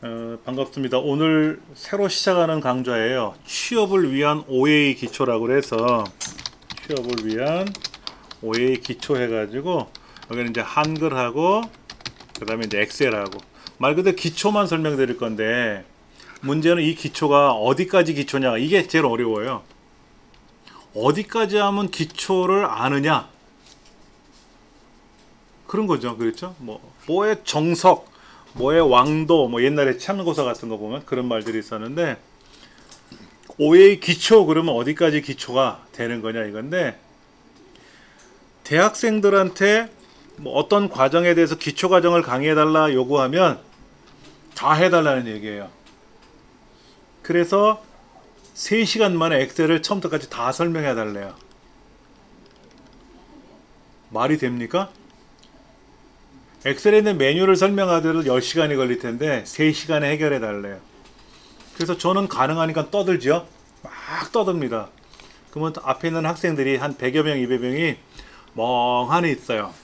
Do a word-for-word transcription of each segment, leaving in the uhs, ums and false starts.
어, 반갑습니다. 오늘 새로 시작하는 강좌예요. 취업을 위한 오에이 기초라고 해서 취업을 위한 오에이 기초 해가지고 여기는 이제 한글하고 그 다음에 이제 엑셀하고 말 그대로 기초만 설명드릴 건데 문제는 이 기초가 어디까지 기초냐 이게 제일 어려워요. 어디까지 하면 기초를 아느냐 그런 거죠. 그렇죠? 뭐 뭐의 정석 뭐의 왕도 뭐 옛날에 참고서 같은 거 보면 그런 말들이 있었는데 오에이 기초 그러면 어디까지 기초가 되는 거냐 이건데 대학생들한테 뭐 어떤 과정에 대해서 기초 과정을 강의해달라 요구하면 다 해달라는 얘기예요. 그래서 세 시간 만에 엑셀을 처음부터까지 다 설명해 달래요. 말이 됩니까? 엑셀에 있는 메뉴를 설명하더라도 열 시간이 걸릴 텐데 세 시간에 해결해 달래요. 그래서 저는 가능하니까 떠들죠. 막 떠듭니다. 그러면 앞에 있는 학생들이 한 백여 명, 이백 명이 멍하니 있어요.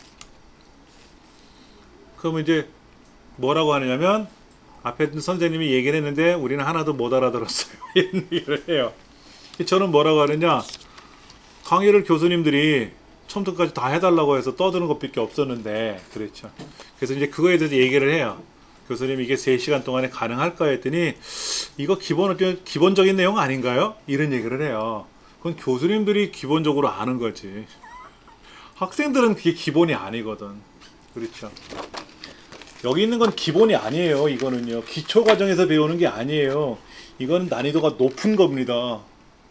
그러면 이제 뭐라고 하느냐면 앞에 있는 선생님이 얘기를 했는데 우리는 하나도 못 알아들었어요. 이런 얘기를 해요. 저는 뭐라고 하느냐, 강의를 교수님들이 처음부터까지 다 해달라고 해서 떠드는 것밖에 없었는데 그렇죠. 그래서 이제 그거에 대해서 얘기를 해요. 교수님 이게 세 시간 동안에 가능할까 했더니 이거 기본, 기본적인 내용 아닌가요? 이런 얘기를 해요. 그건 교수님들이 기본적으로 아는 거지 학생들은 그게 기본이 아니거든. 그렇죠. 여기 있는 건 기본이 아니에요. 이거는요 기초 과정에서 배우는 게 아니에요. 이건 난이도가 높은 겁니다.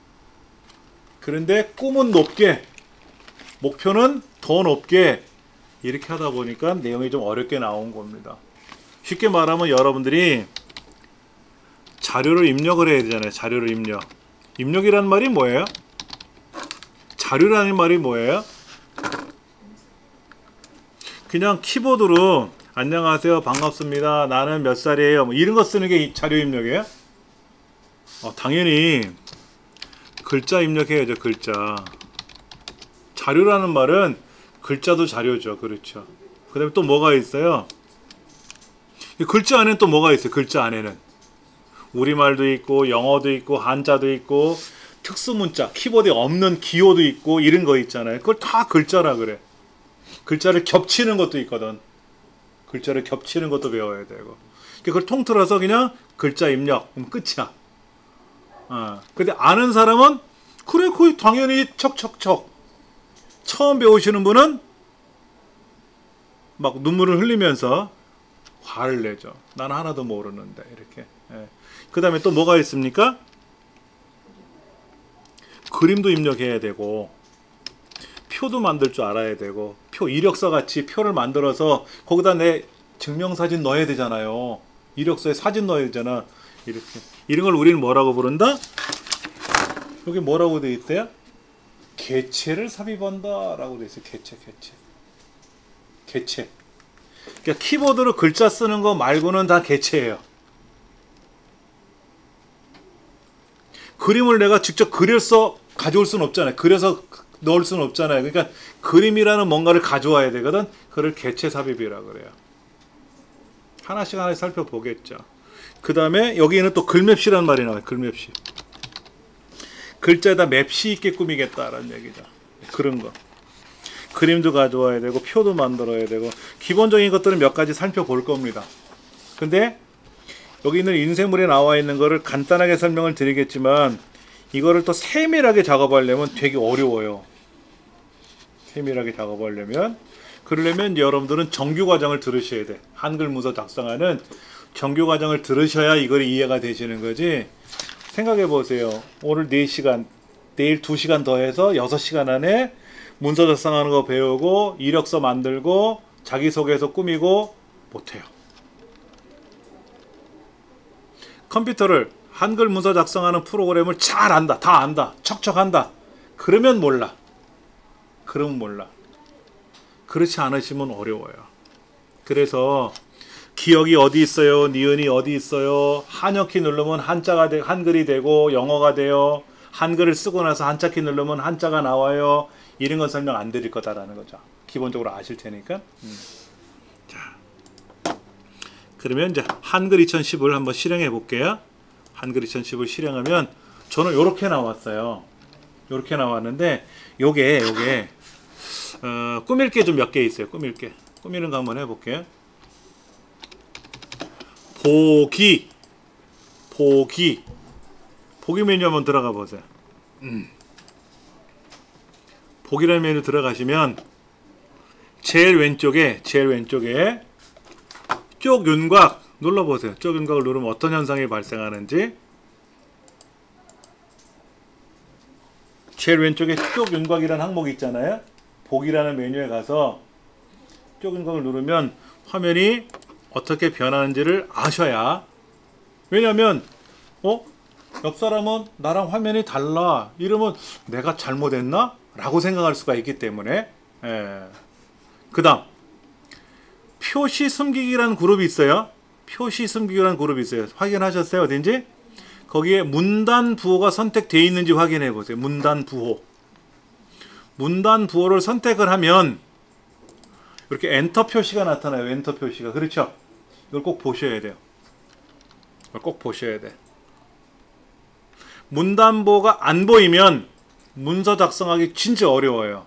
그런데 꿈은 높게 목표는 더 높게 이렇게 하다 보니까 내용이 좀 어렵게 나온 겁니다. 쉽게 말하면 여러분들이 자료를 입력을 해야 되잖아요. 자료를 입력. 입력이라는 말이 뭐예요? 자료라는 말이 뭐예요? 그냥 키보드로 안녕하세요 반갑습니다 나는 몇 살이에요 뭐 이런 거 쓰는 게 자료 입력이에요? 어, 당연히 글자 입력해야죠. 글자. 자료라는 말은 글자도 자료죠. 그렇죠. 그 다음에 또 뭐가 있어요? 글자 안에는 또 뭐가 있어요? 글자 안에는 우리말도 있고 영어도 있고 한자도 있고 특수문자 키보드에 없는 기호도 있고 이런 거 있잖아요. 그걸 다 글자라 그래. 글자를 겹치는 것도 있거든. 글자를 겹치는 것도 배워야 되고 그걸 통틀어서 그냥 글자 입력 그럼 끝이야. 어. 근데 아는 사람은 그래 거의 당연히 척척척. 처음 배우시는 분은 막 눈물을 흘리면서 화를 내죠. 난 하나도 모르는데 이렇게. 예. 그 다음에 또 뭐가 있습니까? 그림도 입력해야 되고 표도 만들 줄 알아야 되고 표 이력서 같이 표를 만들어서 거기다 내 증명사진 넣어야 되잖아요. 이력서에 사진 넣어야 되잖아. 이렇게. 이런 걸 우리는 뭐라고 부른다? 여기 뭐라고 돼 있어요? 개체를 삽입한다 라고 돼 있어요. 개체 개체 개체. 그러니까 키보드로 글자 쓰는 거 말고는 다 개체예요. 그림을 내가 직접 그려서 가져올 수는 없잖아요. 그려서 넣을 수는 없잖아요. 그러니까 그림이라는 뭔가를 가져와야 되거든. 그걸 개체 삽입이라고 그래요. 하나씩 하나씩 살펴보겠죠. 그 다음에 여기는 또 글맵시라는 말이 나와요. 글맵시. 글자에다 맵시 있게 꾸미겠다라는 얘기죠. 그런 거. 그림도 가져와야 되고 표도 만들어야 되고 기본적인 것들은 몇 가지 살펴볼 겁니다. 근데 여기 있는 인쇄물에 나와 있는 거를 간단하게 설명을 드리겠지만 이거를 또 세밀하게 작업하려면 되게 어려워요. 세밀하게 작업하려면 그러려면 여러분들은 정규 과정을 들으셔야 돼. 한글 문서 작성하는 정규 과정을 들으셔야 이걸 이해가 되시는 거지. 생각해 보세요. 오늘 네 시간 내일 두 시간 더 해서 여섯 시간 안에 문서 작성하는 거 배우고 이력서 만들고 자기소개서 꾸미고 못해요. 컴퓨터를 한글 문서 작성하는 프로그램을 잘 안다. 다 안다. 척척한다. 그러면 몰라. 그러면 몰라. 그렇지 않으시면 어려워요. 그래서 기억이 어디 있어요? 니은이 어디 있어요? 한여키 누르면 한자가 되, 한글이 되고 영어가 돼요. 한글을 쓰고 나서 한자키 누르면 한자가 나와요. 이런 건 설명 안 드릴 거다라는 거죠. 기본적으로 아실 테니까. 음. 자, 그러면 이제 한글 이천십을 한번 실행해 볼게요. 한글 이천십을 실행하면 저는 요렇게 나왔어요. 요렇게 나왔는데 요게 요게 어, 꾸밀 게 좀 몇 개 있어요. 꾸밀 게. 꾸미는 거 한번 해볼게요. 보기 보기 보기 메뉴 한번 들어가 보세요. 음. 보기라는 메뉴 들어가시면 제일 왼쪽에 제일 왼쪽에 쪽윤곽 눌러보세요. 쪽윤곽을 누르면 어떤 현상이 발생하는지. 제일 왼쪽에 쪽윤곽이라는 항목이 있잖아요. 보기라는 메뉴에 가서 쪽윤곽을 누르면 화면이 어떻게 변하는지를 아셔야. 왜냐면 어? 옆 사람은 나랑 화면이 달라 이러면 내가 잘못했나? 라고 생각할 수가 있기 때문에. 예. 그 다음 표시 숨기기라는 그룹이 있어요. 표시 숨기기라는 그룹이 있어요. 확인하셨어요? 어딘지? 거기에 문단 부호가 선택되어 있는지 확인해 보세요. 문단 부호. 문단 부호를 선택을 하면 이렇게 엔터 표시가 나타나요. 엔터 표시가. 그렇죠? 이걸 꼭 보셔야 돼요. 이걸 꼭 보셔야 돼. 문단 부호가 안 보이면 문서 작성하기 진짜 어려워요.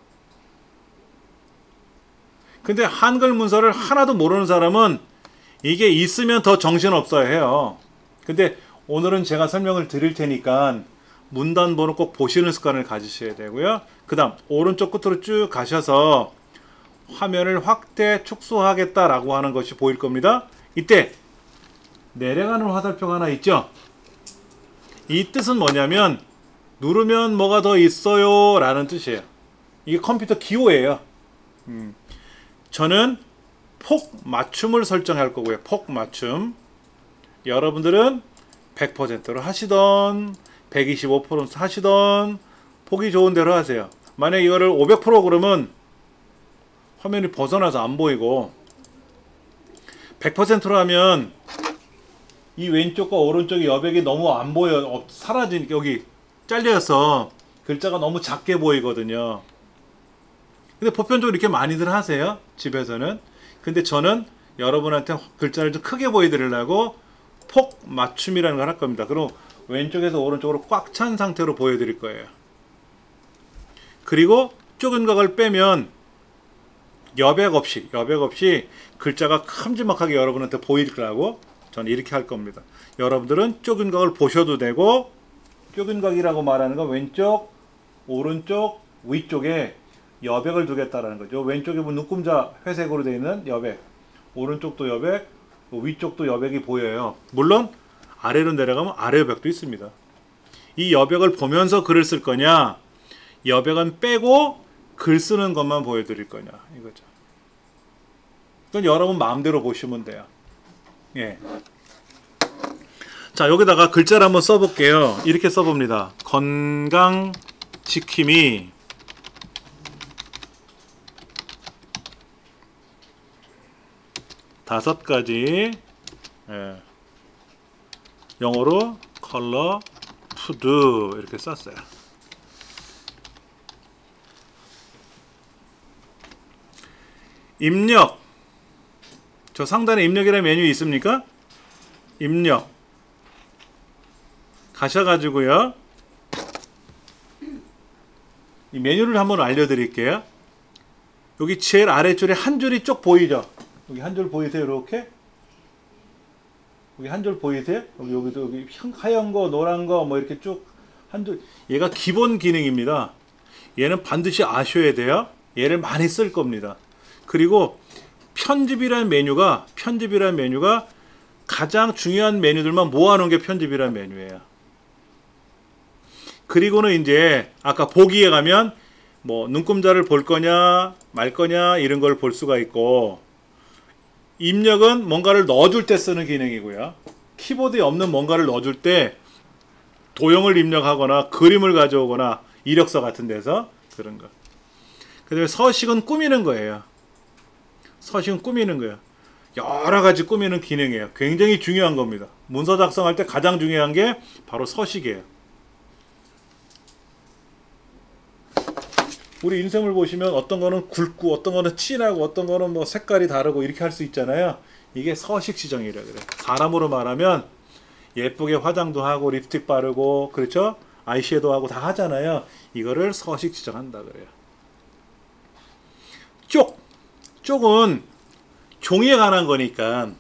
근데 한글 문서를 하나도 모르는 사람은 이게 있으면 더 정신없어야 해요. 근데 오늘은 제가 설명을 드릴 테니까 문단 부호는 꼭 보시는 습관을 가지셔야 되고요. 그 다음 오른쪽 끝으로 쭉 가셔서 화면을 확대 축소하겠다라고 하는 것이 보일 겁니다. 이때 내려가는 화살표가 하나 있죠. 이 뜻은 뭐냐면 누르면 뭐가 더 있어요 라는 뜻이에요. 이게 컴퓨터 기호예요. 음. 저는 폭 맞춤을 설정할 거고요. 폭 맞춤. 여러분들은 백 퍼센트로 하시던 백이십오 퍼센트 하시던 보기 좋은 대로 하세요. 만약 이거를 오백 퍼센트 그러면 화면이 벗어나서 안 보이고 백 퍼센트로 하면 이 왼쪽과 오른쪽의 여백이 너무 안 보여. 사라지니까 여기 잘려서 글자가 너무 작게 보이거든요. 근데 보편적으로 이렇게 많이들 하세요. 집에서는. 근데 저는 여러분한테 글자를 좀 크게 보여드리려고 폭 맞춤이라는 걸 할 겁니다. 그럼 왼쪽에서 오른쪽으로 꽉 찬 상태로 보여드릴 거예요. 그리고 쪽윤곽을 빼면 여백 없이 여백 없이 글자가 큼지막하게 여러분한테 보이더라고. 저는 이렇게 할 겁니다. 여러분들은 쪽윤곽을 보셔도 되고, 쪽윤곽이라고 말하는 건 왼쪽, 오른쪽, 위쪽에 여백을 두겠다라는 거죠. 왼쪽에 보면 눈금자 회색으로 되어 있는 여백, 오른쪽도 여백, 위쪽도 여백이 보여요. 물론 아래로 내려가면 아래 여백도 있습니다. 이 여백을 보면서 글을 쓸 거냐, 여백은 빼고 글 쓰는 것만 보여드릴 거냐 이거죠. 그건 여러분 마음대로 보시면 돼요. 예. 자, 여기다가 글자를 한번 써볼게요. 이렇게 써봅니다. 건강 지킴이 다섯 가지. 예. 영어로 컬러 푸드 이렇게 썼어요. 입력. 저 상단에 입력이라는 메뉴 있습니까? 입력 가셔가지고요, 이 메뉴를 한번 알려드릴게요. 여기 제일 아래줄에 한 줄이 쭉 보이죠? 여기 한 줄 보이세요? 이렇게 여기 한 줄 보이세요? 여기 여기도 여기 하얀 거, 노란 거 뭐 이렇게 쭉 한 줄. 얘가 기본 기능입니다. 얘는 반드시 아셔야 돼요. 얘를 많이 쓸 겁니다. 그리고 편집이라는 메뉴가 편집이라는 메뉴가 가장 중요한 메뉴들만 모아놓은 게 편집이라는 메뉴예요. 그리고는 이제 아까 보기에 가면 뭐 눈금자를 볼 거냐 말 거냐 이런 걸 볼 수가 있고, 입력은 뭔가를 넣어줄 때 쓰는 기능이고요. 키보드에 없는 뭔가를 넣어줄 때 도형을 입력하거나 그림을 가져오거나 이력서 같은 데서 그런 거. 그 다음에 서식은 꾸미는 거예요. 서식은 꾸미는 거예요. 여러 가지 꾸미는 기능이에요. 굉장히 중요한 겁니다. 문서 작성할 때 가장 중요한 게 바로 서식이에요. 우리 인쇄물 보시면 어떤 거는 굵고 어떤 거는 진하고 어떤 거는 뭐 색깔이 다르고 이렇게 할 수 있잖아요. 이게 서식 지정이라 그래. 사람으로 말하면 예쁘게 화장도 하고 립스틱 바르고 그렇죠? 아이섀도우 하고 다 하잖아요. 이거를 서식 지정한다 그래요. 쪽. 쪽은 종이에 관한 거니까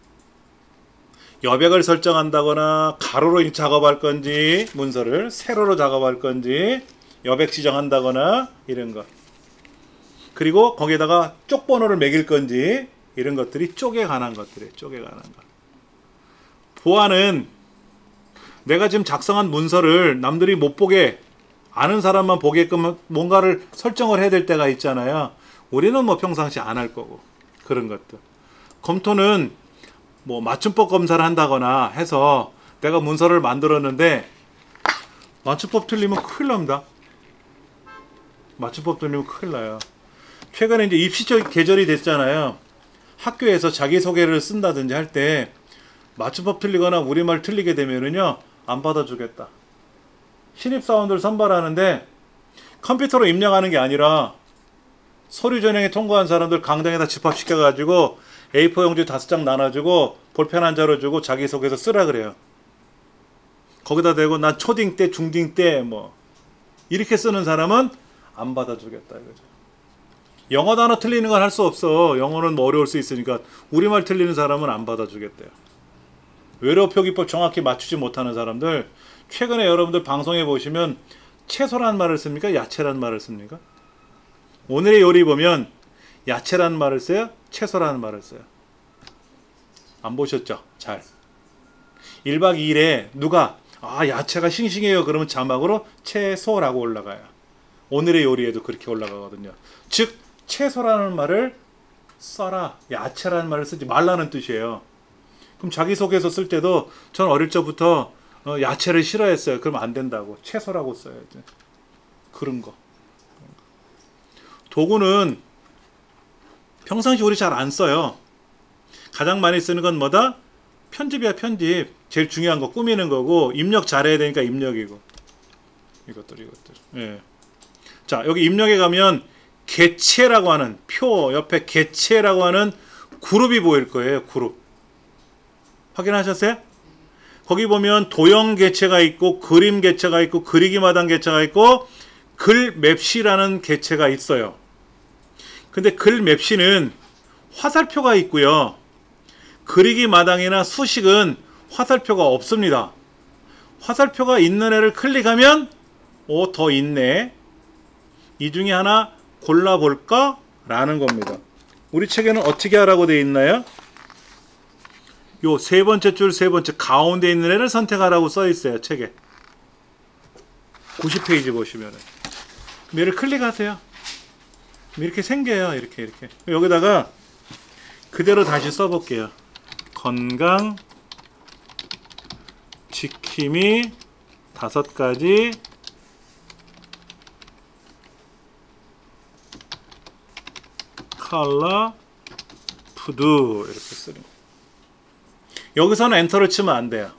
여백을 설정한다거나 가로로 작업할 건지 문서를 세로로 작업할 건지 여백 지정한다거나 이런 것. 그리고 거기에다가 쪽 번호를 매길 건지 이런 것들이 쪽에 관한 것들이에요. 쪽에 관한 것. 보안은 내가 지금 작성한 문서를 남들이 못 보게 아는 사람만 보게끔 뭔가를 설정을 해야 될 때가 있잖아요. 우리는 뭐 평상시 안 할 거고 그런 것들. 검토는 뭐 맞춤법 검사를 한다거나 해서 내가 문서를 만들었는데 맞춤법 틀리면 큰일 납니다. 맞춤법 틀리면 큰일 나요. 최근에 이제 입시 계절이 됐잖아요. 학교에서 자기소개를 쓴다든지 할 때 맞춤법 틀리거나 우리말 틀리게 되면은요 안 받아주겠다. 신입사원들 선발하는데 컴퓨터로 입력하는 게 아니라 서류 전형에 통과한 사람들 강당에다 집합시켜가지고 에이포 용지 다섯 장 나눠주고 볼펜 한 자로 주고 자기소개서 쓰라 그래요. 거기다 대고 난 초딩 때 중딩 때 뭐 이렇게 쓰는 사람은 안 받아주겠다 이거죠. 영어 단어 틀리는 건 할 수 없어. 영어는 뭐 어려울 수 있으니까 우리말 틀리는 사람은 안 받아주겠대요. 외래어 표기법 정확히 맞추지 못하는 사람들 최근에 여러분들 방송에 보시면 채소란 말을 씁니까? 야채란 말을 씁니까? 오늘의 요리 보면 야채란 말을 써요? 채소라는 말을 써요. 안 보셨죠? 잘. 일 박 이 일에 누가 아 야채가 싱싱해요 그러면 자막으로 채소라고 올라가요. 오늘의 요리에도 그렇게 올라가거든요. 즉 채소라는 말을 써라. 야채라는 말을 쓰지 말라는 뜻이에요. 그럼 자기소개서 쓸 때도 전 어릴 적부터 어, 야채를 싫어했어요. 그럼 안 된다고. 채소라고 써야지. 그런 거. 도구는 평상시 우리 잘 안 써요. 가장 많이 쓰는 건 뭐다? 편집이야 편집. 제일 중요한 거 꾸미는 거고 입력 잘해야 되니까 입력이고 이것들 이것들. 예. 자 여기 입력에 가면 개체라고 하는 표 옆에 개체라고 하는 그룹이 보일 거예요. 그룹. 확인하셨어요? 거기 보면 도형 개체가 있고 그림 개체가 있고 그리기 마당 개체가 있고 글 맵시라는 개체가 있어요. 근데 글 맵시는 화살표가 있고요. 그리기 마당이나 수식은 화살표가 없습니다. 화살표가 있는 애를 클릭하면 오, 더 있네. 이 중에 하나 골라볼까? 라는 겁니다. 우리 책에는 어떻게 하라고 되어 있나요? 요 세 번째 줄 세 번째 가운데 있는 애를 선택하라고 써 있어요. 책에. 구십 페이지 보시면은. 그럼 얘를 클릭하세요. 이렇게 생겨요. 이렇게 이렇게. 여기다가 그대로 다시 써볼게요. 건강 지킴이 다섯 가지 컬러 푸드 이렇게 쓰는 거. 여기서는 엔터를 치면 안 돼요.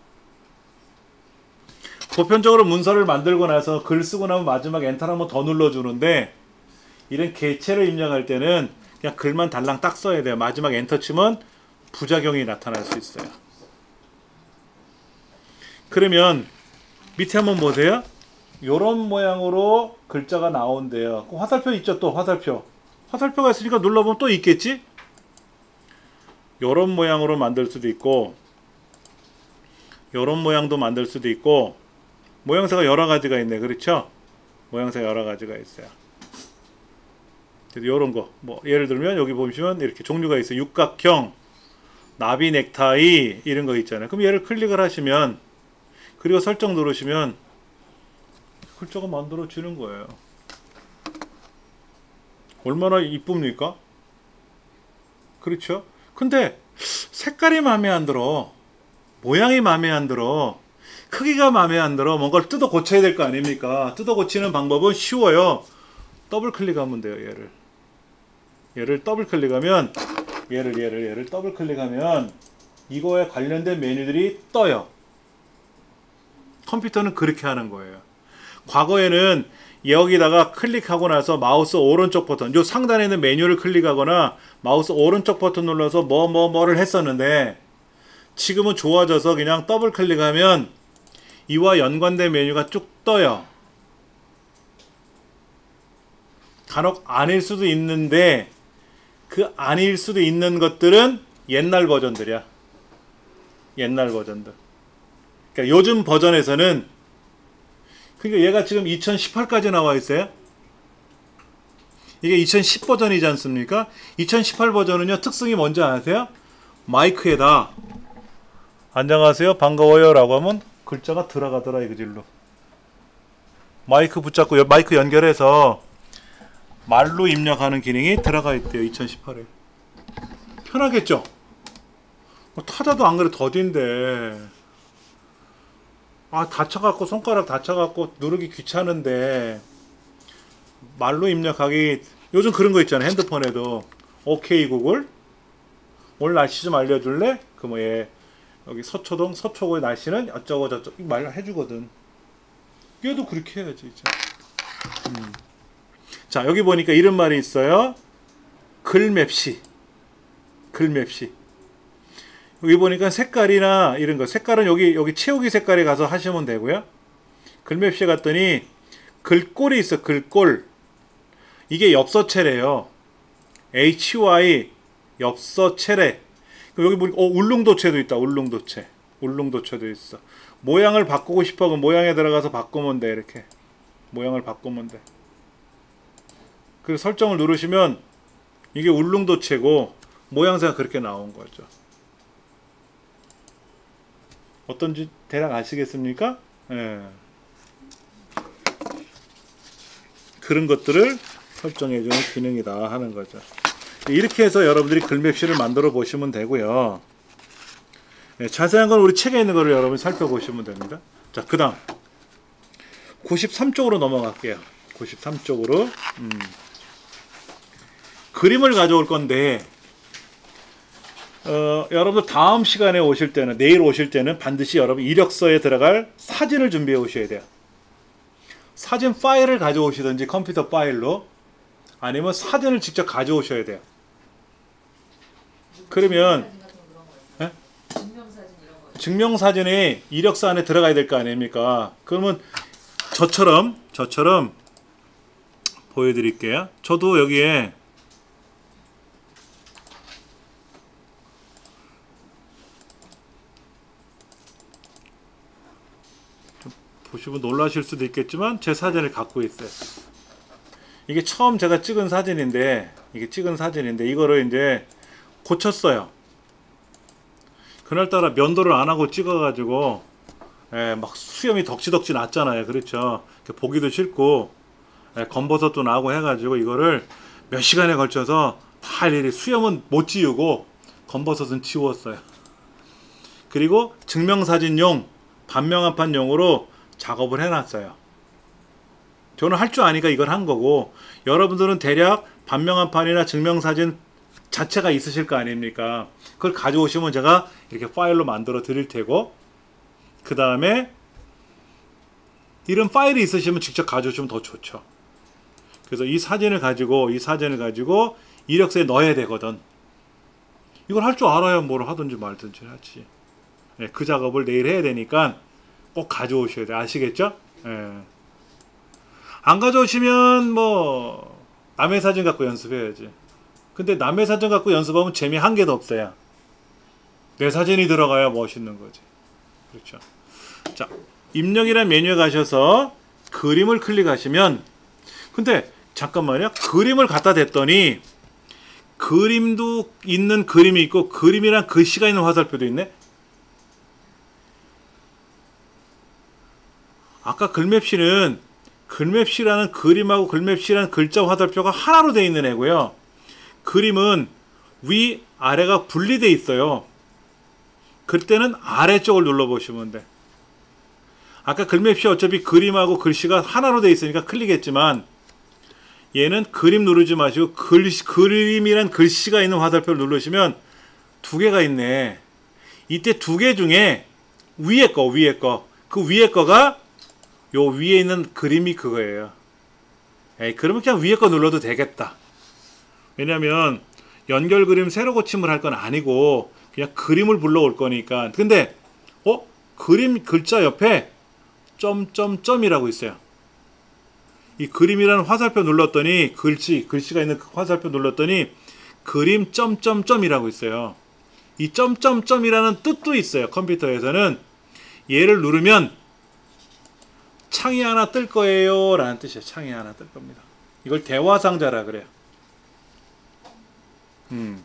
보편적으로 문서를 만들고 나서 글 쓰고 나면 마지막에 엔터 한번 더 눌러주는데 이런 개체를 입력할 때는 그냥 글만 달랑 딱 써야 돼요. 마지막 엔터 치면 부작용이 나타날 수 있어요. 그러면 밑에 한번 보세요. 요런 모양으로 글자가 나온대요. 화살표 있죠? 또 화살표. 화살표가 있으니까 눌러보면 또 있겠지? 요런 모양으로 만들 수도 있고 요런 모양도 만들 수도 있고 모양새가 여러 가지가 있네. 그렇죠? 모양새가 여러 가지가 있어요. 요런 거. 뭐 예를 들면 여기 보시면 이렇게 종류가 있어요. 육각형, 나비 넥타이 이런 거 있잖아요. 그럼 얘를 클릭을 하시면 그리고 설정 누르시면 글자가 만들어 지는 거예요. 얼마나 이쁩니까? 그렇죠? 근데 색깔이 마음에 안 들어. 모양이 마음에 안 들어. 크기가 마음에 안 들어. 뭔가를 뜯어 고쳐야 될 거 아닙니까? 뜯어 고치는 방법은 쉬워요. 더블 클릭하면 돼요. 얘를. 얘를 더블 클릭하면 얘를 얘를 얘를 더블 클릭하면 이거에 관련된 메뉴들이 떠요. 컴퓨터는 그렇게 하는 거예요. 과거에는 여기다가 클릭하고 나서 마우스 오른쪽 버튼, 요 상단에 있는 메뉴를 클릭하거나 마우스 오른쪽 버튼 눌러서 뭐 뭐 뭐를 했었는데, 지금은 좋아져서 그냥 더블 클릭하면 이와 연관된 메뉴가 쭉 떠요. 간혹 아닐 수도 있는데 그 아닐 수도 있는 것들은 옛날 버전들이야. 옛날 버전들. 그러니까 요즘 버전에서는, 그러니까 얘가 지금 이천십팔까지 나와 있어요. 이게 이천십 버전이지 않습니까? 이천십팔 버전은요, 특성이 뭔지 아세요? 마이크에다 안녕하세요 반가워요 라고 하면 글자가 들어가더라, 이거 질로. 마이크 붙잡고 마이크 연결해서 말로 입력하는 기능이 들어가 있대요, 이천십팔에. 편하겠죠? 타자도 안 그래 더딘데, 아 다쳐갖고 손가락 다쳐갖고 누르기 귀찮은데 말로 입력하기, 요즘 그런 거 있잖아요, 핸드폰에도. 오케이 구글 오늘 날씨 좀 알려줄래? 그 뭐 얘 여기 서초동 서초구의 날씨는 어쩌고 저쩌고 말 해주거든. 얘도 그렇게 해야지 이제. 음. 자, 여기 보니까 이런 말이 있어요. 글맵시. 글맵시. 여기 보니까 색깔이나 이런 거, 색깔은 여기 여기 채우기 색깔에 가서 하시면 되고요. 글맵시 갔더니 글꼴이 있어. 글꼴. 이게 엽서체래요. 에이치 와이 엽서체래. 여기 보니까 어, 울릉도체도 있다. 울릉도체. 울릉도체도 있어. 모양을 바꾸고 싶어. 그럼 모양에 들어가서 바꾸면 돼. 이렇게 모양을 바꾸면 돼. 그 설정을 누르시면 이게 울릉도체고 모양새가 그렇게 나온 거죠. 어떤지 대략 아시겠습니까? 예. 그런 것들을 설정해주는 기능이다 하는 거죠. 이렇게 해서 여러분들이 글맵시를 만들어 보시면 되고요. 예, 자세한 건 우리 책에 있는 거를 여러분 살펴보시면 됩니다. 자, 그 다음 구십삼 쪽으로 넘어갈게요. 구십삼 쪽으로 음. 그림을 가져올 건데, 어, 여러분들 다음 시간에 오실 때는, 내일 오실 때는 반드시 여러분 이력서에 들어갈 사진을 준비해 오셔야 돼요. 사진 파일을 가져오시든지 컴퓨터 파일로, 아니면 사진을 직접 가져오셔야 돼요. 그러면 네? 증명사진이 이력서 안에 들어가야 될 거 아닙니까? 그러면 저처럼 저처럼 보여드릴게요. 저도 여기에 보시면 놀라실 수도 있겠지만 제 사진을 갖고 있어요. 이게 처음 제가 찍은 사진인데, 이게 찍은 사진인데 이거를 이제 고쳤어요. 그날따라 면도를 안 하고 찍어가지고 예, 막 수염이 덕지덕지 났잖아요. 그렇죠. 보기도 싫고 예, 검버섯도 나고 해가지고 이거를 몇 시간에 걸쳐서 다 일일이, 수염은 못 지우고 검버섯은 지웠어요. 그리고 증명사진용 반명한판용으로 작업을 해놨어요. 저는 할 줄 아니까 이걸 한 거고, 여러분들은 대략 반명한판이나 증명사진 자체가 있으실 거 아닙니까? 그걸 가져오시면 제가 이렇게 파일로 만들어 드릴 테고, 그 다음에 이런 파일이 있으시면 직접 가져오시면 더 좋죠. 그래서 이 사진을 가지고 이 사진을 가지고 이력서에 넣어야 되거든. 이걸 할 줄 알아야 뭘 하든지 말든지 하지. 네, 그 작업을 내일 해야 되니까 꼭 가져오셔야 돼. 아시겠죠? 예. 안 가져오시면 뭐 남의 사진 갖고 연습해야지. 근데 남의 사진 갖고 연습하면 재미 한 개도 없어요. 내 사진이 들어가야 멋있는 거지. 그렇죠. 자, 입력이라는 메뉴에 가셔서 그림을 클릭하시면, 근데 잠깐만요. 그림을 갖다 댔더니 그림도 있는 그림이 있고 그림이랑 글씨가 있는 화살표도 있네. 아까 글맵시는 글맵시라는 그림하고 글맵시라는 글자 화살표가 하나로 되어 있는 애고요. 그림은 위 아래가 분리되어 있어요. 그때는 아래쪽을 눌러보시면 돼. 아까 글맵시 어차피 그림하고 글씨가 하나로 되어 있으니까 클릭했지만, 얘는 그림 누르지 마시고 글, 그림이란 글씨가 있는 화살표를 누르시면 두 개가 있네. 이때 두 개 중에 위에 거 위에 거 그 위에 거가 요 위에 있는 그림이 그거예요. 에이, 그러면 그냥 위에 거 눌러도 되겠다. 왜냐면 연결 그림 세로 고침을 할 건 아니고 그냥 그림을 불러올 거니까. 근데 어? 그림 글자 옆에 점점점이라고 있어요. 이 그림이라는 화살표 눌렀더니 글씨, 글씨가 있는 그 화살표 눌렀더니 그림 점점점이라고 있어요. 이 점점점이라는 뜻도 있어요. 컴퓨터에서는 얘를 누르면 창이 하나 뜰 거예요 라는 뜻이에요. 창이 하나 뜰 겁니다. 이걸 대화상자라 그래요. 음.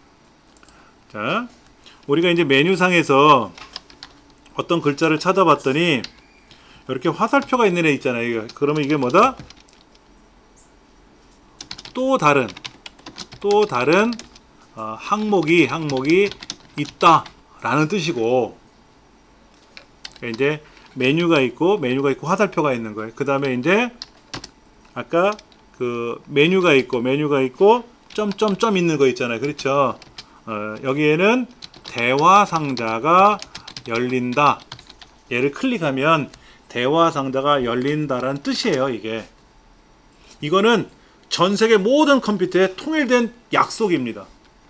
자, 우리가 이제 메뉴상에서 어떤 글자를 찾아봤더니 이렇게 화살표가 있는 애 있잖아요. 그러면 이게 뭐다? 또 다른 또 다른 어, 항목이 항목이 있다 라는 뜻이고, 이제 메뉴가 있고 메뉴가 있고 화살표가 있는 거예요. 그 다음에 이제 아까 그 메뉴가 있고 메뉴가 있고 점점점 있는 거 있잖아요. 그렇죠? 어, 여기에는 대화 상자가 열린다. 얘를 클릭하면 대화 상자가 열린다라는 뜻이에요. 이게 이거는 전 세계 모든 컴퓨터에 통일된 약속입니다.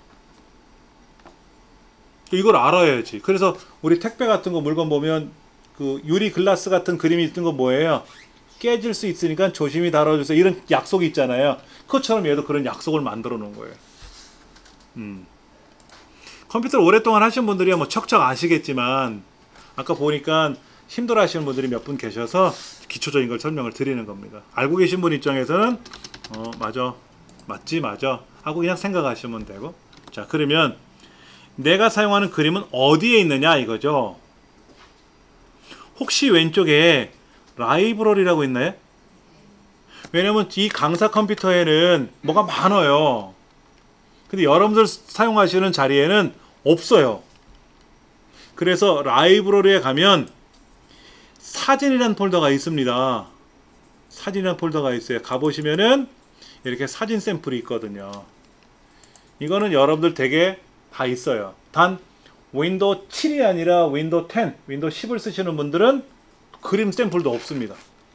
이걸 알아야지. 그래서 우리 택배 같은 거 물건 보면 그 유리 글라스 같은 그림이 있는 거 뭐예요? 깨질 수 있으니까 조심히 다뤄주세요. 이런 약속이 있잖아요. 그것처럼 얘도 그런 약속을 만들어 놓은 거예요. 음. 컴퓨터를 오랫동안 하신 분들이야 뭐 척척 아시겠지만, 아까 보니까 힘들어 하시는 분들이 몇 분 계셔서 기초적인 걸 설명을 드리는 겁니다. 알고 계신 분 입장에서는 어 맞아 맞지 맞아 하고 그냥 생각하시면 되고. 자, 그러면 내가 사용하는 그림은 어디에 있느냐 이거죠. 혹시 왼쪽에 라이브러리라고 있나요? 왜냐면 이 강사 컴퓨터에는 뭐가 많아요. 근데 여러분들 사용하시는 자리에는 없어요. 그래서 라이브러리에 가면 사진이라는 폴더가 있습니다. 사진이라는 폴더가 있어요. 가보시면은 이렇게 사진 샘플이 있거든요. 이거는 여러분들 되게 다 있어요. 단 윈도우 칠이 아니라 윈도우 텐, 윈도우 십을 쓰시는 분들은 그림 샘플도 없습니다.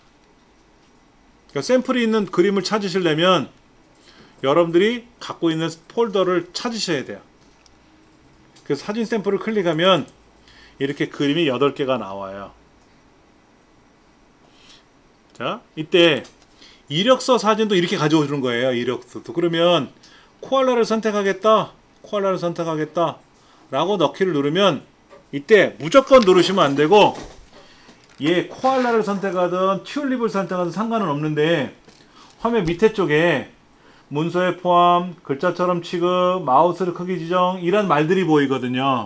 그러니까 샘플이 있는 그림을 찾으시려면 여러분들이 갖고 있는 폴더를 찾으셔야 돼요. 그래서 사진 샘플을 클릭하면 이렇게 그림이 여덟 개가 나와요. 자, 이때 이력서 사진도 이렇게 가져오는 거예요. 이력서도. 그러면 코알라를 선택하겠다. 코알라를 선택하겠다. 라고 넣기를 누르면 이때 무조건 누르시면 안 되고, 얘 코알라를 선택하든 튤립을 선택하든 상관은 없는데 화면 밑에 쪽에 문서의 포함, 글자처럼 취급, 마우스를 크기 지정 이런 말들이 보이거든요.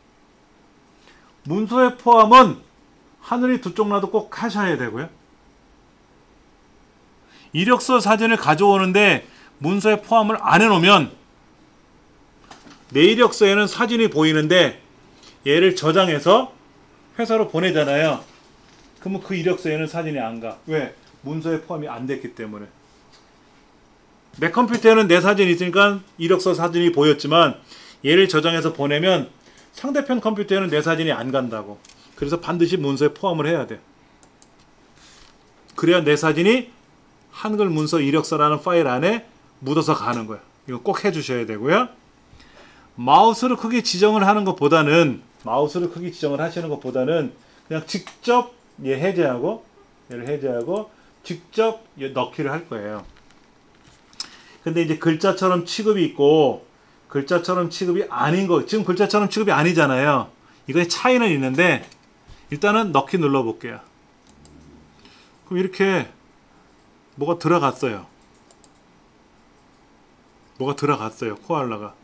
문서의 포함은 하늘이 두 쪽 나도 꼭 하셔야 되고요. 이력서 사진을 가져오는데 문서에 포함을 안 해놓으면 내 이력서에는 사진이 보이는데 얘를 저장해서 회사로 보내잖아요. 그러면 그 이력서에는 사진이 안 가. 왜? 문서에 포함이 안 됐기 때문에. 내 컴퓨터에는 내 사진이 있으니까 이력서 사진이 보였지만 얘를 저장해서 보내면 상대편 컴퓨터에는 내 사진이 안 간다고. 그래서 반드시 문서에 포함을 해야 돼. 그래야 내 사진이 한글 문서 이력서라는 파일 안에 묻어서 가는 거야. 이거 꼭 해주셔야 되고요. 마우스를 크게 지정을 하는 것보다는 마우스를 크게 지정을 하시는 것보다는 그냥 직접 얘 해제하고 얘를 해제하고 직접 얘 넣기를 할 거예요. 근데 이제 글자처럼 취급이 있고 글자처럼 취급이 아닌 거, 지금 글자처럼 취급이 아니잖아요. 이거의 차이는 있는데 일단은 넣기 눌러 볼게요. 그럼 이렇게 뭐가 들어갔어요. 뭐가 들어갔어요. 코알라가.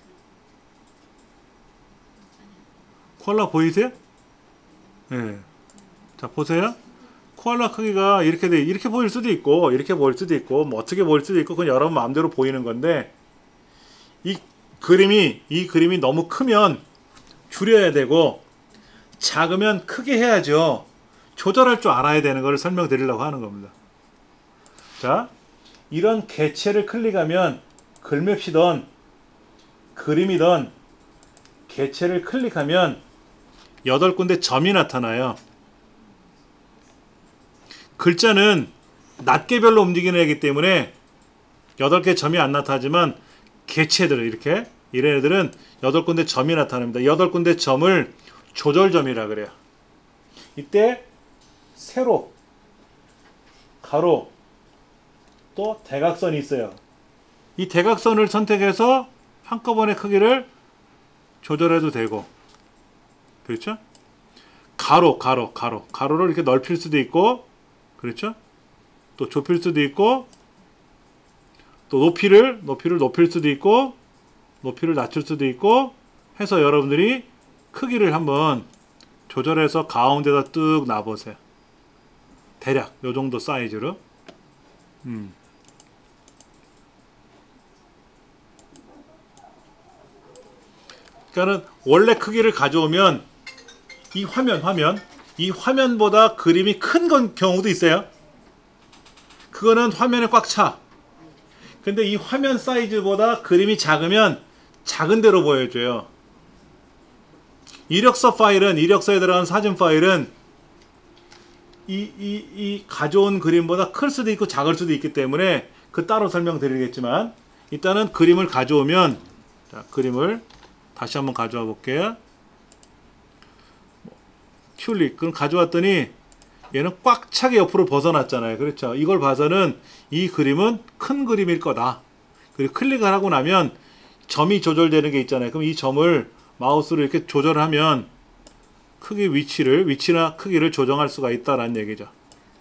코알라 보이세요? 네. 자, 보세요. 코알라 크기가 이렇게 돼, 이렇게 보일 수도 있고 이렇게 보일 수도 있고 뭐 어떻게 보일 수도 있고 그건 여러분 마음대로 보이는 건데, 이 그림이 이 그림이 너무 크면 줄여야 되고 작으면 크게 해야죠. 조절할 줄 알아야 되는 걸 설명드리려고 하는 겁니다. 자, 이런 개체를 클릭하면 글맵시던 그림이던 개체를 클릭하면 여덟 군데 점이 나타나요. 글자는 낱개별로 움직이는 애기 때문에 여덟 개 점이 안 나타나지만 개체들은 이렇게 이런 애들은 여덟 군데 점이 나타납니다. 여덟 군데 점을 조절점이라 그래요. 이때 세로, 가로, 또 대각선이 있어요. 이 대각선을 선택해서 한꺼번에 크기를 조절해도 되고, 그렇죠? 가로, 가로, 가로, 가로를 이렇게 넓힐 수도 있고, 그렇죠? 또 좁힐 수도 있고, 또 높이를 높이를 높일 수도 있고, 높이를 낮출 수도 있고 해서 여러분들이 크기를 한번 조절해서 가운데다 뚝 놔보세요. 대략 요 정도 사이즈로. 음. 그러니까는 원래 크기를 가져오면 이 화면 화면 이 화면보다 그림이 큰 건 경우도 있어요. 그거는 화면에 꽉 차. 근데 이 화면 사이즈보다 그림이 작으면 작은 대로 보여줘요. 이력서 파일은, 이력서에 들어간 사진 파일은 이, 이, 이 가져온 그림보다 클 수도 있고 작을 수도 있기 때문에 그 따로 설명드리겠지만, 일단은 그림을 가져오면, 자, 그림을 다시 한번 가져와 볼게요. 튤립, 그럼 가져왔더니 얘는 꽉 차게 옆으로 벗어났잖아요. 그렇죠? 이걸 봐서는 이 그림은 큰 그림일 거다. 그리고 클릭을 하고 나면 점이 조절되는 게 있잖아요. 그럼 이 점을 마우스로 이렇게 조절하면 크기 위치를, 위치나 크기를 조정할 수가 있다라는 얘기죠.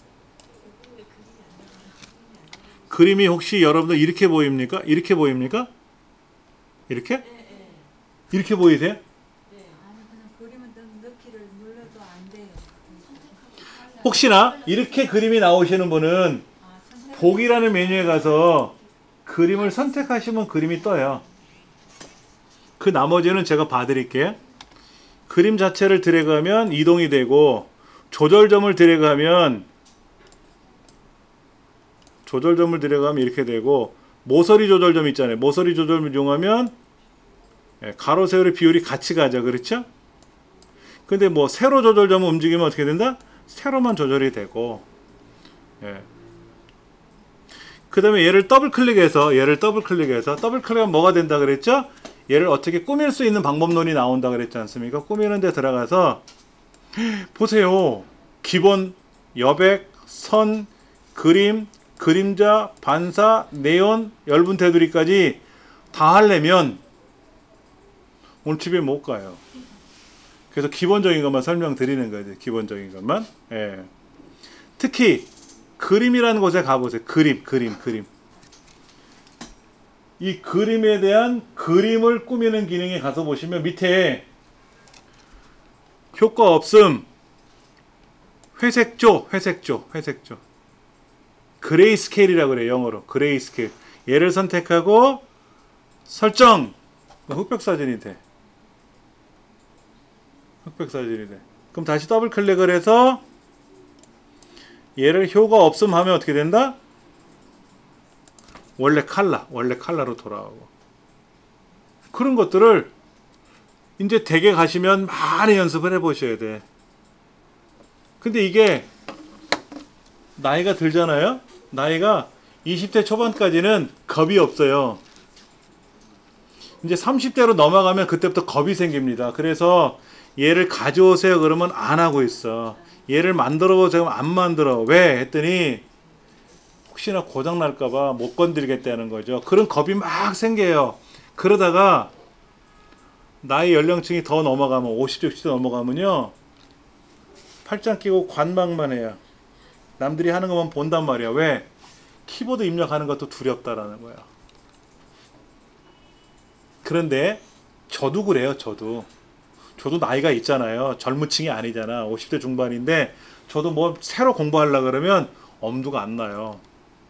그림이 혹시 여러분들 이렇게 보입니까? 이렇게 보입니까? 이렇게? 이렇게 보이세요? 혹시나 이렇게 그림이 나오시는 분은 보기라는 메뉴에 가서 그림을 선택하시면 그림이 떠요. 그 나머지는 제가 봐드릴게요. 그림 자체를 드래그하면 이동이 되고, 조절점을 드래그하면 조절점을 드래그하면 이렇게 되고, 모서리 조절점 있잖아요. 모서리 조절을 이용하면 가로 세로의 비율이 같이 가죠. 그렇죠? 근데 뭐 세로 조절점을 움직이면 어떻게 된다? 세로만 조절이 되고, 예. 그 다음에 얘를 더블 클릭해서, 얘를 더블 클릭해서, 더블 클릭하면 뭐가 된다 그랬죠? 얘를 어떻게 꾸밀 수 있는 방법론이 나온다 그랬지 않습니까? 꾸미는 데 들어가서, 보세요. 기본, 여백, 선, 그림, 그림자, 반사, 네온, 엷은 테두리까지 다 하려면 오늘 집에 못 가요. 그래서 기본적인 것만 설명드리는 거죠. 기본적인 것만. 예. 특히 그림이라는 곳에 가보세요. 그림, 그림, 그림. 이 그림에 대한 그림을 꾸미는 기능에 가서 보시면 밑에 효과 없음, 회색조, 회색조, 회색조. 그레이스케일이라고 그래요. 영어로. 그레이스케일. 얘를 선택하고 설정. 흑백 사진이 돼. 흑백 사진이 돼. 그럼 다시 더블 클릭을 해서 얘를 효과 없음 하면 어떻게 된다? 원래 칼라, 원래 칼라로 돌아오고. 그런 것들을 이제 댁에 가시면 많이 연습을 해 보셔야 돼. 근데 이게 나이가 들잖아요? 나이가 이십 대 초반까지는 겁이 없어요. 이제 삼십 대로 넘어가면 그때부터 겁이 생깁니다. 그래서 얘를 가져오세요 그러면 안 하고 있어. 얘를 만들어 보세요 그러면 안 만들어. 왜? 했더니 혹시나 고장 날까봐 못 건드리겠다는 거죠. 그런 겁이 막 생겨요. 그러다가 나이 연령층이 더 넘어가면 오십 대, 육십 대 넘어가면요 팔짱 끼고 관망만 해요. 남들이 하는 것만 본단 말이야. 왜? 키보드 입력하는 것도 두렵다라는 거야. 그런데 저도 그래요. 저도 저도 나이가 있잖아요. 젊은 층이 아니잖아. 오십 대 중반인데 저도 뭐 새로 공부하려고 그러면 엄두가 안 나요.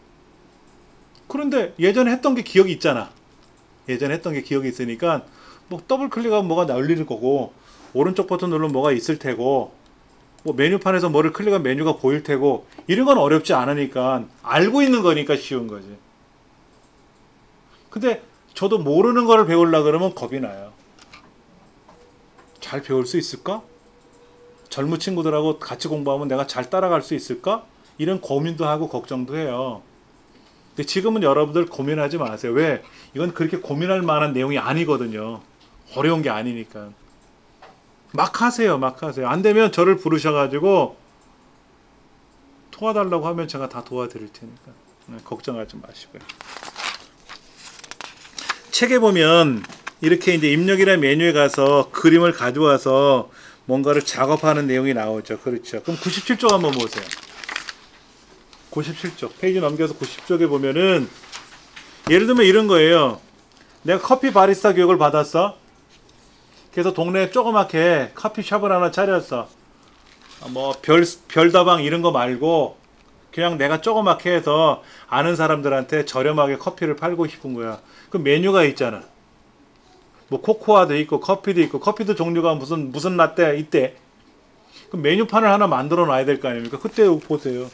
그런데 예전에 했던 게 기억이 있잖아. 예전에 했던 게 기억이 있으니까 뭐 더블 클릭하면 뭐가 열리는 거고, 오른쪽 버튼 누르면 뭐가 있을 테고, 뭐 메뉴판에서 뭐를 클릭하면 메뉴가 보일 테고, 이런 건 어렵지 않으니까 알고 있는 거니까 쉬운 거지. 근데 저도 모르는 거를 배우려고 그러면 겁이 나요. 잘 배울 수 있을까? 젊은 친구들하고 같이 공부하면 내가 잘 따라갈 수 있을까? 이런 고민도 하고 걱정도 해요. 근데 지금은 여러분들 고민하지 마세요. 왜? 이건 그렇게 고민할 만한 내용이 아니거든요. 어려운 게 아니니까. 막 하세요. 막 하세요. 안 되면 저를 부르셔가지고 도와달라고 하면 제가 다 도와드릴 테니까. 네, 걱정하지 마시고요. 책에 보면 이렇게 이제 입력이나 메뉴에 가서 그림을 가져와서 뭔가를 작업하는 내용이 나오죠. 그렇죠. 그럼 구십칠 쪽 한번 보세요. 구십칠 쪽 페이지 넘겨서 구십 쪽에 보면은 예를 들면 이런 거예요. 내가 커피 바리스타 교육을 받았어. 그래서 동네에 조그맣게 커피숍을 하나 차렸어. 뭐 별, 별다방 이런 거 말고 그냥 내가 조그맣게 해서 아는 사람들한테 저렴하게 커피를 팔고 싶은 거야. 그 메뉴가 있잖아. 뭐 코코아도 있고 커피도 있고 커피도 종류가 무슨 무슨 라떼 있대. 그 메뉴판을 하나 만들어 놔야 될 거 아닙니까? 그때 보세요.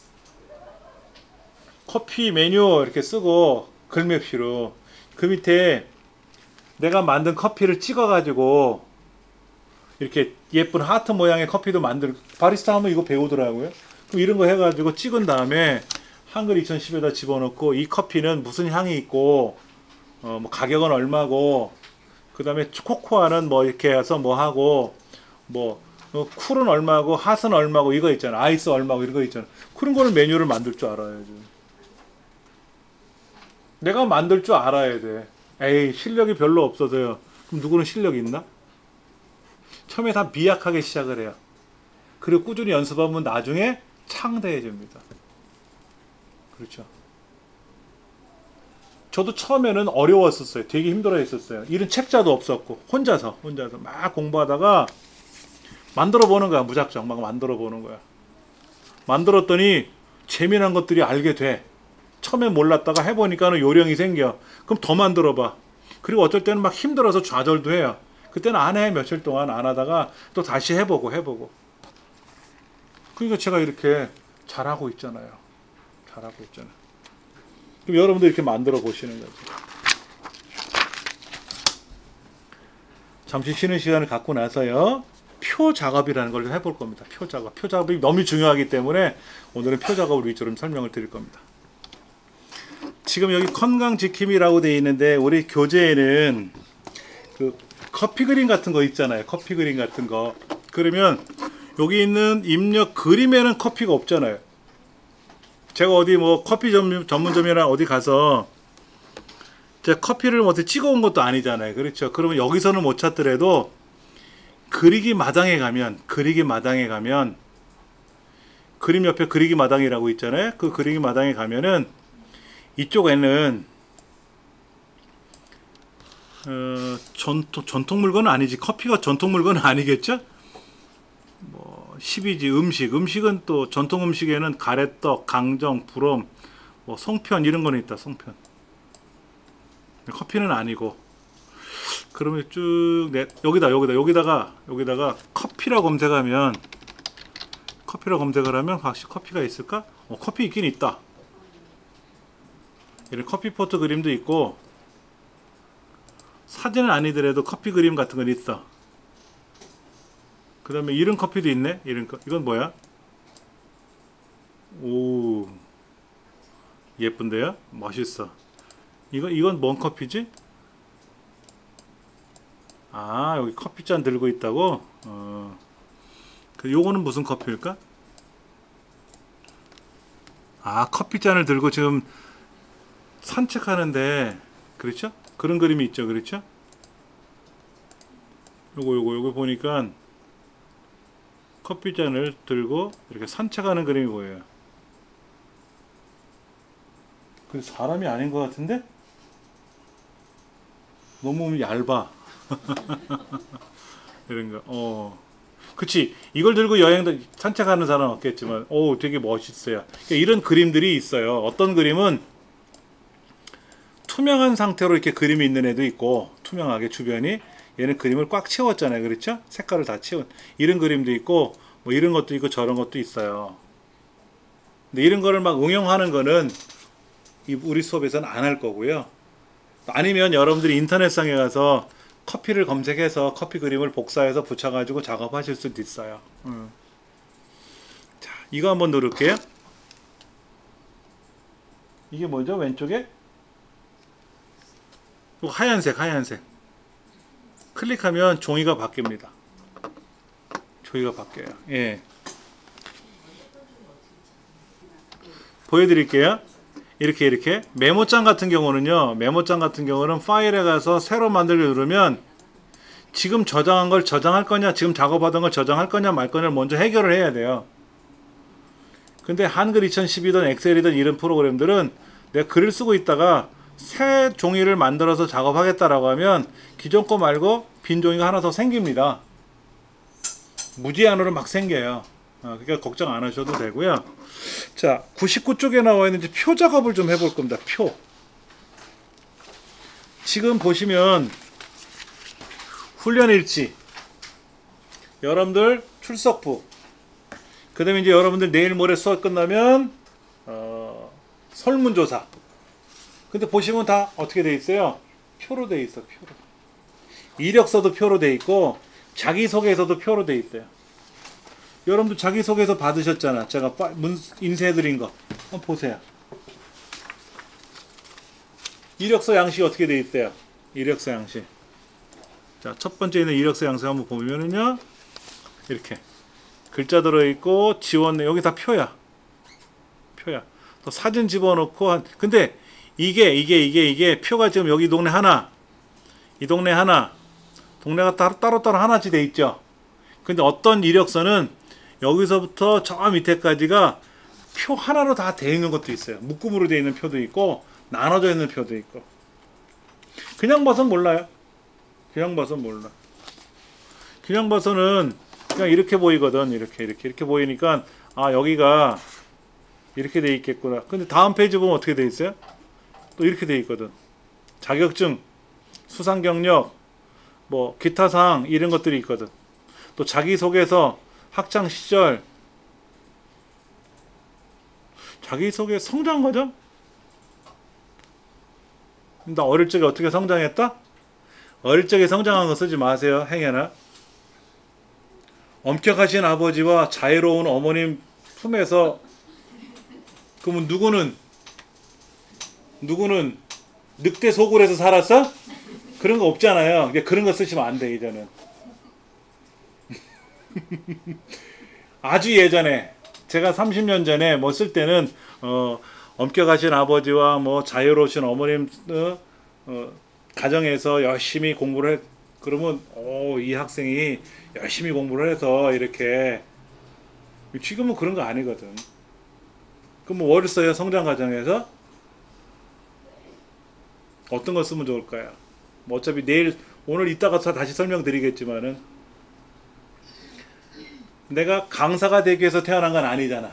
커피 메뉴 이렇게 쓰고 글맵시로 그 밑에 내가 만든 커피를 찍어 가지고 이렇게 예쁜 하트 모양의 커피도 만들 바리스타 하면 이거 배우더라고요. 그럼 이런 거 해가지고 찍은 다음에 한글 이천십에다 집어넣고 이 커피는 무슨 향이 있고 어 뭐 가격은 얼마고 그 다음에 코코아는 뭐 이렇게 해서 뭐 하고 뭐 어, 쿨은 얼마고 핫은 얼마고 이거 있잖아. 아이스 얼마고 이런 거 있잖아. 그런 거를 메뉴를 만들 줄 알아야지. 내가 만들 줄 알아야 돼. 에이 실력이 별로 없어서요. 그럼 누구는 실력이 있나? 처음에 다 미약하게 시작을 해요. 그리고 꾸준히 연습하면 나중에 창대해집니다. 그렇죠. 저도 처음에는 어려웠었어요. 되게 힘들어 했었어요. 이런 책자도 없었고 혼자서 혼자서 막 공부하다가 만들어 보는 거야. 무작정 막 만들어 보는 거야. 만들었더니 재미난 것들이 알게 돼. 처음에 몰랐다가 해보니까는 요령이 생겨. 그럼 더 만들어 봐. 그리고 어쩔 때는 막 힘들어서 좌절도 해요. 그때는 안 해. 며칠 동안 안 하다가 또 다시 해보고 해보고. 그러니까 제가 이렇게 잘하고 있잖아요. 잘하고 있잖아요. 그럼 여러분도 이렇게 만들어 보시는 거죠. 잠시 쉬는 시간을 갖고 나서요. 표 작업이라는 걸 해볼 겁니다. 표 작업. 표 작업이 너무 중요하기 때문에 오늘은 표 작업을 위주로 설명을 드릴 겁니다. 지금 여기 건강지킴이라고 되어 있는데 우리 교재에는 그 커피 그림 같은 거 있잖아요. 커피 그림 같은 거. 그러면 여기 있는 입력 그림에는 커피가 없잖아요. 제가 어디 뭐 커피 전문, 전문점이나 어디 가서 제가 커피를 어디 찍어온 것도 아니잖아요. 그렇죠. 그러면 여기서는 못 찾더라도 그리기 마당에 가면 그리기 마당에 가면 그림 옆에 그리기 마당이라고 있잖아요. 그 그리기 마당에 가면은 이쪽에는 어, 전통, 전통 물건은 아니지. 커피가 전통 물건은 아니겠죠? 뭐, 십이지, 음식. 음식은 또 전통 음식에는 가래떡, 강정, 부럼, 뭐, 송편, 이런 거는 있다, 송편. 커피는 아니고. 그러면 쭉, 내, 여기다, 여기다, 여기다가, 여기다가 커피라 검색하면, 커피라 검색을 하면 확실히 커피가 있을까? 어, 커피 있긴 있다. 이런 커피 포트 그림도 있고, 사진은 아니더라도 커피 그림 같은 건 있어. 그 다음에 이런 커피도 있네. 이런 거. 이건 뭐야? 오, 예쁜데요? 멋있어. 이거, 이건 뭔 커피지? 아, 여기 커피잔 들고 있다고? 어, 그 요거는 무슨 커피일까? 아, 커피잔을 들고 지금 산책하는데, 그렇죠? 그런 그림이 있죠. 그렇죠? 요거 요거 요거 보니까 커피잔을 들고 이렇게 산책하는 그림이 보여요. 그 사람이 아닌 것 같은데? 너무 얇아. 이런 거. 어. 그치. 이걸 들고 여행도 산책하는 사람은 없겠지만, 오, 되게 멋있어요. 그러니까 이런 그림들이 있어요. 어떤 그림은 투명한 상태로 이렇게 그림이 있는 애도 있고, 투명하게 주변이. 얘는 그림을 꽉 채웠잖아요. 그렇죠? 색깔을 다 채운. 이런 그림도 있고, 뭐 이런 것도 있고, 저런 것도 있어요. 근데 이런 거를 막 응용하는 거는 우리 수업에서는 안 할 거고요. 아니면 여러분들이 인터넷상에 가서 커피를 검색해서 커피 그림을 복사해서 붙여가지고 작업하실 수도 있어요. 음. 자, 이거 한번 누를게요. 이게 뭐죠? 왼쪽에? 이거 하얀색, 하얀색. 클릭하면 종이가 바뀝니다. 종이가 바뀌어요. 예. 보여드릴게요. 이렇게 이렇게 메모장 같은 경우는요, 메모장 같은 경우는 파일에 가서 새로 만들기 누르면 지금 저장한 걸 저장할 거냐, 지금 작업하던 걸 저장할 거냐 말 거냐를 먼저 해결을 해야 돼요. 근데 한글 이천십이든 엑셀이든 이런 프로그램들은 내가 글을 쓰고 있다가 새 종이를 만들어서 작업하겠다라고 하면 기존 거 말고 빈 종이가 하나 더 생깁니다. 무제한으로 막 생겨요. 어, 그러니까 걱정 안 하셔도 되고요. 자, 구십구 쪽에 나와 있는 표 작업을 좀 해볼 겁니다. 표. 지금 보시면 훈련일지, 여러분들 출석부, 그 다음에 이제 여러분들 내일 모레 수업 끝나면 어, 설문조사. 근데 보시면 다 어떻게 돼 있어요? 표로 돼 있어. 표로. 이력서도 표로 돼 있고 자기소개서도 표로 돼 있어요. 여러분들 자기소개서 받으셨잖아. 제가 인쇄해드린 거 한번 보세요. 이력서 양식이 어떻게 돼 있어요? 이력서 양식. 자, 첫 번째 있는 이력서 양식 한번 보면은요, 이렇게 글자 들어있고 지원, 여기 다 표야. 표야. 또 사진 집어넣고 한, 근데 이게 이게 이게 이게 표가 지금 여기 동네 하나, 이 동네 하나, 동네가 따로 따로 따로 하나씩 돼 있죠. 근데 어떤 이력서는 여기서부터 저 밑에까지가 표 하나로 다 돼 있는 것도 있어요. 묶음으로 돼 있는 표도 있고 나눠져 있는 표도 있고. 그냥 봐선 몰라요. 그냥 봐선 몰라. 그냥 봐서는 그냥 이렇게 보이거든. 이렇게 이렇게 이렇게 보이니까 아, 여기가 이렇게 돼 있겠구나. 근데 다음 페이지 보면 어떻게 돼 있어요? 또 이렇게 돼 있거든. 자격증, 수상 경력, 뭐 기타 사항 이런 것들이 있거든. 또 자기소개서, 학창 시절, 자기소개, 성장 과정? 나 어릴 적에 어떻게 성장했다? 어릴 적에 성장한 거 쓰지 마세요. 행여나 엄격하신 아버지와 자유로운 어머님 품에서, 그러면 누구는 누구는 늑대 소굴에서 살았어? 그런 거 없잖아요. 그런 거 쓰시면 안 돼. 이제는 아주 예전에 제가 삼십 년 전에 뭐 쓸 때는 어, 엄격하신 아버지와 뭐 자유로우신 어머님 어, 어, 가정에서 열심히 공부를 해. 그러면 오, 이 학생이 열심히 공부를 해서 이렇게. 지금은 그런 거 아니거든. 그럼 뭐를 써요? 성장 과정에서 어떤 거 쓰면 좋을까요? 뭐 어차피 내일 오늘 이따가 다시 설명드리겠지만은 내가 강사가 되기 위해서 태어난 건 아니잖아.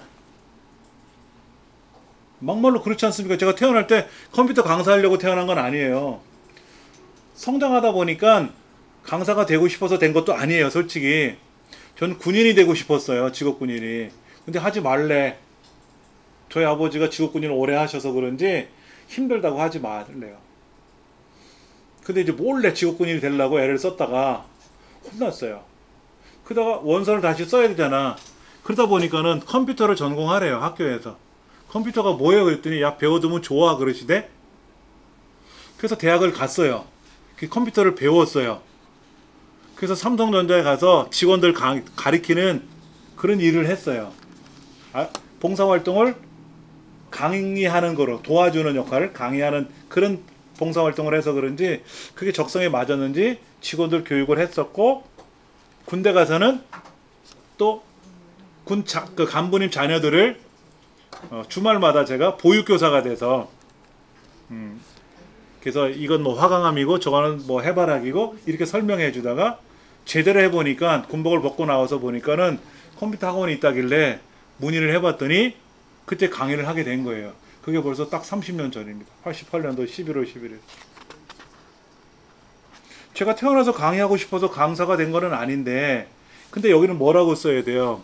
막말로 그렇지 않습니까? 제가 태어날 때 컴퓨터 강사하려고 태어난 건 아니에요. 성장하다 보니까 강사가 되고 싶어서 된 것도 아니에요. 솔직히 전 군인이 되고 싶었어요. 직업군인이. 근데 하지 말래. 저희 아버지가 직업군인을 오래 하셔서 그런지 힘들다고 하지 말래요. 근데 이제 몰래 직업군인이 되려고 애를 썼다가 혼났어요. 그러다가 원서를 다시 써야 되잖아. 그러다 보니까는 컴퓨터를 전공하래요. 학교에서. 컴퓨터가 뭐예요? 그랬더니 야, 배워두면 좋아 그러시대. 그래서 대학을 갔어요. 그 컴퓨터를 배웠어요. 그래서 삼성전자에 가서 직원들 가, 가리키는 그런 일을 했어요. 아, 봉사활동을 강의하는 거로 도와주는 역할을 강의하는 그런 봉사활동을 해서 그런지 그게 적성에 맞았는지 직원들 교육을 했었고, 군대 가서는 또 군 그 간부님 자녀들을 어, 주말마다 제가 보육교사가 돼서 음, 그래서 이건 뭐 화강암이고 저거는 뭐 해바라기고 이렇게 설명해 주다가 제대로 해보니까 군복을 벗고 나와서 보니까는 컴퓨터 학원이 있다길래 문의를 해봤더니 그때 강의를 하게 된 거예요. 그게 벌써 딱 삼십 년 전입니다. 팔십팔 년도 십일월 십일일. 제가 태어나서 강의하고 싶어서 강사가 된 거는 아닌데, 근데 여기는 뭐라고 써야 돼요?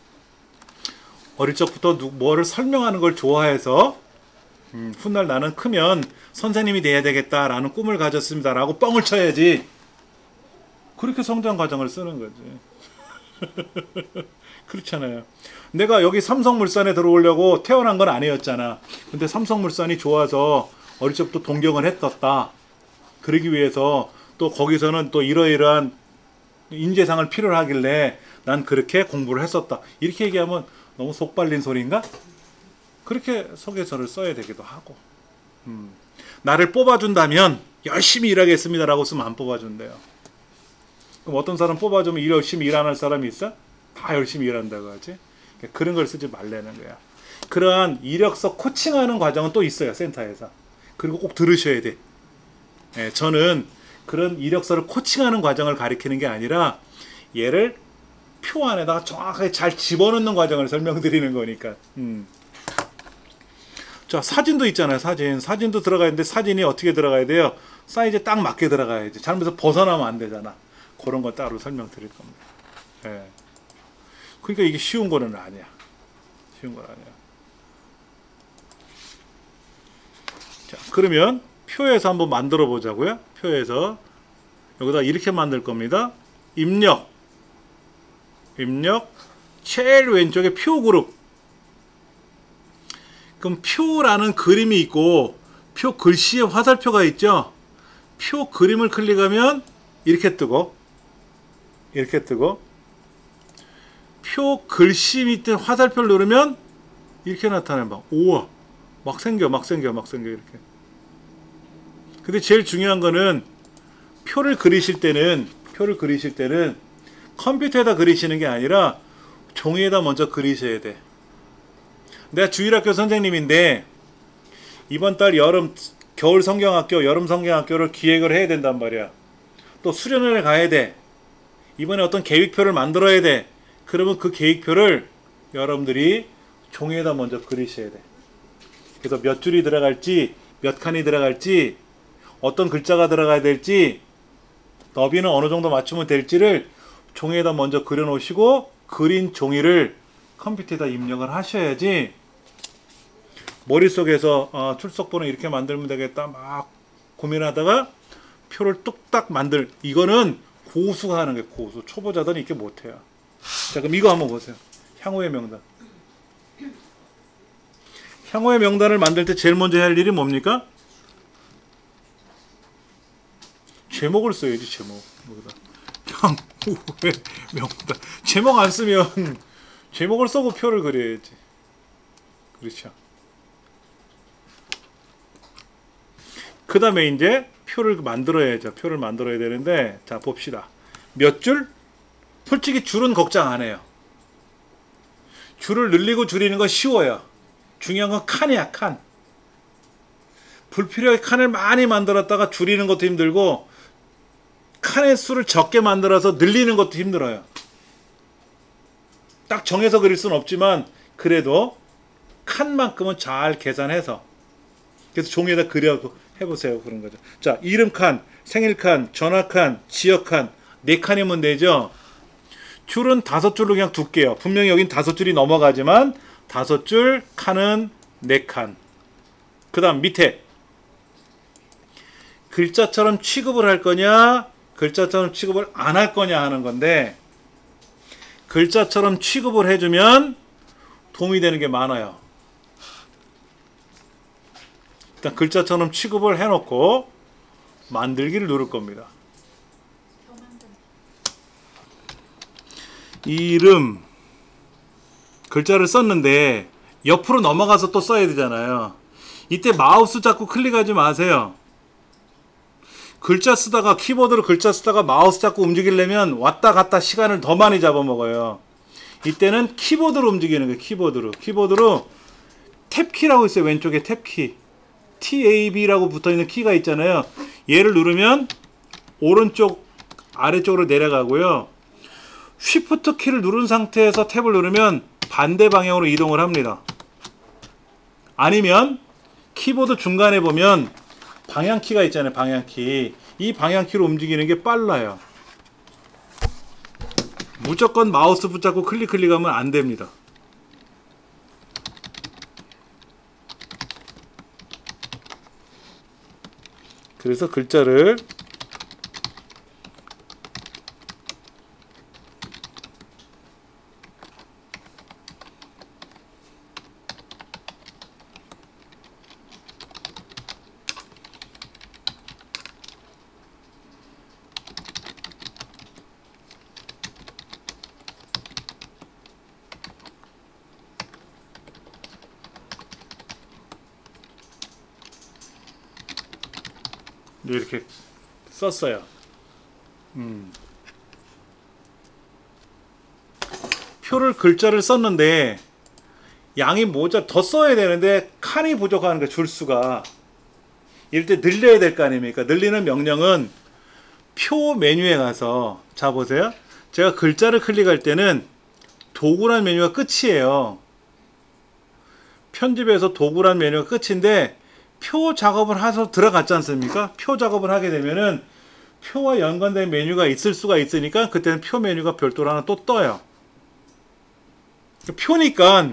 어릴 적부터 누, 뭐를 설명하는 걸 좋아해서 음, 훗날 나는 크면 선생님이 돼야 되겠다라는 꿈을 가졌습니다 라고 뻥을 쳐야지. 그렇게 성장 과정을 쓰는 거지. 그렇잖아요. 내가 여기 삼성물산에 들어오려고 태어난 건 아니었잖아. 근데 삼성물산이 좋아서 어릴 적부터 동경을 했었다. 그러기 위해서 또 거기서는 또 이러이러한 인재상을 필요로 하길래 난 그렇게 공부를 했었다. 이렇게 얘기하면 너무 속 발린 소리인가? 그렇게 소개서를 써야 되기도 하고. 음. 나를 뽑아준다면 열심히 일하겠습니다라고 쓰면 안 뽑아준대요. 그럼 어떤 사람 뽑아주면 일 열심히 일 안 할 사람이 있어? 다 열심히 일한다고 하지. 그런 걸 쓰지 말라는 거야. 그러한 이력서 코칭하는 과정은 또 있어요, 센터에서. 그리고 꼭 들으셔야 돼. 예, 저는 그런 이력서를 코칭하는 과정을 가리키는 게 아니라 얘를 표 안에다가 정확하게 잘 집어넣는 과정을 설명드리는 거니까. 음. 자, 사진도 있잖아요. 사진. 사진도 들어가야 되는데 사진이 어떻게 들어가야 돼요? 사이즈에 딱 맞게 들어가야지. 잘못해서 벗어나면 안 되잖아. 그런 거 따로 설명드릴 겁니다. 예. 그러니까 이게 쉬운 거는 아니야. 쉬운 건 아니야. 자, 그러면 표에서 한번 만들어 보자고요. 표에서 여기다 이렇게 만들 겁니다. 입력. 입력. 제일 왼쪽에 표 그룹. 그럼 표라는 그림이 있고 표 글씨에 화살표가 있죠. 표 그림을 클릭하면 이렇게 뜨고 이렇게 뜨고 표 글씨 밑에 화살표를 누르면 이렇게 나타나요. 막 우와 막 생겨 막 생겨 막 생겨 이렇게. 근데 제일 중요한 거는 표를 그리실 때는 표를 그리실 때는 컴퓨터에다 그리시는 게 아니라 종이에다 먼저 그리셔야 돼. 내가 주일학교 선생님인데 이번 달 여름 겨울 성경학교 여름 성경학교를 기획을 해야 된단 말이야. 또 수련회를 가야 돼. 이번에 어떤 계획표를 만들어야 돼. 그러면 그 계획표를 여러분들이 종이에다 먼저 그리셔야 돼. 그래서 몇 줄이 들어갈지 몇 칸이 들어갈지 어떤 글자가 들어가야 될지 너비는 어느 정도 맞추면 될지를 종이에다 먼저 그려 놓으시고 그린 종이를 컴퓨터에다 입력을 하셔야지 머릿속에서 어, 출석번호 이렇게 만들면 되겠다 막 고민하다가 표를 뚝딱 만들 이거는 고수가 하는 게 고수. 초보자들은 이렇게 못해요. 자, 그럼 이거 한번 보세요. 향후의 명단. 향후의 명단을 만들 때 제일 먼저 할 일이 뭡니까? 제목을 써야지. 제목. 향후의 명단. 제목 안 쓰면 제목을 써고 표를 그려야지. 그렇죠. 그 다음에 이제 표를 만들어야죠. 표를 만들어야 되는데 자 봅시다. 몇 줄? 솔직히 줄은 걱정 안 해요. 줄을 늘리고 줄이는 건 쉬워요. 중요한 건 칸이야. 칸. 불필요하게 칸을 많이 만들었다가 줄이는 것도 힘들고 칸의 수를 적게 만들어서 늘리는 것도 힘들어요. 딱 정해서 그릴 수는 없지만 그래도 칸만큼은 잘 계산해서 그래서 종이에다 그려 해보세요. 그런 거죠. 자, 이름 칸, 생일 칸, 전화 칸, 지역 칸 네 칸이면 되죠. 줄은 다섯 줄로 그냥 둘게요. 분명히 여긴 다섯 줄이 넘어가지만 다섯 줄, 칸은 네 칸. 그 다음 밑에 글자처럼 취급을 할 거냐 글자처럼 취급을 안 할 거냐 하는 건데 글자처럼 취급을 해주면 도움이 되는 게 많아요. 일단 글자처럼 취급을 해놓고 만들기를 누를 겁니다. 이름 글자를 썼는데 옆으로 넘어가서 또 써야 되잖아요. 이때 마우스 자꾸 클릭하지 마세요. 글자 쓰다가 키보드로 글자 쓰다가 마우스 자꾸 움직이려면 왔다 갔다 시간을 더 많이 잡아먹어요. 이때는 키보드로 움직이는 거예요. 키보드로 키보드로 탭키라고 있어요. 왼쪽에 탭키 탭라고 붙어있는 키가 있잖아요. 얘를 누르면 오른쪽 아래쪽으로 내려가고요. 쉬프트 키를 누른 상태에서 탭을 누르면 반대 방향으로 이동을 합니다. 아니면 키보드 중간에 보면 방향키가 있잖아요. 방향키. 이 방향키로 움직이는 게 빨라요. 무조건 마우스 붙잡고 클릭 클릭하면 안 됩니다. 그래서 글자를 이렇게 썼어요. 음. 표를 글자를 썼는데 양이 모자 더 써야 되는데 칸이 부족하는 거 줄수가. 이럴 때 늘려야 될 거 아닙니까? 늘리는 명령은 표 메뉴에 가서 자 보세요. 제가 글자를 클릭할 때는 도구란 메뉴가 끝이에요. 편집에서 도구란 메뉴가 끝인데 표 작업을 해서 들어갔지 않습니까? 표 작업을 하게 되면은 표와 연관된 메뉴가 있을 수가 있으니까 그때는 표 메뉴가 별도로 하나 또 떠요. 표니까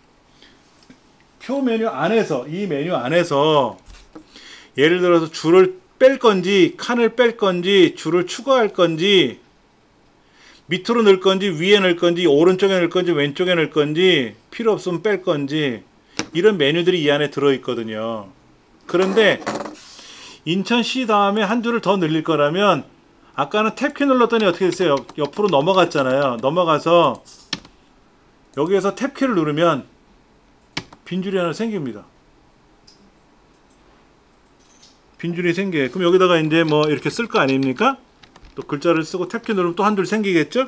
표 메뉴 안에서, 이 메뉴 안에서 예를 들어서 줄을 뺄 건지 칸을 뺄 건지 줄을 추가할 건지 밑으로 넣을 건지 위에 넣을 건지 오른쪽에 넣을 건지 왼쪽에 넣을 건지 필요 없으면 뺄 건지 이런 메뉴들이 이 안에 들어있거든요. 그런데 인천시 다음에 한 줄을 더 늘릴 거라면 아까는 탭키 눌렀더니 어떻게 됐어요? 옆으로 넘어갔잖아요. 넘어가서 여기에서 탭키를 누르면 빈줄이 하나 생깁니다. 빈줄이 생겨요. 그럼 여기다가 이제 뭐 이렇게 쓸 거 아닙니까? 또 글자를 쓰고 탭키 누르면 또 한 줄 생기겠죠?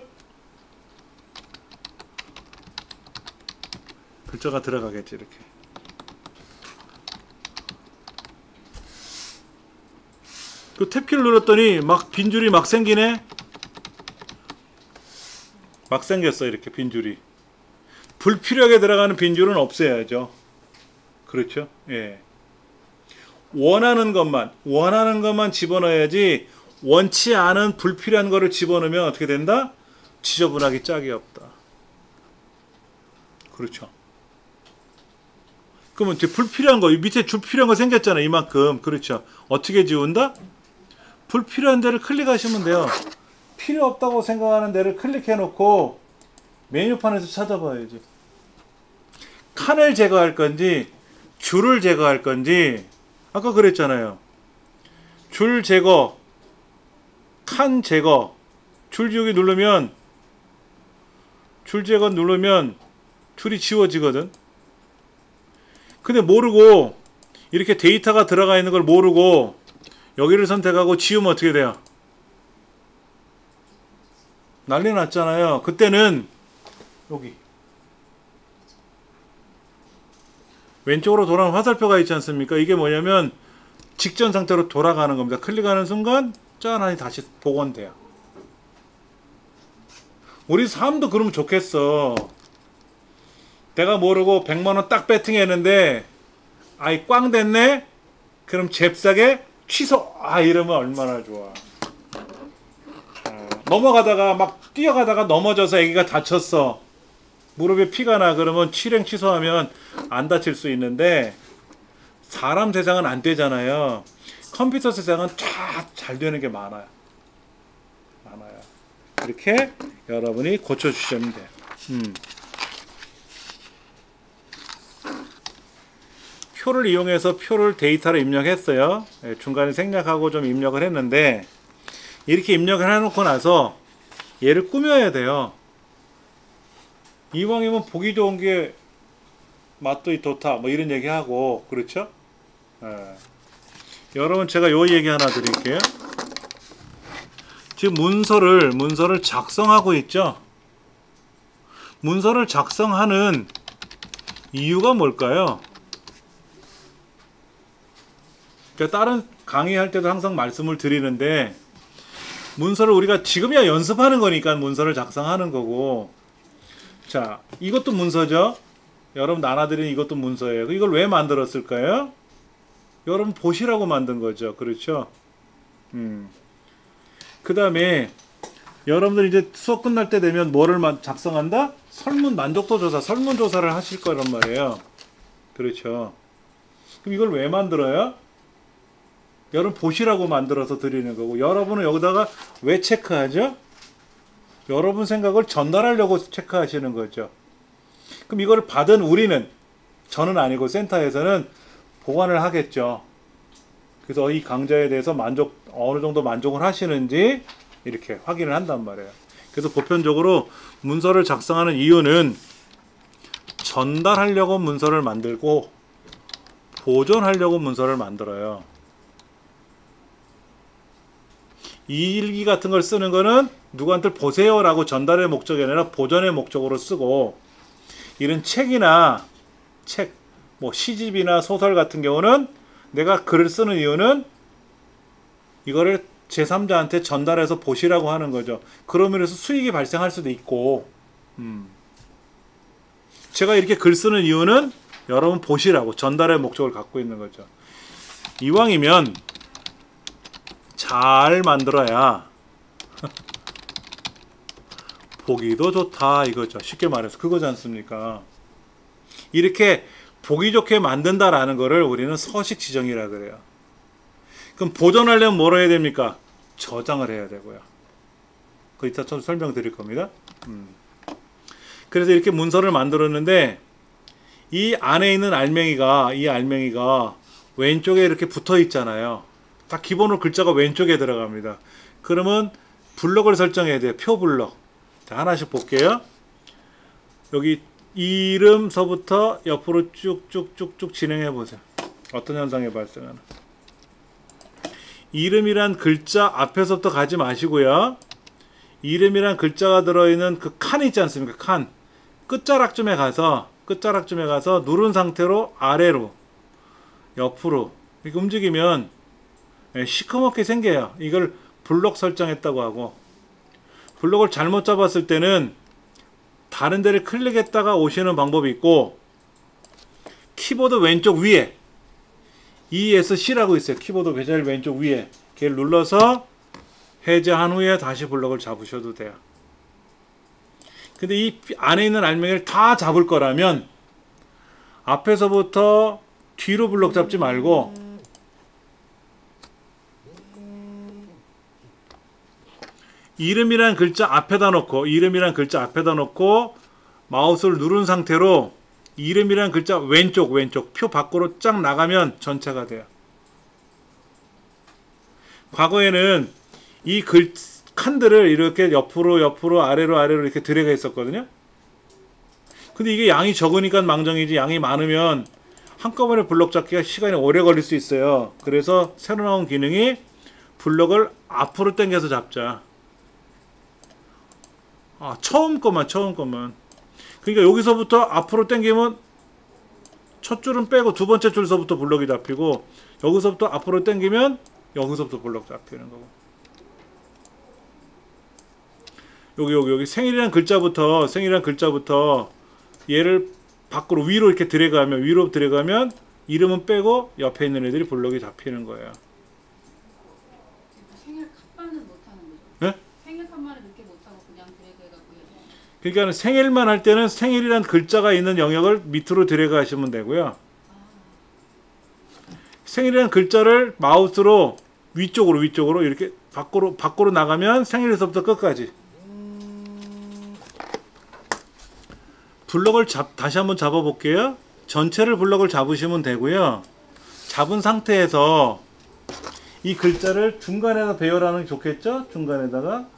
글자가 들어가겠지 이렇게. 그 탭키를 눌렀더니 막 빈줄이 막 생기네. 막 생겼어 이렇게 빈줄이. 불필요하게 들어가는 빈줄은 없애야죠. 그렇죠? 예. 원하는 것만 원하는 것만 집어넣어야지 원치 않은 불필요한 거를 집어넣으면 어떻게 된다? 지저분하기 짝이 없다. 그렇죠. 그러면 이제 불필요한 거, 밑에 불필요한 거 생겼잖아 이만큼. 그렇죠. 어떻게 지운다? 불필요한 데를 클릭하시면 돼요. 필요 없다고 생각하는 데를 클릭해 놓고 메뉴판에서 찾아봐야지. 칸을 제거할 건지 줄을 제거할 건지 아까 그랬잖아요. 줄 제거, 칸 제거, 줄 지우기 누르면 줄 제거 누르면 줄이 지워지거든. 근데 모르고 이렇게 데이터가 들어가 있는 걸 모르고 여기를 선택하고 지우면 어떻게 돼요? 난리 났잖아요. 그때는 여기 왼쪽으로 돌아온 화살표가 있지 않습니까? 이게 뭐냐면 직전 상태로 돌아가는 겁니다. 클릭하는 순간 짠하니 다시 복원돼요. 우리 삶도 그러면 좋겠어. 내가 모르고 백만 원 딱 배팅했는데 아이 꽝 됐네? 그럼 잽싸게 취소! 아 이러면 얼마나 좋아. 어, 넘어가다가 막 뛰어가다가 넘어져서 애기가 다쳤어. 무릎에 피가 나. 그러면 실행 취소하면 안 다칠 수 있는데 사람 세상은 안 되잖아요. 컴퓨터 세상은 쫙 잘 되는 게 많아요. 많아요. 이렇게 여러분이 고쳐주시면 돼요. 음. 표를 이용해서 표를 데이터를 입력했어요. 중간에 생략하고 좀 입력을 했는데 이렇게 입력을 해놓고 나서 얘를 꾸며야 돼요. 이왕이면 보기 좋은 게 맛도 좋다 뭐 이런 얘기하고 그렇죠? 예. 여러분 제가 요 얘기 하나 드릴게요. 지금 문서를 문서를 작성하고 있죠. 문서를 작성하는 이유가 뭘까요? 그러니까 다른 강의할 때도 항상 말씀을 드리는데 문서를 우리가 지금이야 연습하는 거니까 문서를 작성하는 거고, 자 이것도 문서죠. 여러분 나눠드린 이것도 문서예요. 이걸 왜 만들었을까요? 여러분 보시라고 만든 거죠. 그렇죠? 음. 그 다음에 여러분들 이제 수업 끝날 때 되면 뭐를 작성한다? 설문 만족도 조사, 설문조사를 하실 거란 말이에요. 그렇죠? 그럼 이걸 왜 만들어요? 여러분 보시라고 만들어서 드리는 거고, 여러분은 여기다가 왜 체크하죠? 여러분 생각을 전달하려고 체크하시는 거죠. 그럼 이걸 받은 우리는, 저는 아니고 센터에서는 보관을 하겠죠. 그래서 이 강좌에 대해서 만족, 어느 정도 만족을 하시는지 이렇게 확인을 한단 말이에요. 그래서 보편적으로 문서를 작성하는 이유는 전달하려고 문서를 만들고 보존하려고 문서를 만들어요. 이 일기 같은 걸 쓰는 거는 누구한테 보세요라고 전달의 목적이 아니라 보존의 목적으로 쓰고, 이런 책이나 책, 뭐 시집이나 소설 같은 경우는 내가 글을 쓰는 이유는 이거를 제삼자한테 전달해서 보시라고 하는 거죠. 그러면서 수익이 발생할 수도 있고, 음. 제가 이렇게 글 쓰는 이유는 여러분 보시라고 전달의 목적을 갖고 있는 거죠. 이왕이면 잘 만들어야 보기도 좋다 이거죠. 쉽게 말해서 그거지 않습니까? 이렇게 보기 좋게 만든다라는 거를 우리는 서식 지정이라 그래요. 그럼 보존하려면 뭘 해야 됩니까? 저장을 해야 되고요. 그 이따 좀 설명드릴 겁니다. 음. 그래서 이렇게 문서를 만들었는데, 이 안에 있는 알맹이가 이 알맹이가 왼쪽에 이렇게 붙어 있잖아요. 딱 기본으로 글자가 왼쪽에 들어갑니다. 그러면 블럭을 설정해야 돼요. 표 블럭. 자, 하나씩 볼게요. 여기 이름서부터 옆으로 쭉쭉쭉쭉 진행해 보세요. 어떤 현상이 발생하나. 이름이란 글자 앞에서부터 가지 마시고요. 이름이란 글자가 들어있는 그 칸 있지 않습니까? 칸. 끝자락쯤에 가서 끝자락쯤에 가서 누른 상태로 아래로 옆으로 이렇게 움직이면 시커멓게 생겨요. 이걸 블록 설정했다고 하고, 블록을 잘못 잡았을 때는 다른 데를 클릭했다가 오시는 방법이 있고, 키보드 왼쪽 위에 이에스씨라고 있어요. 키보드 제일 왼쪽 위에 걔를 눌러서 해제한 후에 다시 블록을 잡으셔도 돼요. 근데 이 안에 있는 알맹이를 다 잡을 거라면 앞에서부터 뒤로 블록 잡지 말고 이름이란 글자 앞에다 놓고 이름이란 글자 앞에다 놓고 마우스를 누른 상태로 이름이란 글자 왼쪽 왼쪽 표 밖으로 쫙 나가면 전체가 돼요. 과거에는 이 글 칸들을 이렇게 옆으로 옆으로 아래로 아래로 이렇게 드래그 했었거든요. 근데 이게 양이 적으니까 망정이지, 양이 많으면 한꺼번에 블록 잡기가 시간이 오래 걸릴 수 있어요. 그래서 새로 나온 기능이 블록을 앞으로 당겨서 잡자. 아, 처음 것만 처음 것만 그러니까 여기서부터 앞으로 당기면 첫 줄은 빼고 두 번째 줄서부터 블록이 잡히고, 여기서부터 앞으로 당기면 여기서부터 블록 잡히는 거고, 여기 여기 여기 생일이라는 글자부터 생일이라는 글자부터 얘를 밖으로 위로 이렇게 드래그하면 위로 드래그하면 이름은 빼고 옆에 있는 애들이 블록이 잡히는 거예요. 생일 칸만은 못하는 거죠? 네? 생일 칸만은 그렇게 못하고 그냥 드래그해갖고 해서. 그러니까 생일만 할 때는 생일이란 글자가 있는 영역을 밑으로 드래그 하시면 되고요. 아. 생일이란 글자를 마우스로 위쪽으로 위쪽으로 이렇게 밖으로 밖으로 나가면 생일에서부터 끝까지 블럭을 잡, 다시 한번 잡아 볼게요. 전체를 블럭을 잡으시면 되고요. 잡은 상태에서 이 글자를 중간에다 배열하는 게 좋겠죠? 중간에다가.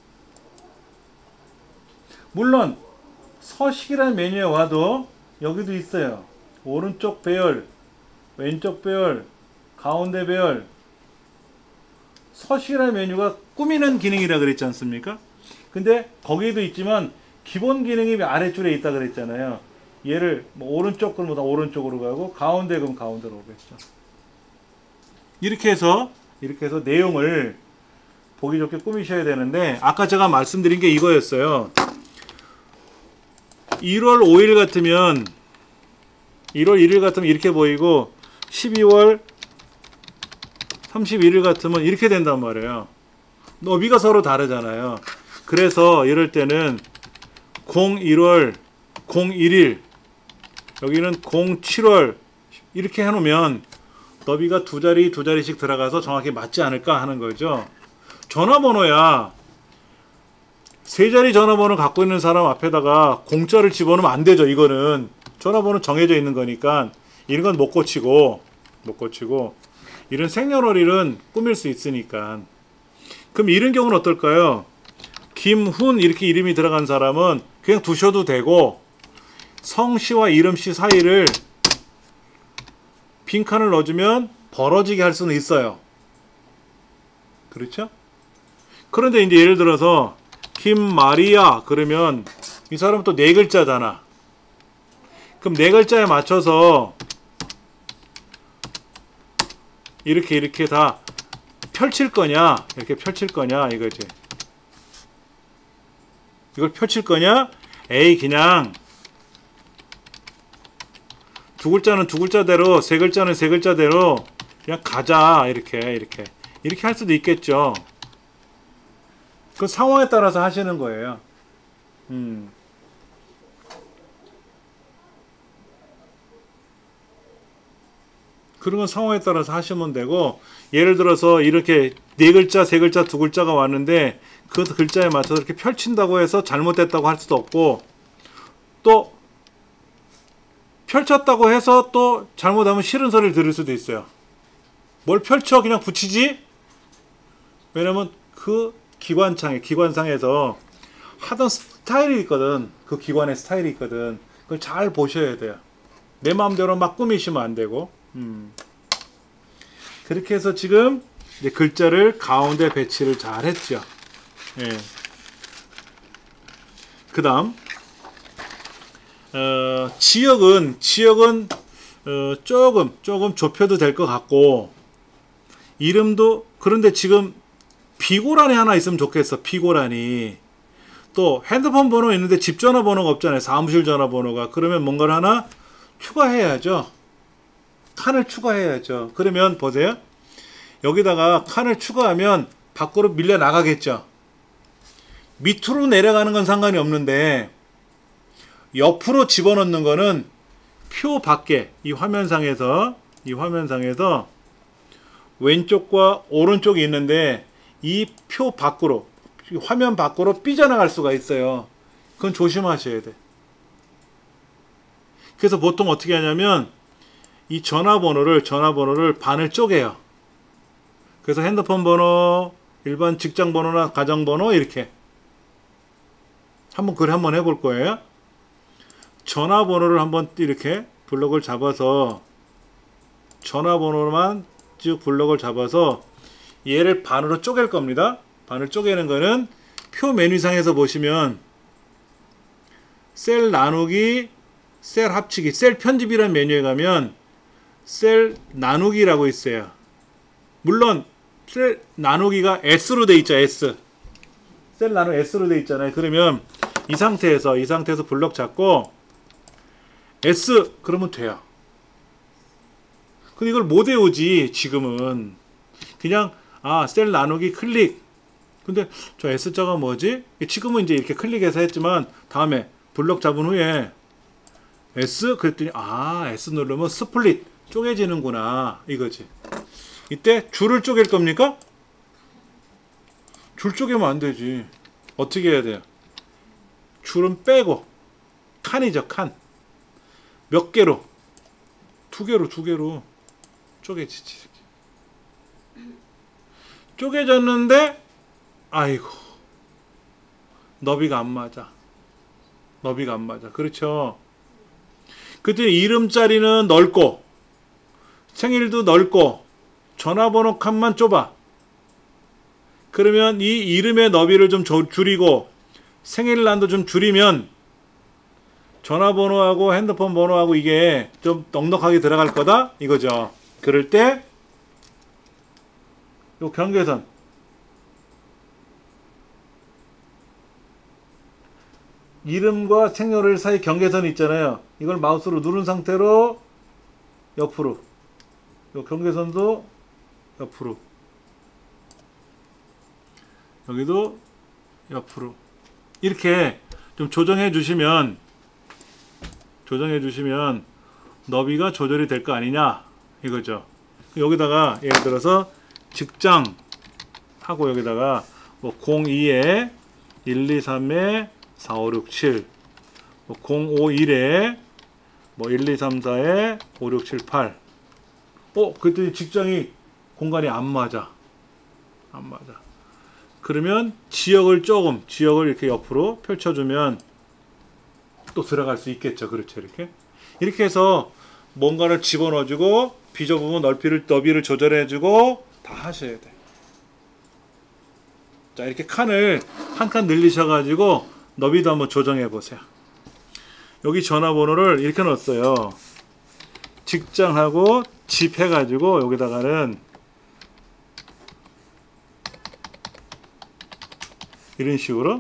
물론 서식이라는 메뉴에 와도 여기도 있어요. 오른쪽 배열, 왼쪽 배열, 가운데 배열. 서식이라는 메뉴가 꾸미는 기능이라 그랬지 않습니까? 근데 거기에도 있지만 기본 기능이 아래줄에 있다 그랬잖아요. 얘를 뭐 오른쪽 그러면 오른쪽으로 가고 가운데 그럼 가운데로 오겠죠. 이렇게 해서 이렇게 해서 내용을 보기 좋게 꾸미셔야 되는데, 아까 제가 말씀드린 게 이거였어요. 일월 오일 같으면 일월 일일 같으면 이렇게 보이고 십이월 삼십일일 같으면 이렇게 된단 말이에요. 너비가 서로 다르잖아요. 그래서 이럴 때는 공일월, 공일일, 여기는 공칠월 이렇게 해놓으면 너비가 두 자리 두 자리씩 들어가서 정확히 맞지 않을까 하는 거죠. 전화번호야 세 자리 전화번호 갖고 있는 사람 앞에다가 공짜를 집어넣으면 안 되죠. 이거는 전화번호 정해져 있는 거니까 이런 건 못 고치고 못 고치고 이런 생년월일은 꾸밀 수 있으니까. 그럼 이런 경우는 어떨까요? 김훈 이렇게 이름이 들어간 사람은 그냥 두셔도 되고, 성씨와 이름씨 사이를 빈칸을 넣어주면 벌어지게 할 수는 있어요. 그렇죠? 그런데 이제 예를 들어서 김마리아 그러면 이 사람은 또 네 글자잖아. 그럼 네 글자에 맞춰서 이렇게 이렇게 다 펼칠 거냐, 이렇게 펼칠 거냐 이거지. 이걸 펼칠 거냐? 에이 그냥 두 글자는 두 글자대로, 세 글자는 세 글자대로 그냥 가자 이렇게 이렇게 이렇게 할 수도 있겠죠. 그 상황에 따라서 하시는 거예요. 음. 그런 건 상황에 따라서 하시면 되고, 예를 들어서 이렇게 네 글자, 세 글자, 두 글자가 왔는데 그 글자에 맞춰서 이렇게 펼친다고 해서 잘못됐다고 할 수도 없고, 또 펼쳤다고 해서 또 잘못하면 싫은 소리를 들을 수도 있어요. 뭘 펼쳐 그냥 붙이지? 왜냐면 그 기관창에, 기관상에서 하던 스타일이 있거든. 그 기관의 스타일이 있거든. 그걸 잘 보셔야 돼요. 내 마음대로 막 꾸미시면 안 되고. 음. 그렇게 해서 지금 이제 글자를 가운데 배치를 잘 했죠. 예. 그 다음 어, 지역은 지역은 어, 조금 조금 좁혀도 될 것 같고, 이름도, 그런데 지금 비고란이 하나 있으면 좋겠어. 비고란이. 또 핸드폰 번호 있는데 집 전화번호가 없잖아요. 사무실 전화번호가. 그러면 뭔가를 하나 추가해야죠. 칸을 추가해야죠. 그러면 보세요. 여기다가 칸을 추가하면 밖으로 밀려 나가겠죠. 밑으로 내려가는 건 상관이 없는데 옆으로 집어넣는 거는 표 밖에, 이 화면상에서 이 화면상에서 왼쪽과 오른쪽이 있는데 이 표 밖으로, 화면 밖으로 삐져나갈 수가 있어요. 그건 조심하셔야 돼. 그래서 보통 어떻게 하냐면 이 전화번호를 전화번호를 반을 쪼개요. 그래서 핸드폰 번호, 일반 직장 번호나 가정 번호 이렇게 한번 그래 한번 해볼 거예요. 전화번호를 한번 이렇게 블럭을 잡아서 전화번호만 쭉 블럭을 잡아서 얘를 반으로 쪼갤 겁니다. 반을 쪼개는 거는 표 메뉴상에서 보시면 셀 나누기, 셀 합치기, 셀 편집이라는 메뉴에 가면 셀 나누기라고 있어요. 물론 셀 나누기가 S로 돼 있죠. S. 셀 나누기 S로 돼 있잖아요. 그러면 이 상태에서 이 상태에서 블럭 잡고 S 그러면 돼요. 근데 이걸 못 외우지 지금은. 그냥 아 셀 나누기 클릭. 근데 저 S자가 뭐지? 지금은 이제 이렇게 클릭해서 했지만 다음에 블럭 잡은 후에 S 그랬더니 아 S 누르면 스플릿 쪼개지는구나 이거지. 이때 줄을 쪼갤 겁니까? 줄 쪼개면 안 되지. 어떻게 해야 돼요? 줄은 빼고 칸이죠. 칸. 몇 개로? 두 개로 두 개로 쪼개지지. 쪼개졌는데 아이고 너비가 안 맞아. 너비가 안 맞아. 그렇죠. 그때 이름 자리는 넓고 생일도 넓고 전화번호 칸만 좁아. 그러면 이 이름의 너비를 좀 줄이고 생일란도 좀 줄이면 전화번호하고 핸드폰 번호하고 이게 좀 넉넉하게 들어갈 거다 이거죠. 그럴 때 요 경계선 이름과 생년월 사이 경계선 있잖아요. 이걸 마우스로 누른 상태로 옆으로, 요 경계선도 옆으로, 여기도 옆으로 이렇게 좀 조정해 주시면 조정해 주시면 너비가 조절이 될 거 아니냐 이거죠. 여기다가 예를 들어서 직장 하고 여기다가 뭐 공이에 일, 이, 삼에 사, 오, 육, 칠 뭐 공오일에 뭐 일, 이, 삼, 사에 오, 육, 칠, 팔. 어 그랬더니 직장이 공간이 안 맞아. 안 맞아. 그러면 지역을 조금 지역을 이렇게 옆으로 펼쳐주면 또 들어갈 수 있겠죠. 그렇죠. 이렇게 이렇게 해서 뭔가를 집어넣어주고 비좁으면 넓이를 너비를 조절해주고 다 하셔야 돼. 자, 이렇게 칸을 한 칸 늘리셔가지고 너비도 한번 조정해 보세요. 여기 전화번호를 이렇게 넣었어요. 직장하고 집 해가지고 여기다가는 이런 식으로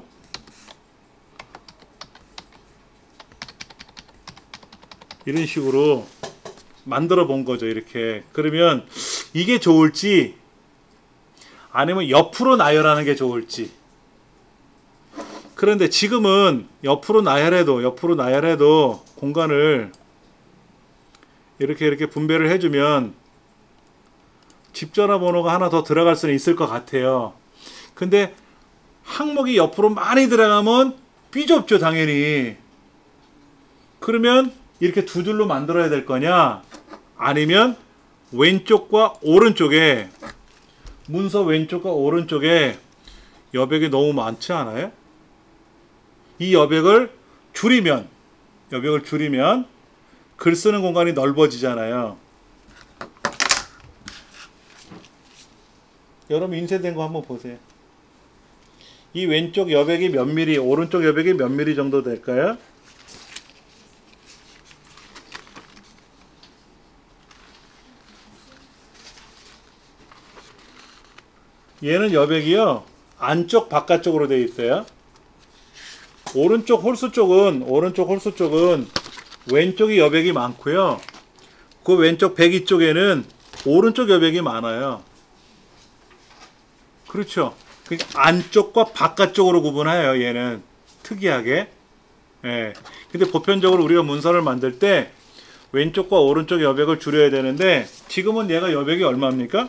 이런 식으로 만들어 본 거죠. 이렇게. 그러면 이게 좋을지 아니면 옆으로 나열하는 게 좋을지. 그런데 지금은 옆으로 나열해도 옆으로 나열해도 공간을 이렇게 이렇게 분배를 해주면 집 전화번호가 하나 더 들어갈 수는 있을 것 같아요. 근데 항목이 옆으로 많이 들어가면 삐좁죠, 당연히. 그러면 이렇게 두 줄로 만들어야 될 거냐, 아니면 왼쪽과 오른쪽에, 문서 왼쪽과 오른쪽에 여백이 너무 많지 않아요? 이 여백을 줄이면 여백을 줄이면 글 쓰는 공간이 넓어지잖아요. 여러분 인쇄된 거 한번 보세요. 이 왼쪽 여백이 몇 미리, 오른쪽 여백이 몇 미리 정도 될까요? 얘는 여백이요, 안쪽 바깥쪽으로 되어 있어요. 오른쪽 홀수 쪽은 오른쪽 홀수 쪽은 왼쪽이 여백이 많고요. 그 왼쪽 배기 쪽에는 오른쪽 여백이 많아요. 그렇죠. 그러니까 안쪽과 바깥쪽으로 구분해요. 얘는 특이하게. 예. 근데 보편적으로 우리가 문서를 만들 때 왼쪽과 오른쪽 여백을 줄여야 되는데, 지금은 얘가 여백이 얼마입니까?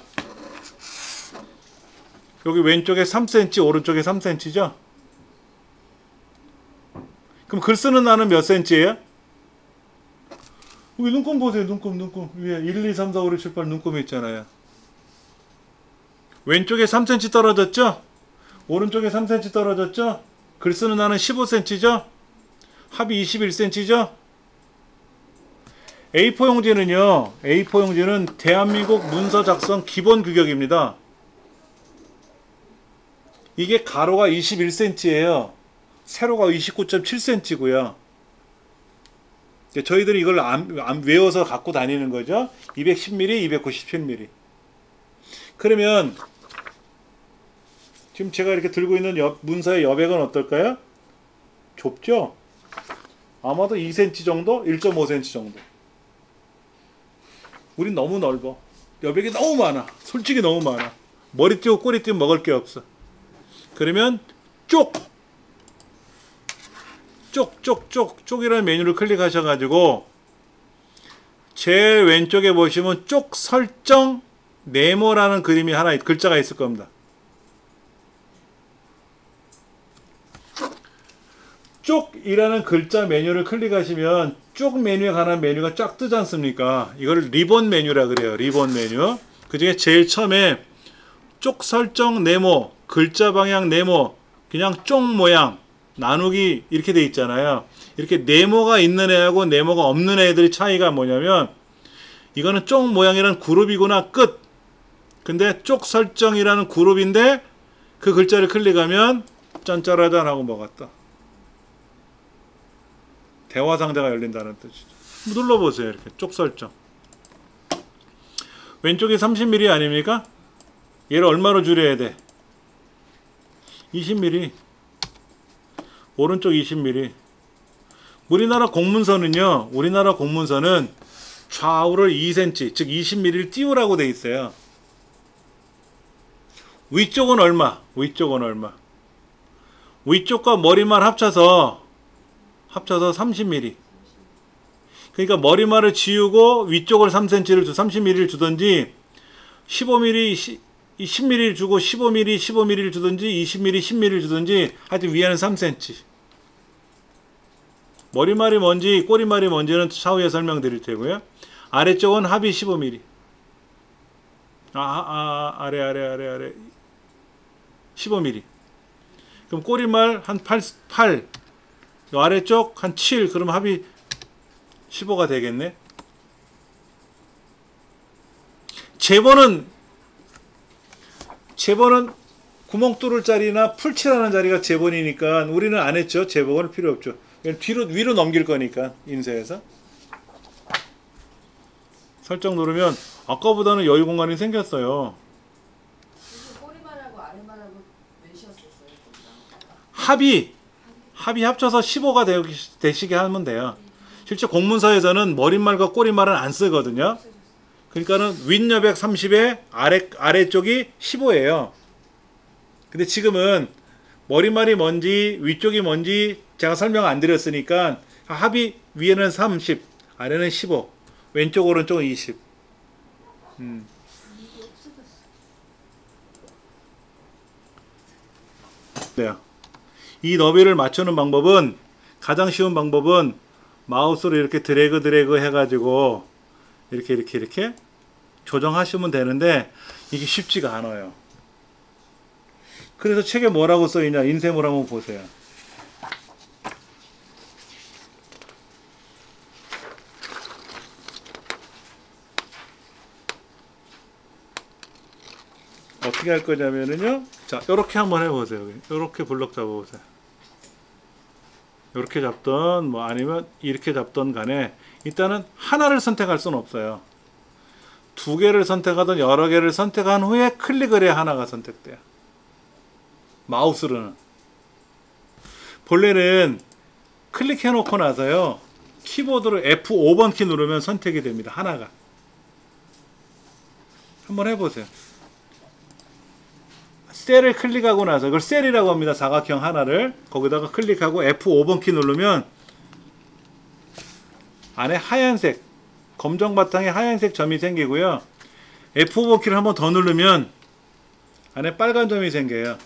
여기 왼쪽에 삼 센티미터, 오른쪽에 삼 센티미터죠? 그럼 글 쓰는 나는 몇 센치예요? 여기 눈금 보세요. 눈금, 눈금. 위에 일, 이, 삼, 사, 오, 육, 칠, 팔 눈금이 있잖아요. 왼쪽에 삼 센티미터 떨어졌죠? 오른쪽에 삼 센티미터 떨어졌죠? 글 쓰는 나는 십오 센티미터죠? 합이 이십일 센티미터죠? 에이 사 용지는요, 에이 사 용지는 대한민국 문서 작성 기본 규격입니다. 이게 가로가 이십일 센티미터예요. 세로가 이십구 점 칠 센티미터고요. 저희들이 이걸 안, 안 외워서 갖고 다니는 거죠. 이백십 밀리미터, 이백구십칠 밀리미터. 그러면 지금 제가 이렇게 들고 있는 여, 문서의 여백은 어떨까요? 좁죠? 아마도 이 센티미터 정도? 일 점 오 센티미터 정도. 우린 너무 넓어. 여백이 너무 많아. 솔직히 너무 많아. 머리 띄고 꼬리 띄고 먹을 게 없어. 그러면 쪽! 쪽, 쪽, 쪽, 쪽이라는 메뉴를 클릭하셔가지고 제일 왼쪽에 보시면 쪽 설정 네모라는 그림이 하나, 글자가 있을 겁니다. 쪽이라는 글자 메뉴를 클릭하시면 쪽 메뉴에 관한 메뉴가 쫙 뜨지 않습니까? 이걸 리본 메뉴라 그래요. 리본 메뉴. 그 중에 제일 처음에 쪽 설정 네모, 글자 방향 네모, 그냥 쪽 모양 나누기 이렇게 돼 있잖아요. 이렇게 네모가 있는 애하고 네모가 없는 애들의 차이가 뭐냐면, 이거는 쪽 모양이라는 그룹이구나, 끝. 근데 쪽 설정이라는 그룹인데 그 글자를 클릭하면 짠짜라짠 하고 먹었다. 대화 상자가 열린다는 뜻이죠. 눌러보세요. 이렇게 쪽 설정. 왼쪽이 삼십 밀리미터 아닙니까? 얘를 얼마로 줄여야 돼? 이십 밀리미터. 오른쪽 이십 밀리미터. 우리나라 공문서는요, 우리나라 공문서는 좌우를 이 센티미터, 즉 이십 밀리미터를 띄우라고 돼 있어요. 위쪽은 얼마? 위쪽은 얼마? 위쪽과 머리만 합쳐서 합쳐서 삼십 밀리미터. 그러니까 머리말을 지우고 위쪽을 삼 센티미터를 주, 삼십 밀리미터를 주든지, 십오 밀리미터, 십 밀리미터를 주고 십오 밀리미터, 십오 밀리미터를 주든지, 이십 밀리미터, 십 밀리미터를 주든지, 하여튼 위에는 삼 센티미터. 머리말이 뭔지 꼬리말이 뭔지는 차후에 설명드릴 테고요. 아래쪽은 합이 십오 밀리미터. 아, 아, 아래 아래 아래 아래 십오 밀리미터. 그럼 꼬리말 한 팔, 팔, 아래쪽 한 칠, 그럼 합이 십오가 되겠네. 제본은 제본은 구멍 뚫을 자리나 풀칠하는 자리가 제본이니까 우리는 안 했죠. 제본은 필요 없죠. 뒤로 위로 넘길 거니까 인쇄해서 설정 누르면 아까보다는 여유 공간이 생겼어요. 이게 꼬리만 하고 아래만 하고 몇이었었어요? 합이 합이 합쳐서 십오가 되시게 하면 돼요. 실제 공문서에서는 머릿말과 꼬리말은 안 쓰거든요. 그러니까는 윗여백 삼십에 아래 아래쪽이 십오예요. 근데 지금은 머릿말이 뭔지 위쪽이 뭔지 제가 설명 안 드렸으니까 합이 위에는 삼십, 아래는 십오, 왼쪽 오른쪽은 이십. 음. 네. 이 너비를 맞추는 방법은 가장 쉬운 방법은 마우스로 이렇게 드래그 드래그 해가지고 이렇게 이렇게 이렇게 조정하시면 되는데 이게 쉽지가 않아요. 그래서 책에 뭐라고 써있냐 인쇄물 한번 보세요. 어떻게 할 거냐면요. 자, 요렇게 한번 해보세요. 요렇게 블럭 잡아보세요. 요렇게 잡던 뭐 아니면 이렇게 잡던 간에 일단은 하나를 선택할 수는 없어요. 두 개를 선택하든 여러 개를 선택한 후에 클릭을 해야 하나가 선택돼요. 마우스로는. 본래는 클릭해 놓고 나서요. 키보드로 에프 오 번 키 누르면 선택이 됩니다. 하나가. 한번 해보세요. 셀을 클릭하고 나서 이걸 셀이라고 합니다. 사각형 하나를 거기다가 클릭하고 에프 오 번 키 누르면 안에 하얀색 검정 바탕에 하얀색 점이 생기고요. 에프 오 번 키를 한번 더 누르면 안에 빨간 점이 생겨요.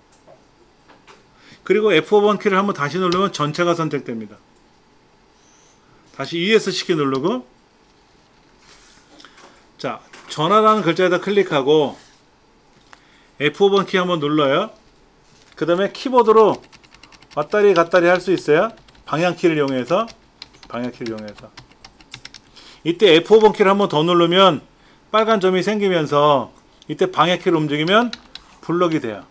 그리고 에프 오 번 키를 한번 다시 누르면 전체가 선택됩니다. 다시 이에스 키 누르고 자, 전화라는 글자에다 클릭하고 에프 오 번 키 한번 눌러요. 그 다음에 키보드로 왔다리 갔다리 할 수 있어요. 방향키를 이용해서 방향키를 이용해서 이때 에프 오 번 키를 한번 더 누르면 빨간 점이 생기면서 이때 방향키를 움직이면 블럭이 돼요.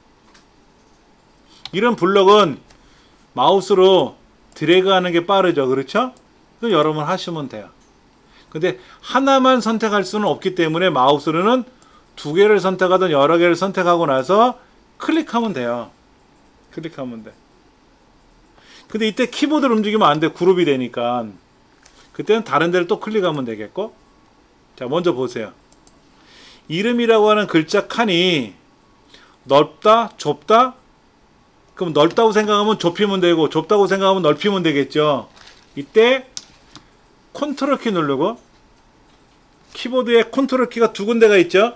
이런 블럭은 마우스로 드래그하는 게 빠르죠. 그렇죠? 그 여러 번 하시면 돼요. 근데 하나만 선택할 수는 없기 때문에 마우스로는 두 개를 선택하든 여러 개를 선택하고 나서 클릭하면 돼요. 클릭하면 돼. 근데 이때 키보드를 움직이면 안 돼. 그룹이 되니까. 그때는 다른 데를 또 클릭하면 되겠고. 자, 먼저 보세요. 이름이라고 하는 글자 칸이 넓다, 좁다? 그럼 넓다고 생각하면 좁히면 되고 좁다고 생각하면 넓히면 되겠죠. 이때 컨트롤 키 누르고 키보드에 컨트롤 키가 두 군데가 있죠.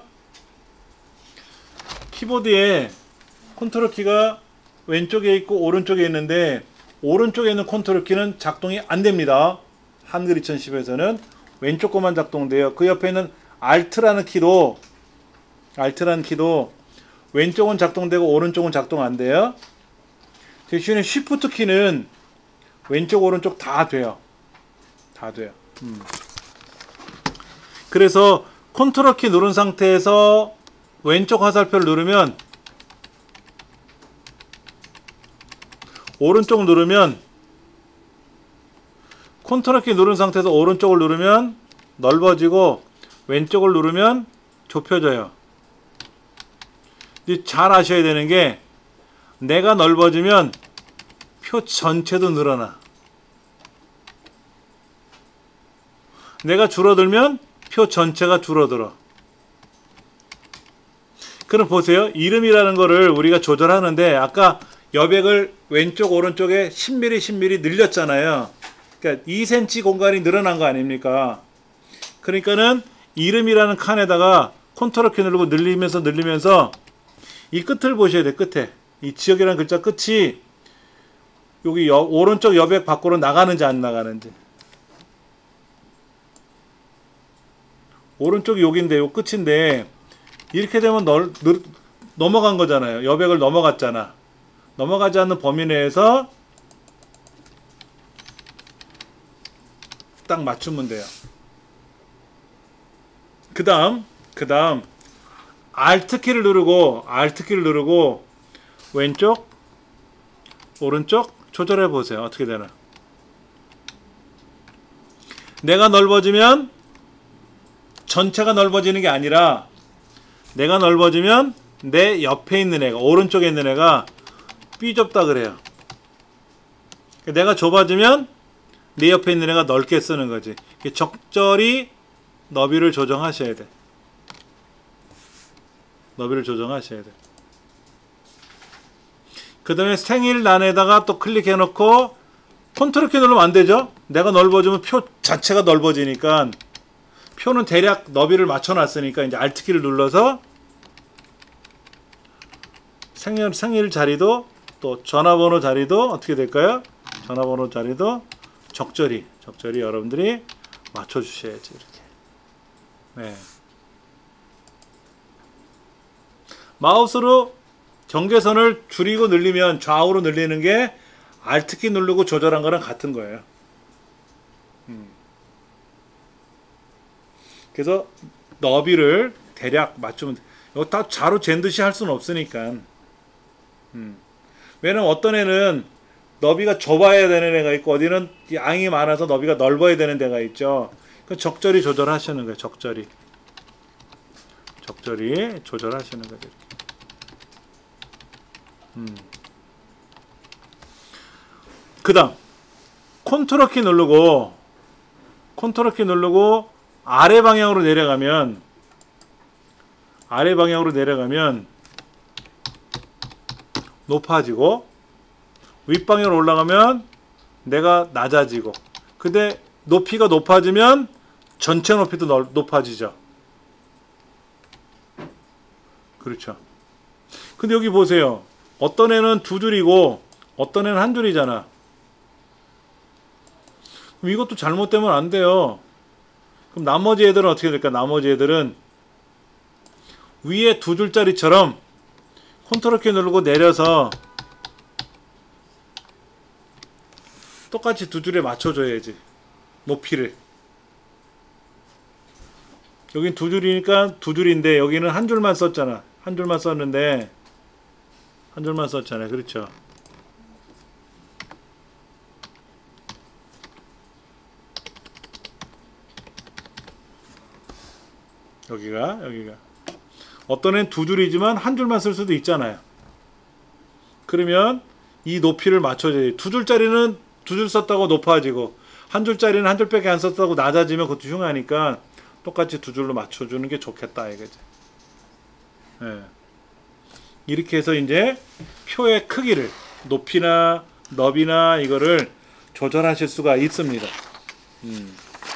키보드에 컨트롤 키가 왼쪽에 있고 오른쪽에 있는데 오른쪽에 있는 컨트롤 키는 작동이 안 됩니다. 한글 이천십에서는 왼쪽 것만 작동돼요. 그 옆에 있는 Alt라는 키도 Alt라는 키도 왼쪽은 작동되고 오른쪽은 작동 안 돼요. 대신에 Shift 키는 왼쪽 오른쪽 다 돼요. 다 돼요. 음. 그래서 컨트롤 키 누른 상태에서 왼쪽 화살표를 누르면 오른쪽 누르면 컨트롤 키 누른 상태에서 오른쪽을 누르면 넓어지고 왼쪽을 누르면 좁혀져요. 잘 아셔야 되는 게 내가 넓어지면 표 전체도 늘어나. 내가 줄어들면 표 전체가 줄어들어. 그럼 보세요. 이름이라는 거를 우리가 조절하는데 아까 여백을 왼쪽 오른쪽에 십 밀리미터 십 밀리미터 늘렸잖아요. 그러니까 이 센티미터 공간이 늘어난 거 아닙니까? 그러니까는 이름이라는 칸에다가 컨트롤 키 누르고 늘리면서 늘리면서 이 끝을 보셔야 돼. 끝에 이 지역이라는 글자 끝이 여기 여, 오른쪽 여백 밖으로 나가는지 안 나가는지. 오른쪽이 여기인데 요 끝인데 이렇게 되면 널, 늘, 넘어간 거잖아요. 여백을 넘어갔잖아. 넘어가지 않는 범위 내에서 딱 맞추면 돼요. 그 다음 그 다음 Alt 키를 누르고 Alt 키를 누르고 왼쪽, 오른쪽 조절해 보세요. 어떻게 되나? 내가 넓어지면 전체가 넓어지는 게 아니라 내가 넓어지면 내 옆에 있는 애가, 오른쪽에 있는 애가 삐좁다 그래요. 내가 좁아지면 내 옆에 있는 애가 넓게 쓰는 거지. 적절히 너비를 조정하셔야 돼. 너비를 조정하셔야 돼. 그 다음에 생일란에다가 또 클릭해 놓고 컨트롤 키 누르면 안 되죠? 내가 넓어지면 표 자체가 넓어지니까, 표는 대략 너비를 맞춰 놨으니까 이제 알트 키를 눌러서 생일, 생일 자리도, 또 전화번호 자리도 어떻게 될까요? 전화번호 자리도 적절히 적절히 여러분들이 맞춰 주셔야지. 이렇게. 네. 마우스로 경계선을 줄이고 늘리면, 좌우로 늘리는 게 알트 키 누르고 조절한 거랑 같은 거예요. 음. 그래서 너비를 대략 맞추면 돼. 이거 다 좌로 잰 듯이 할 수는 없으니까. 음. 왜냐면 어떤 애는 너비가 좁아야 되는 애가 있고, 어디는 양이 많아서 너비가 넓어야 되는 데가 있죠. 그 적절히 조절하시는 거예요. 적절히 적절히 조절하시는 거죠. 음. 그 다음 컨트롤 키 누르고 컨트롤 키 누르고 아래 방향으로 내려가면 아래 방향으로 내려가면 높아지고, 윗방향으로 올라가면 내가 낮아지고, 근데 높이가 높아지면 전체 높이도 넓, 높아지죠. 그렇죠. 근데 여기 보세요. 어떤 애는 두 줄이고 어떤 애는 한 줄이잖아. 그럼 이것도 잘못되면 안 돼요. 그럼 나머지 애들은 어떻게 될까? 나머지 애들은 위에 두 줄짜리처럼 컨트롤 키 누르고 내려서 똑같이 두 줄에 맞춰줘야지. 높이를. 여긴 두 줄이니까 두 줄인데 여기는 한 줄만 썼잖아. 한 줄만 썼는데 한 줄만 썼잖아요. 그렇죠. 여기가 여기가 어떤 애는 두 줄이지만 한 줄만 쓸 수도 있잖아요. 그러면 이 높이를 맞춰줘야 돼. 두 줄짜리는 두 줄 썼다고 높아지고, 한 줄짜리는 한 줄밖에 안 썼다고 낮아지면 그것도 흉하니까 똑같이 두 줄로 맞춰주는 게 좋겠다 이거지. 예. 이렇게 해서 이제 표의 크기를, 높이나 너비나 이거를 조절하실 수가 있습니다. 음.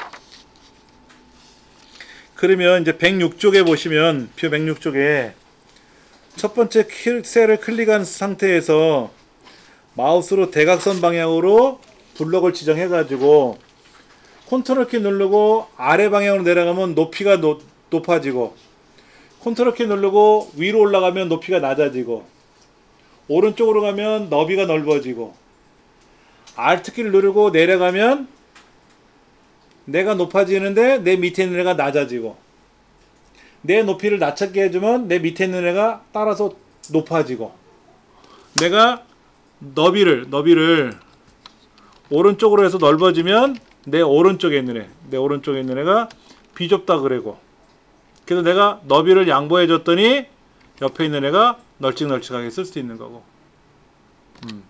그러면 이제 백육 쪽에 보시면, 표 백육 쪽에 첫 번째 셀을 클릭한 상태에서 마우스로 대각선 방향으로 블록을 지정해 가지고 컨트롤 키 누르고 아래 방향으로 내려가면 높이가 노, 높아지고, 컨트롤 키 누르고 위로 올라가면 높이가 낮아지고, 오른쪽으로 가면 너비가 넓어지고, 알트 키를 누르고 내려가면 내가 높아지는데 내 밑에 있는 애가 낮아지고, 내 높이를 낮추게 해주면 내 밑에 있는 애가 따라서 높아지고, 내가 너비를 너비를 오른쪽으로 해서 넓어지면 내 오른쪽에 있는 애, 내 오른쪽에 있는 애가 비좁다 그래고, 그래서 내가 너비를 양보해 줬더니 옆에 있는 애가 널찍널찍하게 쓸 수 있는 거고. 음.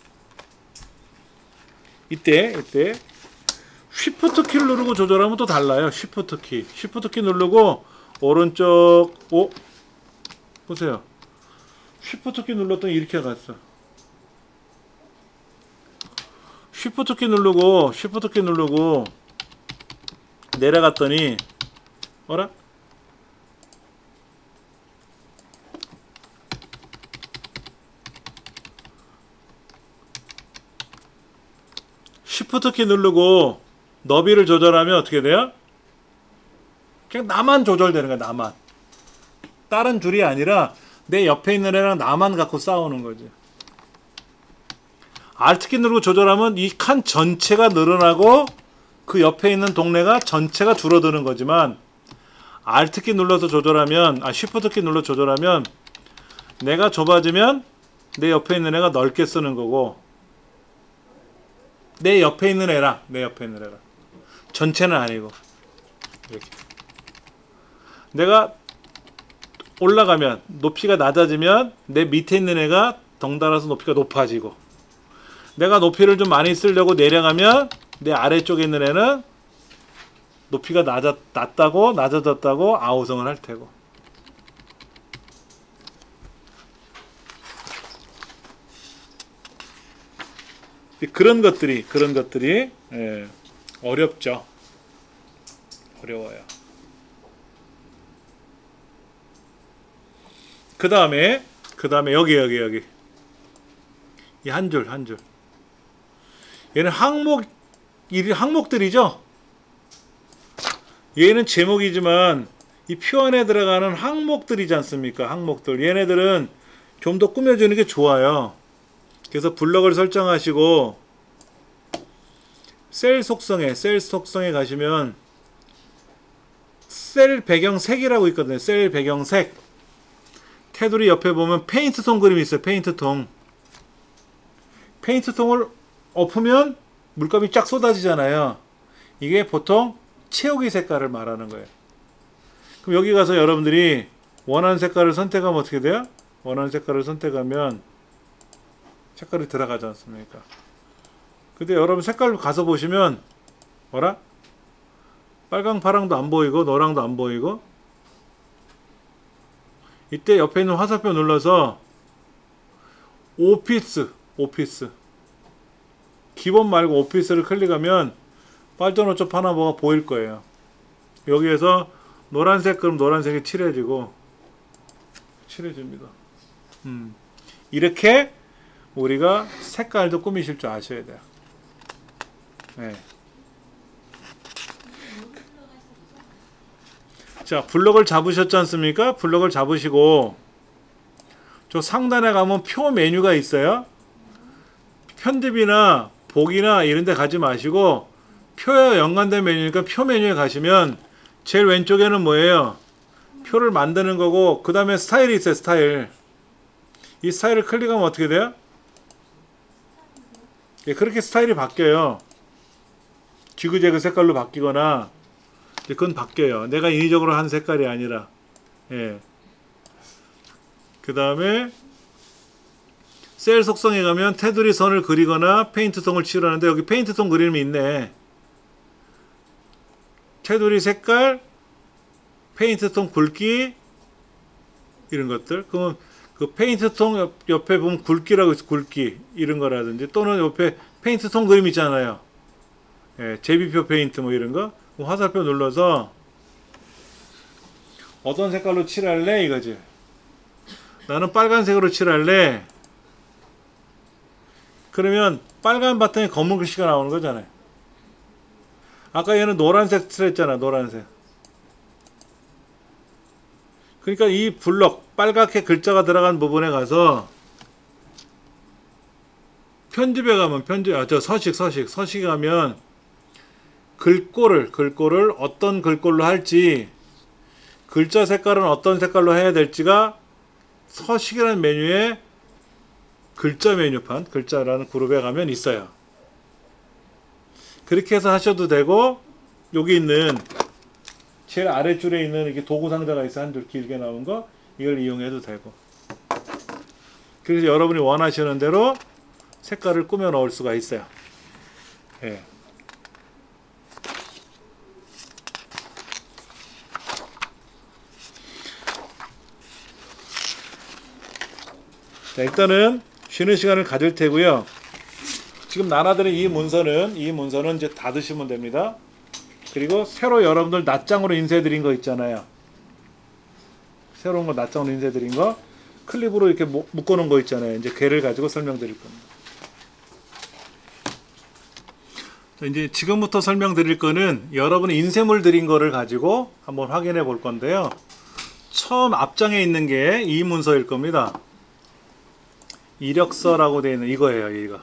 이때 이때 쉬프트 키를 누르고 조절하면 또 달라요. 쉬프트 키 쉬프트 키 누르고 오른쪽, 오 보세요. 쉬프트 키 눌렀더니 이렇게 갔어. 쉬프트 키 누르고 쉬프트 키 누르고 내려갔더니 어라? 쉬프트 키 누르고 너비를 조절하면 어떻게 돼요? 그냥 나만 조절되는 거야. 나만. 다른 줄이 아니라 내 옆에 있는 애랑 나만 갖고 싸우는 거지. 알트 키 누르고 조절하면 이 칸 전체가 늘어나고 그 옆에 있는 동네가 전체가 줄어드는 거지만, 알트 키 눌러서 조절하면, 아 쉬프트 키 눌러 조절하면 내가 좁아지면 내 옆에 있는 애가 넓게 쓰는 거고, 내 옆에 있는 애랑 내 옆에 있는 애랑 전체는 아니고 이렇게. 내가 올라가면 높이가 낮아지면 내 밑에 있는 애가 덩달아서 높이가 높아지고, 내가 높이를 좀 많이 쓰려고 내려가면 내 아래쪽에 있는 애는 높이가 낮아, 낮다고 낮아졌다고 아우성을 할 테고. 그런 것들이 그런 것들이 예, 어렵죠. 어려워요. 그 다음에 그 다음에 여기 여기 여기 이 한 줄 한 줄. 얘는 항목 이 항목들이죠. 얘는 제목이지만 이 표 안에 들어가는 항목들이지 않습니까? 항목들. 얘네들은 좀 더 꾸며주는 게 좋아요. 그래서 블럭을 설정하시고 셀 속성에 셀 속성에 가시면 셀 배경색이라고 있거든요. 셀 배경색. 테두리 옆에 보면 페인트 통 그림이 있어요. 페인트 통. 페인트 통을 엎으면 물감이 쫙 쏟아지잖아요. 이게 보통 채우기 색깔을 말하는 거예요. 그럼 여기 가서 여러분들이 원하는 색깔을 선택하면 어떻게 돼요? 원하는 색깔을 선택하면 색깔이 들어가지 않습니까? 근데 여러분 색깔로 가서 보시면 뭐라? 빨강 파랑도 안 보이고 노랑도 안 보이고, 이때 옆에 있는 화살표 눌러서 오피스 오피스 기본 말고 오피스를 클릭하면 빨전오쪽 하나 뭐가 보일 거예요. 여기에서 노란색 그럼 노란색이 칠해지고 칠해집니다. 음. 이렇게 우리가 색깔도 꾸미실 줄 아셔야 돼요. 네. 자, 블럭을 잡으셨지 않습니까? 블럭을 잡으시고 저 상단에 가면 표 메뉴가 있어요. 편집이나 보기나 이런 데 가지 마시고 표와 연관된 메뉴니까 표 메뉴에 가시면 제일 왼쪽에는 뭐예요? 표를 만드는 거고, 그 다음에 스타일이 있어요. 스타일. 이 스타일을 클릭하면 어떻게 돼요? 예, 그렇게 스타일이 바뀌어요. 지그재그 색깔로 바뀌거나, 그건 바뀌어요. 내가 인위적으로 한 색깔이 아니라. 예. 그 다음에 셀 속성에 가면 테두리 선을 그리거나 페인트 통을 칠하는데, 여기 페인트 통 그림이 있네. 테두리 색깔, 페인트 통 굵기, 이런 것들. 그러면 그 페인트 통 옆, 옆에 보면 굵기라고 있어. 굵기 이런 거라든지, 또는 옆에 페인트 통 그림 있잖아요. 예, 제비표 페인트 뭐 이런 거. 화살표 눌러서 어떤 색깔로 칠할래 이거지. 나는 빨간색으로 칠할래. 그러면 빨간 바탕에 검은 글씨가 나오는 거잖아요. 아까 얘는 노란색 칠했잖아. 노란색. 그러니까 이 블럭 빨갛게 글자가 들어간 부분에 가서 편집에 가면 편집 아 저 서식 서식 서식에 가면 글꼴을 글꼴을 어떤 글꼴로 할지, 글자 색깔은 어떤 색깔로 해야 될지가 서식이라는 메뉴에 글자 메뉴판, 글자라는 그룹에 가면 있어요. 그렇게 해서 하셔도 되고, 여기 있는 제일 아래줄에 있는 이게 도구 상자가 있어. 한 줄 길게 나온 거, 이걸 이용해도 되고. 그래서 여러분이 원하시는 대로 색깔을 꾸며 넣을 수가 있어요. 예. 자, 일단은 쉬는 시간을 가질 테고요. 지금 나눠드린 이 문서는 이 문서는 이제 닫으시면 됩니다. 그리고 새로 여러분들 낱장으로 인쇄드린 거 있잖아요. 새로운 거 낱장으로 인쇄드린 거 클립으로 이렇게 묶어놓은 거 있잖아요. 이제 걔를 가지고 설명드릴 겁니다. 자, 이제 지금부터 설명드릴 거는 여러분이 인쇄물 드린 거를 가지고 한번 확인해 볼 건데요. 처음 앞장에 있는 게 이 문서일 겁니다. 이력서라고 되어 있는 이거예요. 이거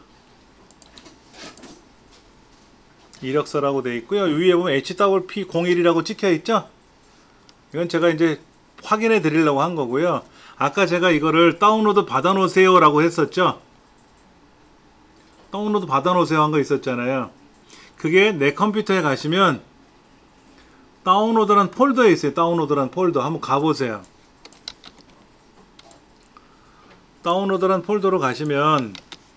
이력서라고 되어 있고요. 위에 보면 에이치 더블유 피 공일이라고 찍혀 있죠. 이건 제가 이제 확인해 드리려고 한 거고요. 아까 제가 이거를 다운로드 받아 놓으세요 라고 했었죠. 다운로드 받아 놓으세요 한 거 있었잖아요. 그게 내 컴퓨터에 가시면 다운로드란 폴더에 있어요. 다운로드란 폴더 한번 가보세요. 다운로드란 폴더로 가시면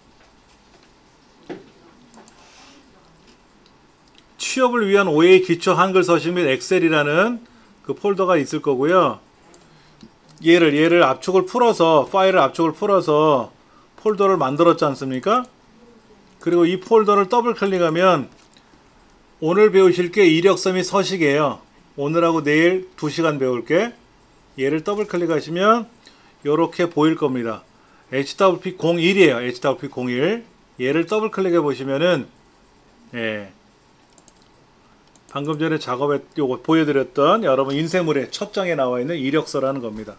취업을 위한 오에이 기초 한글 서식 및 엑셀이라는 그 폴더가 있을 거고요. 얘를 얘를 압축을 풀어서 파일을 압축을 풀어서 폴더를 만들었지 않습니까? 그리고 이 폴더를 더블 클릭하면 오늘 배우실 게 이력서 및 서식이에요. 오늘하고 내일 두 시간 배울게. 얘를 더블 클릭하시면 이렇게 보일 겁니다. 에이치더블유피 공일이에요. 에이치더블유피 공일. 얘를 더블 클릭해 보시면은 예. 방금 전에 작업에 요거 보여드렸던 여러분 인쇄물의 첫 장에 나와 있는 이력서라는 겁니다.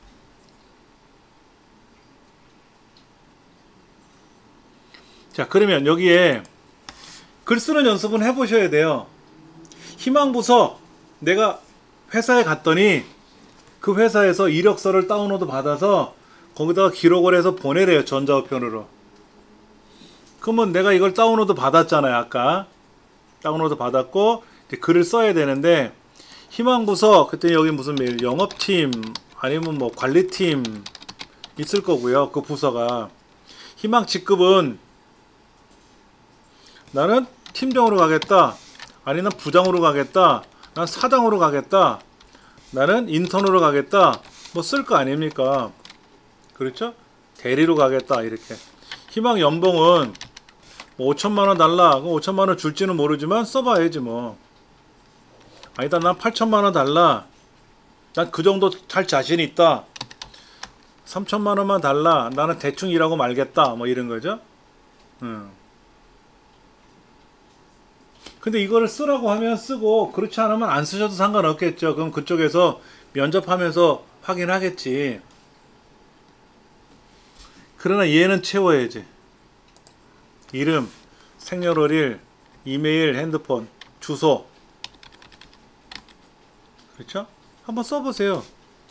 자, 그러면 여기에 글 쓰는 연습은 해보셔야 돼요. 희망부서 내가 회사에 갔더니 그 회사에서 이력서를 다운로드 받아서 거기다가 기록을 해서 보내래요. 전자우편으로. 그러면 내가 이걸 다운로드 받았잖아요. 아까 다운로드 받았고 이제 글을 써야 되는데 희망부서 그때 여기 무슨 메일 영업팀 아니면 뭐 관리팀 있을 거고요. 그 부서가 희망 직급은 나는 팀장으로 가겠다. 아니 난 부장으로 가겠다. 난 사장으로 가겠다. 나는 인턴으로 가겠다. 뭐 쓸 거 아닙니까? 그렇죠? 대리로 가겠다. 이렇게. 희망 연봉은 뭐 오천만 원 달라. 그럼 오천만 원 줄지는 모르지만 써봐야지 뭐. 아니다. 난 팔천만 원 달라. 난 그 정도 할 자신이 있다. 삼천만 원만 달라. 나는 대충 일하고 말겠다. 뭐 이런 거죠. 음. 근데 이거를 쓰라고 하면 쓰고 그렇지 않으면 안 쓰셔도 상관없겠죠. 그럼 그쪽에서 면접하면서 확인하겠지. 그러나 얘는 채워야지. 이름, 생년월일, 이메일, 핸드폰, 주소. 그렇죠? 한번 써보세요.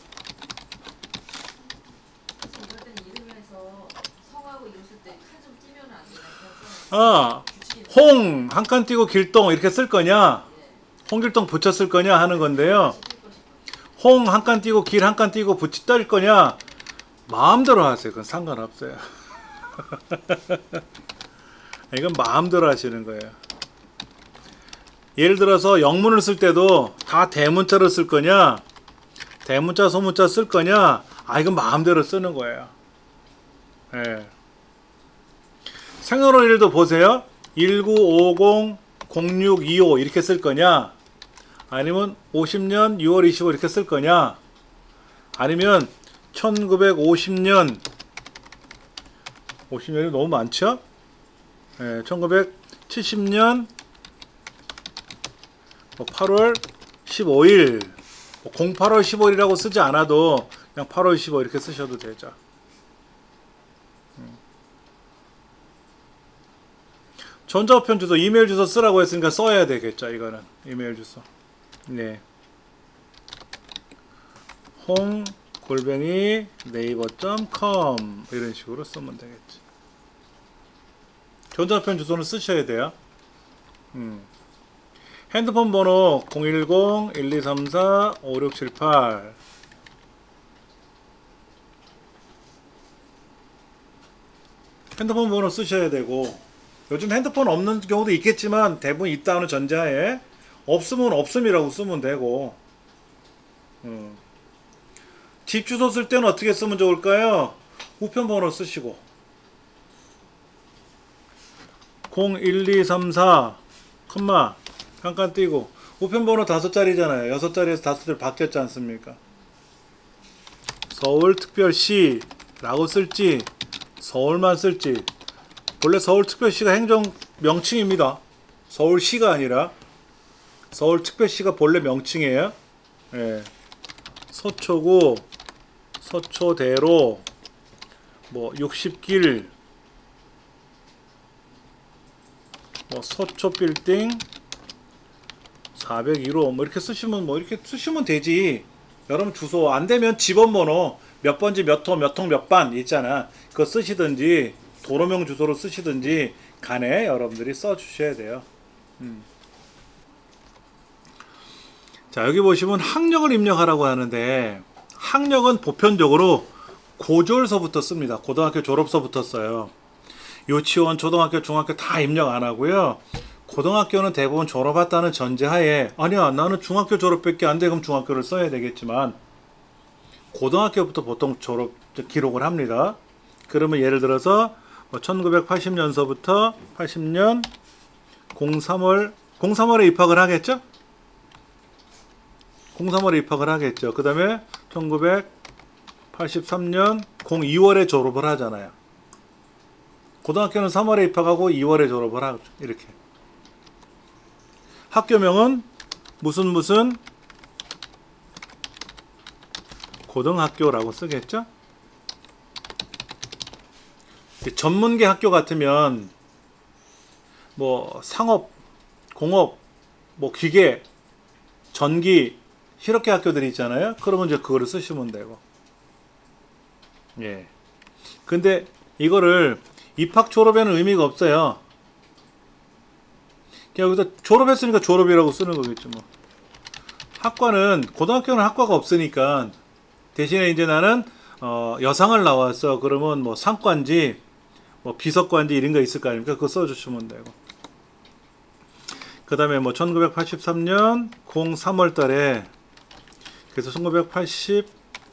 이럴 땐 이름에서 성하고 이름 쓸 때 칼 좀 띄면 안 되나? 아, 홍 한 칸 띄고 길동 이렇게 쓸 거냐? 홍길동 붙여 쓸 거냐 하는 건데요. 홍 한 칸 띄고 길 한 칸 띄고 붙이 뜰 거냐? 마음대로 하세요. 그건 상관없어요. 이건 마음대로 하시는 거예요. 예를 들어서 영문을 쓸 때도 다 대문자로 쓸 거냐? 대문자, 소문자 쓸 거냐? 아, 이건 마음대로 쓰는 거예요. 예. 생년월일도 보세요. 천구백오십 공육이오 이렇게 쓸 거냐? 아니면 오십 년 유월 이십오 이렇게 쓸 거냐? 아니면 천구백오십 년 오십 년이 너무 많죠? 예, 천구백칠십 년 뭐 팔월 십오일 뭐 공팔월 십오일이라고 쓰지 않아도 그냥 팔월 십오 이렇게 쓰셔도 되죠. 음. 전자우편 주소, 이메일 주소 쓰라고 했으니까 써야 되겠죠. 이거는 이메일 주소. 네. 홍 골뱅이 네이버 닷 컴 이런 식으로 쓰면 되겠지. 전자우편 주소는 쓰셔야 돼요. 음. 핸드폰 번호 공일공 일이삼사 오육칠팔. 핸드폰 번호 쓰셔야 되고, 요즘 핸드폰 없는 경우도 있겠지만 대부분 있다는 전제하에 없으면 없음이라고 쓰면 되고. 음. 집 주소 쓸 때는 어떻게 쓰면 좋을까요? 우편 번호 쓰시고 공일이삼사 컴마 잠깐 띄고 우편 번호 다섯 자리잖아요. 여섯 자리에서 다섯 자리 바뀌었지 않습니까? 서울특별시 라고 쓸지 서울만 쓸지. 원래 서울특별시가 행정 명칭입니다. 서울시가 아니라 서울특별시가 본래 명칭이에요. 예. 서초구 서초대로 뭐 육십 길 뭐 서초빌딩 사백일 호 뭐 이렇게 쓰시면 뭐 이렇게 쓰시면 되지. 여러분 주소 안 되면 집원번호 몇 번지 몇 호 몇 통 몇 반 있잖아. 그거 쓰시든지 도로명 주소로 쓰시든지 간에 여러분들이 써 주셔야 돼요. 음. 자, 여기 보시면 학력을 입력하라고 하는데 학력은 보편적으로 고졸서부터 씁니다. 고등학교 졸업서부터 써요. 유치원, 초등학교, 중학교 다 입력 안 하고요. 고등학교는 대부분 졸업했다는 전제하에 아니야 나는 중학교 졸업밖에 안 돼 그럼 중학교를 써야 되겠지만 고등학교부터 보통 졸업 기록을 합니다. 그러면 예를 들어서 뭐 천구백팔십 년서부터 팔십 년 공삼월 공삼월에 입학을 하겠죠? 공삼월에 입학을 하겠죠. 그 다음에 천구백팔십삼 년 공이월에 졸업을 하잖아요. 고등학교는 삼월에 입학하고 이월에 졸업을 하죠. 이렇게. 학교명은 무슨 무슨 고등학교라고 쓰겠죠? 전문계 학교 같으면 뭐 상업, 공업, 뭐 기계, 전기, 실업계 학교들이 있잖아요. 그러면 이제 그거를 쓰시면 되고. 예. 근데 이거를 입학 졸업에는 의미가 없어요. 그냥 여기서 졸업했으니까 졸업이라고 쓰는 거겠죠, 뭐. 학과는 고등학교는 학과가 없으니까 대신에 이제 나는 어, 여상을 나왔어. 그러면 뭐 상과인지 뭐 비서과인지 이런 거 있을 거 아닙니까? 그거 써주시면 되고. 그 다음에 뭐 천구백팔십삼 년 공삼월 달에 그래서 천구백팔십칠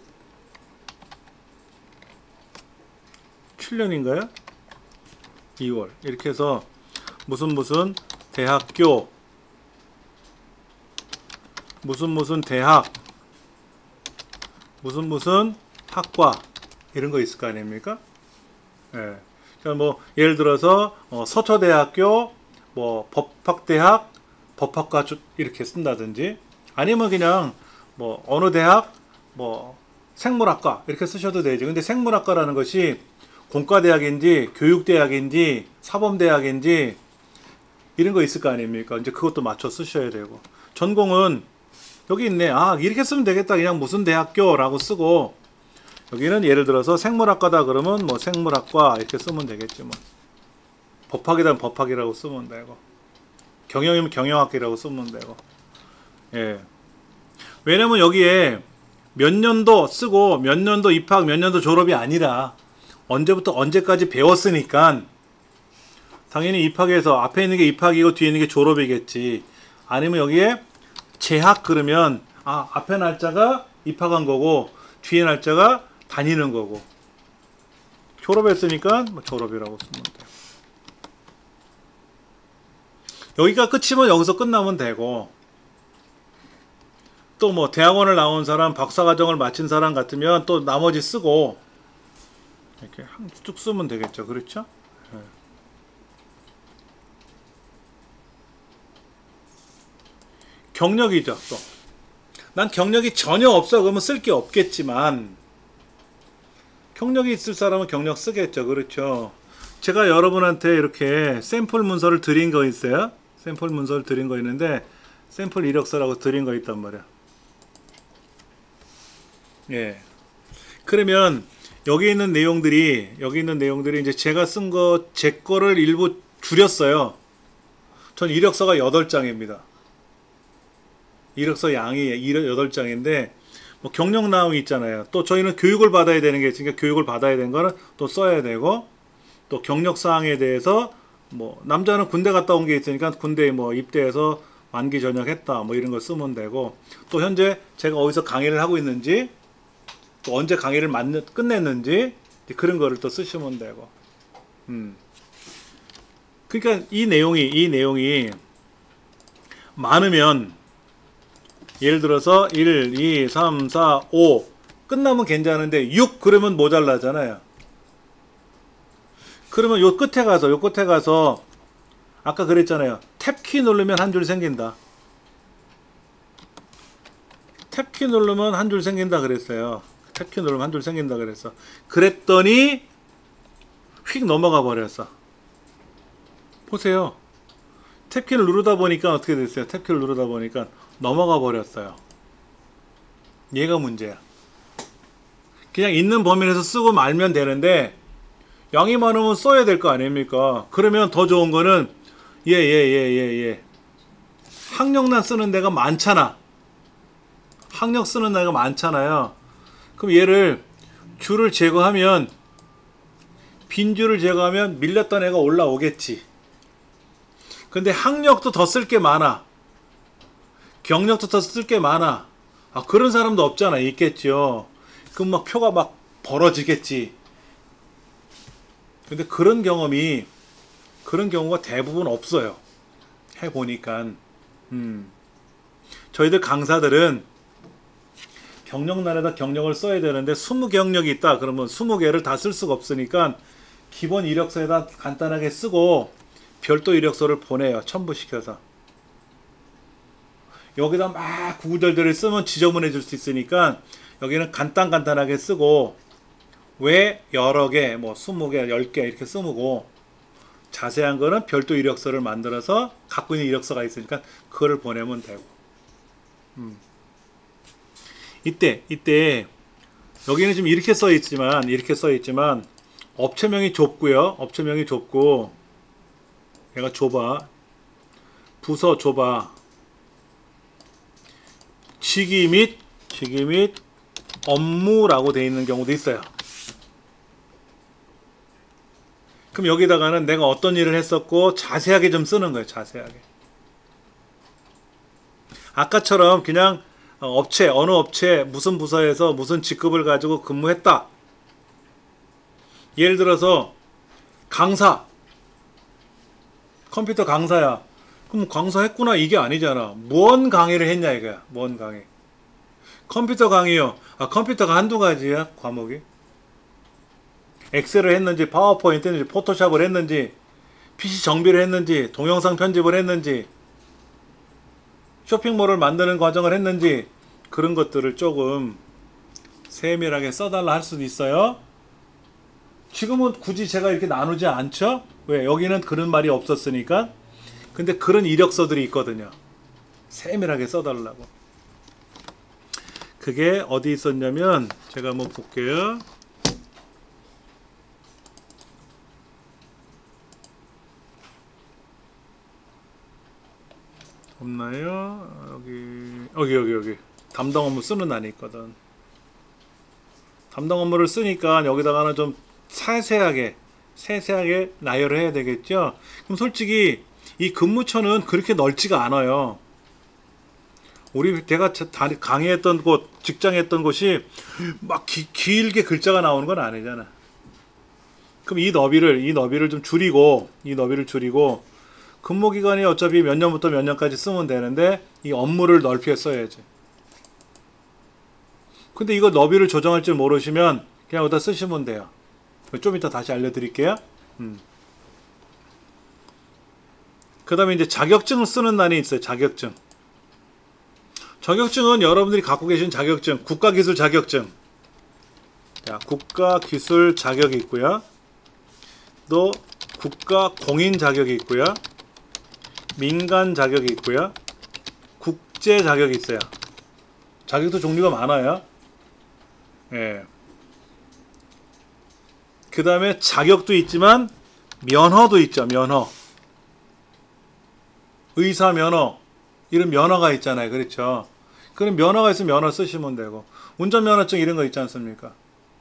년인가요? 이월 이렇게 해서 무슨 무슨 대학교 무슨 무슨 대학 무슨 무슨 학과 이런 거 있을 거 아닙니까? 예. 그러니까 뭐 예를 들어서 어, 서초대학교 뭐 법학대학 법학과 이렇게 쓴다든지 아니면 그냥 뭐 어느 대학 뭐 생물학과 이렇게 쓰셔도 되죠. 근데 생물학과라는 것이 공과대학인지 교육대학인지 사범대학인지 이런 거 있을 거 아닙니까? 이제 그것도 맞춰 쓰셔야 되고. 전공은 여기 있네. 아, 이렇게 쓰면 되겠다. 그냥 무슨 대학교라고 쓰고 여기는 예를 들어서 생물학과다 그러면 뭐 생물학과 이렇게 쓰면 되겠지 뭐. 법학이라면 법학이라고 쓰면 되고. 경영이면 경영학이라고 쓰면 되고. 예. 왜냐면 여기에 몇 년도 쓰고 몇 년도 입학 몇 년도 졸업이 아니라 언제부터 언제까지 배웠으니까 당연히 입학해서 앞에 있는 게 입학이고 뒤에 있는 게 졸업이겠지. 아니면 여기에 재학 그러면 아 앞에 날짜가 입학한 거고 뒤에 날짜가 다니는 거고 졸업했으니까 뭐 졸업이라고 쓰면 돼. 여기가 끝이면 여기서 끝나면 되고 또 뭐 대학원을 나온 사람 박사과정을 마친 사람 같으면 또 나머지 쓰고 이렇게 쭉 쓰면 되겠죠. 그렇죠? 네. 경력이죠. 또 난 경력이 전혀 없어 그러면 쓸 게 없겠지만 경력이 있을 사람은 경력 쓰겠죠. 그렇죠. 제가 여러분한테 이렇게 샘플 문서를 드린 거 있어요. 샘플 문서를 드린 거 있는데 샘플 이력서라고 드린 거 있단 말이야. 예. 그러면 여기 있는 내용들이 여기 있는 내용들이 이제 제가 쓴 거 제 거를 일부 줄였어요. 전 이력서가 여덟 장입니다. 이력서 양이 여덟 장인데 뭐 경력 나오기 있잖아요. 또 저희는 교육을 받아야 되는 게 있으니까 교육을 받아야 되는 거는 또 써야 되고 또 경력 사항에 대해서 뭐 남자는 군대 갔다 온 게 있으니까 군대에 뭐 입대해서 만기 전역했다 뭐 이런 걸 쓰면 되고 또 현재 제가 어디서 강의를 하고 있는지 또 언제 강의를 맞는, 끝냈는지 그런 거를 또 쓰시면 되고 음. 그러니까 이 내용이 이 내용이 많으면 예를 들어서 일, 이, 삼, 사, 오 끝나면 괜찮은데 육 그러면 모자라잖아요. 그러면 요 끝에 가서 요 끝에 가서 아까 그랬잖아요. 탭키 누르면 한 줄 생긴다. 탭키 누르면 한 줄 생긴다 그랬어요. 탭키 누르면 한 줄 생긴다 그랬어. 그랬더니 휙 넘어가 버렸어. 보세요. 탭키를 누르다 보니까 어떻게 됐어요? 탭키를 누르다 보니까 넘어가 버렸어요. 얘가 문제야. 그냥 있는 범위 내에서 쓰고 말면 되는데 양이 많으면 써야 될 거 아닙니까? 그러면 더 좋은 거는 얘, 얘, 얘, 얘, 얘. 학력난 쓰는 데가 많잖아. 학력 쓰는 데가 많잖아요. 그럼 얘를 줄을 제거하면 빈 줄을 제거하면 밀렸던 애가 올라오겠지. 근데 학력도 더 쓸 게 많아. 경력도 더 쓸 게 많아. 아, 그런 사람도 없잖아. 있겠죠. 그럼 막 표가 막 벌어지겠지. 근데 그런 경험이, 그런 경우가 대부분 없어요. 해보니까. 음. 저희들 강사들은 경력란에다 경력을 써야 되는데 이십 경력이 있다. 그러면 이십 개를 다 쓸 수가 없으니까 기본 이력서에다 간단하게 쓰고 별도 이력서를 보내요. 첨부시켜서. 여기다 막 구구절절을 쓰면 지저분해 질 수 있으니까 여기는 간단간단하게 쓰고 왜 여러 개, 뭐 이십 개, 십 개 이렇게 쓰고 자세한 거는 별도 이력서를 만들어서 갖고 있는 이력서가 있으니까 그거를 보내면 되고. 음. 이때 이때 여기는 지금 이렇게 써 있지만 이렇게 써 있지만 업체명이 좁고요. 업체명이 좁고 얘가 좁아. 부서 좁아. 직위 및 직위 및 업무라고 되어 있는 경우도 있어요. 그럼 여기다가는 내가 어떤 일을 했었고 자세하게 좀 쓰는 거예요. 자세하게. 아까처럼 그냥 업체, 어느 업체, 무슨 부서에서 무슨 직급을 가지고 근무했다. 예를 들어서 강사, 컴퓨터 강사야. 그럼 강사 했구나 이게 아니잖아. 뭔 강의를 했냐 이거야. 뭔 강의. 컴퓨터 강의요. 아, 컴퓨터가 한두 가지야 과목이. 엑셀을 했는지 파워포인트 했는지 포토샵을 했는지 피씨 정비를 했는지 동영상 편집을 했는지 쇼핑몰을 만드는 과정을 했는지 그런 것들을 조금 세밀하게 써달라 할 수도 있어요. 지금은 굳이 제가 이렇게 나누지 않죠. 왜? 여기는 그런 말이 없었으니까. 근데 그런 이력서들이 있거든요. 세밀하게 써달라고. 그게 어디 있었냐면 제가 한번 볼게요. 없나요? 여기 여기 여기 여기 담당 업무 쓰는 안이 있거든. 담당 업무를 쓰니까 여기다가는 좀 세세하게 세세하게 나열을 해야 되겠죠. 그럼 솔직히 이 근무처는 그렇게 넓지가 않아요. 우리 제가 강의했던 곳, 직장했던 곳이 막 기, 길게 글자가 나오는 건 아니잖아. 그럼 이 너비를 이 너비를 좀 줄이고 이 너비를 줄이고 근무 기간이 어차피 몇 년부터 몇 년까지 쓰면 되는데 이 업무를 넓게 써야지. 근데 이거 너비를 조정할 줄 모르시면 그냥 여기다 쓰시면 돼요. 좀 이따 다시 알려드릴게요. 음. 그 다음에 이제 자격증을 쓰는 난이 있어요. 자격증. 자격증은 여러분들이 갖고 계신 자격증, 국가기술 자격증. 자, 국가기술 자격이 있고요. 또 국가공인 자격이 있고요. 민간 자격이 있고요. 국제 자격이 있어요. 자격도 종류가 많아요. 예. 그 다음에 자격도 있지만 면허도 있죠. 면허. 의사 면허. 이런 면허가 있잖아요. 그렇죠. 그럼 면허가 있으면 면허 쓰시면 되고 운전면허증 이런 거 있지 않습니까?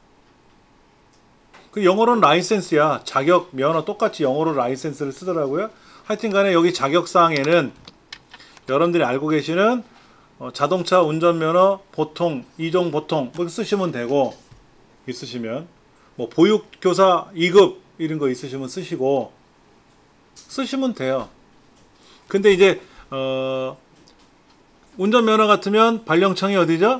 그 영어로는 라이센스야. 자격, 면허 똑같이 영어로 라이센스를 쓰더라고요. 하여튼 간에 여기 자격사항에는 여러분들이 알고 계시는 어, 자동차 운전면허 보통, 이종 보통 뭐 쓰시면 되고 있으시면 뭐 보육교사 이 급 이런 거 있으시면 쓰시고 쓰시면 돼요. 근데 이제 어, 운전면허 같으면 발령청이 어디죠?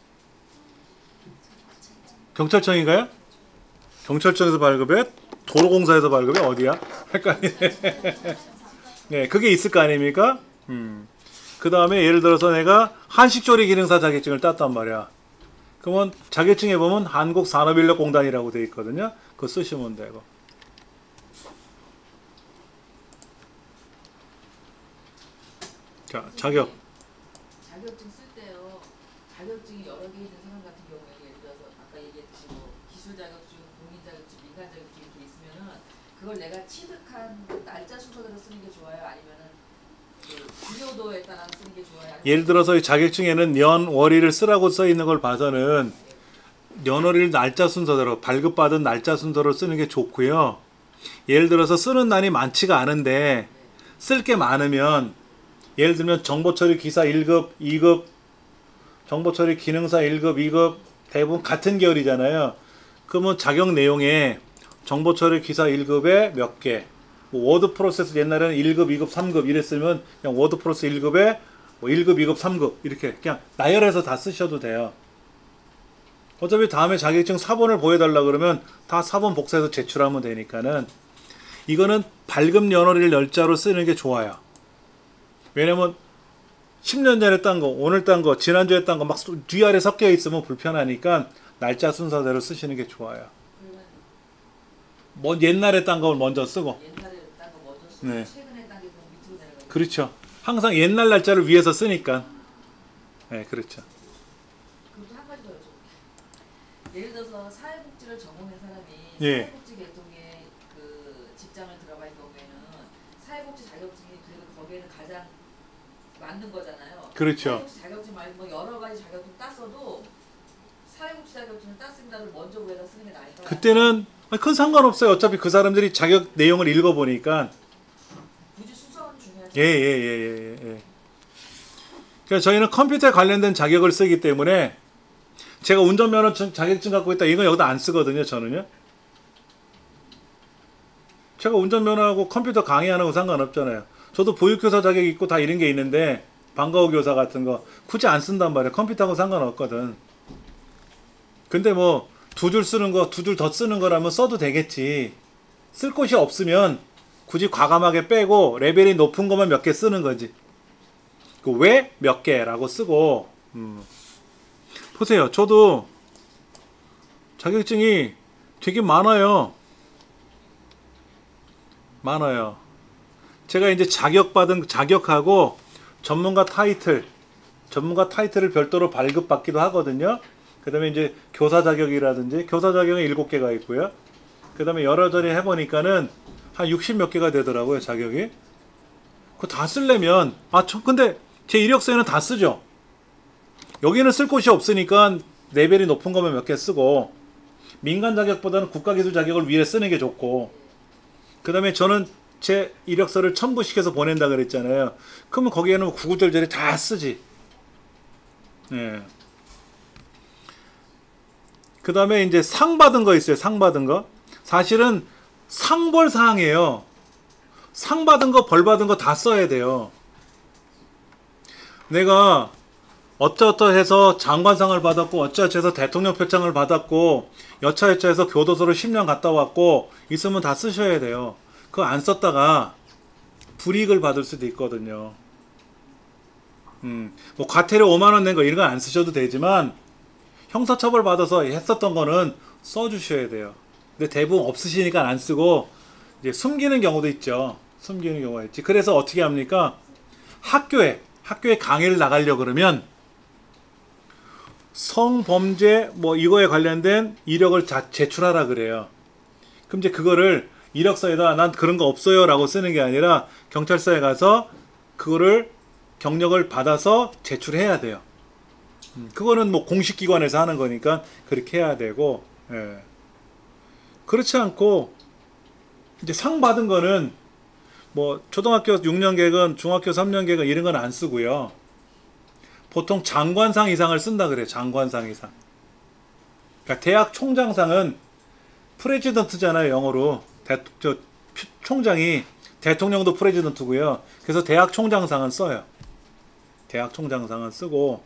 경찰청인가요? 경찰청에서 발급해? 도로공사에서 발급해? 어디야? 헷갈리네. 네, 그게 있을 거 아닙니까? 음. 그 다음에 예를 들어서 내가 한식조리 기능사 자격증을 땄단 말이야. 그러면 자격증에 보면 한국산업인력공단이라고 되어 있거든요. 그거 쓰시면 되고. 자, 자격. 자격증 쓸 때요. 자격증이 여러 개 있는 사람 같은 경우에 예를 들어서 아까 얘기했듯이 뭐 기술 자격증, 공인 자격증, 민간 자격증 이렇게 있으면은 그걸 내가 취득한 날짜 순서대로 쓰는 게 좋아요? 아니면은 그 중요도에 따라 쓰는 게 좋아요? 아니면 예를 들어서 이 자격증에는 년, 월일을 쓰라고 써 있는 걸 봐서는 연월일 날짜 순서대로 발급받은 날짜 순서로 쓰는 게 좋고요. 예를 들어서 쓰는 날이 많지가 않은데 쓸 게 많으면 예를 들면 정보처리 기사 일 급, 이 급, 정보처리 기능사 일 급, 이 급 대부분 같은 계열이잖아요. 그러면 자격 내용에 정보처리 기사 일 급에 몇 개, 뭐 워드 프로세스 옛날에는 일 급, 이 급, 삼 급 이랬으면 그냥 워드 프로세스 일 급에 뭐 일 급, 이 급, 삼 급 이렇게 그냥 나열해서 다 쓰셔도 돼요. 어차피 다음에 자격증 사본을 보여달라 그러면 다 사본 복사해서 제출하면 되니까는 이거는 발급 연월일 열자로 쓰는 게 좋아요. 왜냐면 십 년 전에 딴 거, 오늘 딴 거, 지난주에 딴 거 막 뒤아래 섞여 있으면 불편하니까 날짜 순서대로 쓰시는 게 좋아요. 그러면 뭐 옛날에 딴 걸 먼저 쓰고. 옛날에 딴 거 먼저 쓰고 네. 최근에 딴 게 그럼 밑으로 내려가요? 그렇죠. 항상 옛날 날짜를 위해서 쓰니까. 네, 그렇죠. 그리고 한 가지 더 여쭤볼게요. 예를 들어서 사회복지를 전공한 사람이 예. 사회복지 계통의 그 직장을 들어갈 경우에는 사회복지 자격증이 그래도 거기에는 가장 맞는 거잖아요. 그렇죠. 사회복지 자격증 말고 뭐 여러 가지 자격증 땄어도 사회복지 자격증을 땄습니다를 먼저 왜다 쓰는 게 나을까요? 그때는 큰 상관없어요. 어차피 그 사람들이 자격 내용을 읽어보니까. 굳이 순서는 중요하지. 예, 예, 예, 예, 예. 그러니까 저희는 컴퓨터에 관련된 자격을 쓰기 때문에 제가 운전면허 자격증 갖고 있다 이건 여기다 안 쓰거든요. 저는요. 제가 운전면허하고 컴퓨터 강의하는 거 상관없잖아요. 저도 보육교사 자격이 있고 다 이런 게 있는데 방과후 교사 같은 거 굳이 안 쓴단 말이에요. 컴퓨터하고 상관없거든. 근데 뭐 두 줄 쓰는 거, 두 줄 더 쓰는 거라면 써도 되겠지. 쓸 곳이 없으면 굳이 과감하게 빼고 레벨이 높은 것만 몇 개 쓰는 거지. 그 왜 몇 개라고 쓰고. 음. 보세요. 저도 자격증이 되게 많아요. 많아요. 제가 이제 자격받은 자격하고 전문가 타이틀, 전문가 타이틀을 별도로 발급받기도 하거든요. 그 다음에 이제 교사 자격이라든지 교사 자격은 일곱 개가 있고요. 그 다음에 여러저리 해보니까는 한 육십 몇 개가 되더라고요, 자격이. 그거 다 쓰려면, 아, 저, 근데 제 이력서에는 다 쓰죠. 여기는 쓸 곳이 없으니까 레벨이 높은 거면 몇 개 쓰고, 민간 자격보다는 국가기술 자격을 위에 쓰는 게 좋고, 그 다음에 저는 제 이력서를 첨부시켜서 보낸다 그랬잖아요. 그러면 거기에는 구구절절히 다 쓰지. 예. 그 다음에 이제 상 받은 거 있어요. 상 받은 거. 사실은 상벌 사항이에요. 상 받은 거, 벌 받은 거 다 써야 돼요. 내가 어쩌어쩌해서 장관상을 받았고 어쩌어쩌해서 대통령 표창을 받았고 여차여차해서 교도소를 십 년 갔다 왔고 있으면 다 쓰셔야 돼요. 그거 안 썼다가 불이익을 받을 수도 있거든요. 음, 뭐 과태료 오만 원 낸 거 이런 거 안 쓰셔도 되지만 형사처벌 받아서 했었던 거는 써주셔야 돼요. 근데 대부분 없으시니까 안 쓰고 이제 숨기는 경우도 있죠. 숨기는 경우가 있지. 그래서 어떻게 합니까? 학교에 학교에 강의를 나가려고 그러면 성범죄 뭐 이거에 관련된 이력을 자, 제출하라 그래요. 그럼 이제 그거를 이력서에다 난 그런 거 없어요 라고 쓰는 게 아니라 경찰서에 가서 그거를 경력을 받아서 제출해야 돼요. 음, 그거는 뭐 공식기관에서 하는 거니까 그렇게 해야 되고, 예. 그렇지 않고 이제 상 받은 거는 뭐 초등학교 육 년 계급, 중학교 삼 년 계급 이런 건 안 쓰고요. 보통 장관상 이상을 쓴다 그래요. 장관상 이상. 그러니까 대학 총장상은 프레지던트잖아요. 영어로. 대, 저, 총장이 대통령도 프레지던트고요. 그래서 대학 총장상은 써요. 대학 총장상은 쓰고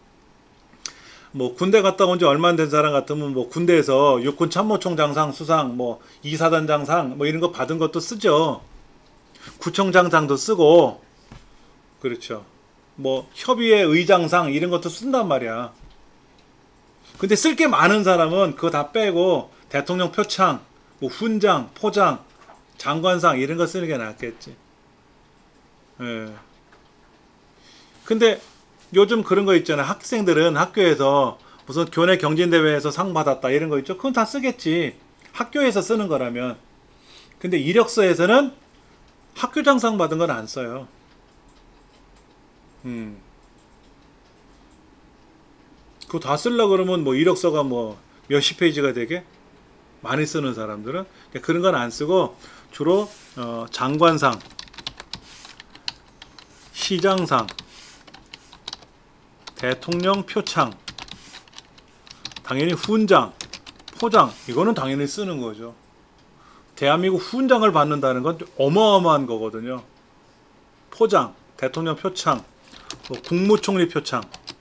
뭐 군대 갔다 온 지 얼마 안 된 사람 같으면 뭐 군대에서 육군 참모총장상 수상, 뭐 이사단장상 뭐 이런 거 받은 것도 쓰죠. 구청장상도 쓰고 그렇죠. 뭐 협의회 의장상 이런 것도 쓴단 말이야. 근데 쓸 게 많은 사람은 그거 다 빼고 대통령 표창, 뭐 훈장, 포장, 장관상 이런 거 쓰는 게 낫겠지. 예. 근데 요즘 그런 거 있잖아요. 학생들은 학교에서 무슨 교내 경진대회에서 상 받았다 이런 거 있죠. 그건 다 쓰겠지. 학교에서 쓰는 거라면. 근데 이력서에서는 학교장 상 받은 건 안 써요. 음. 그거 다 쓰려고 그러면 뭐 이력서가 뭐 몇십 페이지가 되게? 많이 쓰는 사람들은 그런 건 안 쓰고 주로 어, 장관상, 시장상, 대통령 표창, 당연히 훈장, 포장 이거는 당연히 쓰는 거죠. 대한민국 훈장을 받는다는 건 어마어마한 거거든요. 포장, 대통령 표창, 뭐 국무총리 표창,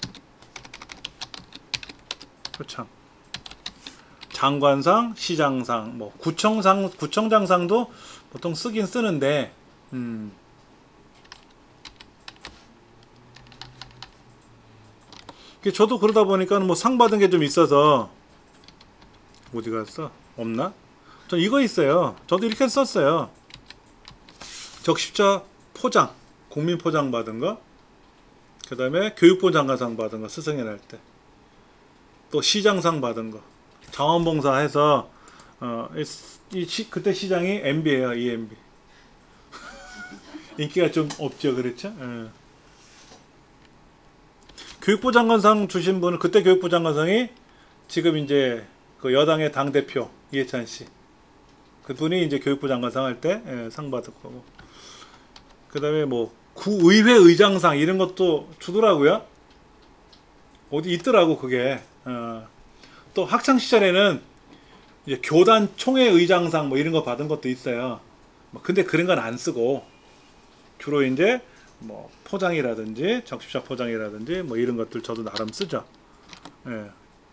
표창, 장관상, 시장상, 뭐 구청상, 구청장상도 보통 쓰긴 쓰는데, 음. 저도 그러다 보니까 뭐 상 받은 게 좀 있어서 어디 갔어? 없나? 전 이거 있어요. 저도 이렇게 썼어요. 적십자 포장, 국민 포장 받은 거. 그 다음에 교육부 장관상 받은 거 스승의 날 때. 또 시장상 받은 거. 자원봉사 해서 어, 이, 이 시, 그때 시장이 엠비예요. 이엠비. 인기가 좀 없죠. 그렇죠? 예. 교육부 장관상 주신 분은 그때 교육부 장관상이 지금 이제 그 여당의 당 대표 이해찬 씨 그분이 이제 교육부 장관상 할 때 상 받을 거고 그 다음에 뭐 구의회 의장상 이런 것도 주더라고요. 어디 있더라고 그게. 어. 또 학창 시절에는 이제 교단 총회 의장상 뭐 이런 거 받은 것도 있어요. 근데 그런 건 안 쓰고 주로 이제 뭐 포장이라든지 적십자 포장이라든지 뭐 이런 것들 저도 나름 쓰죠. 예.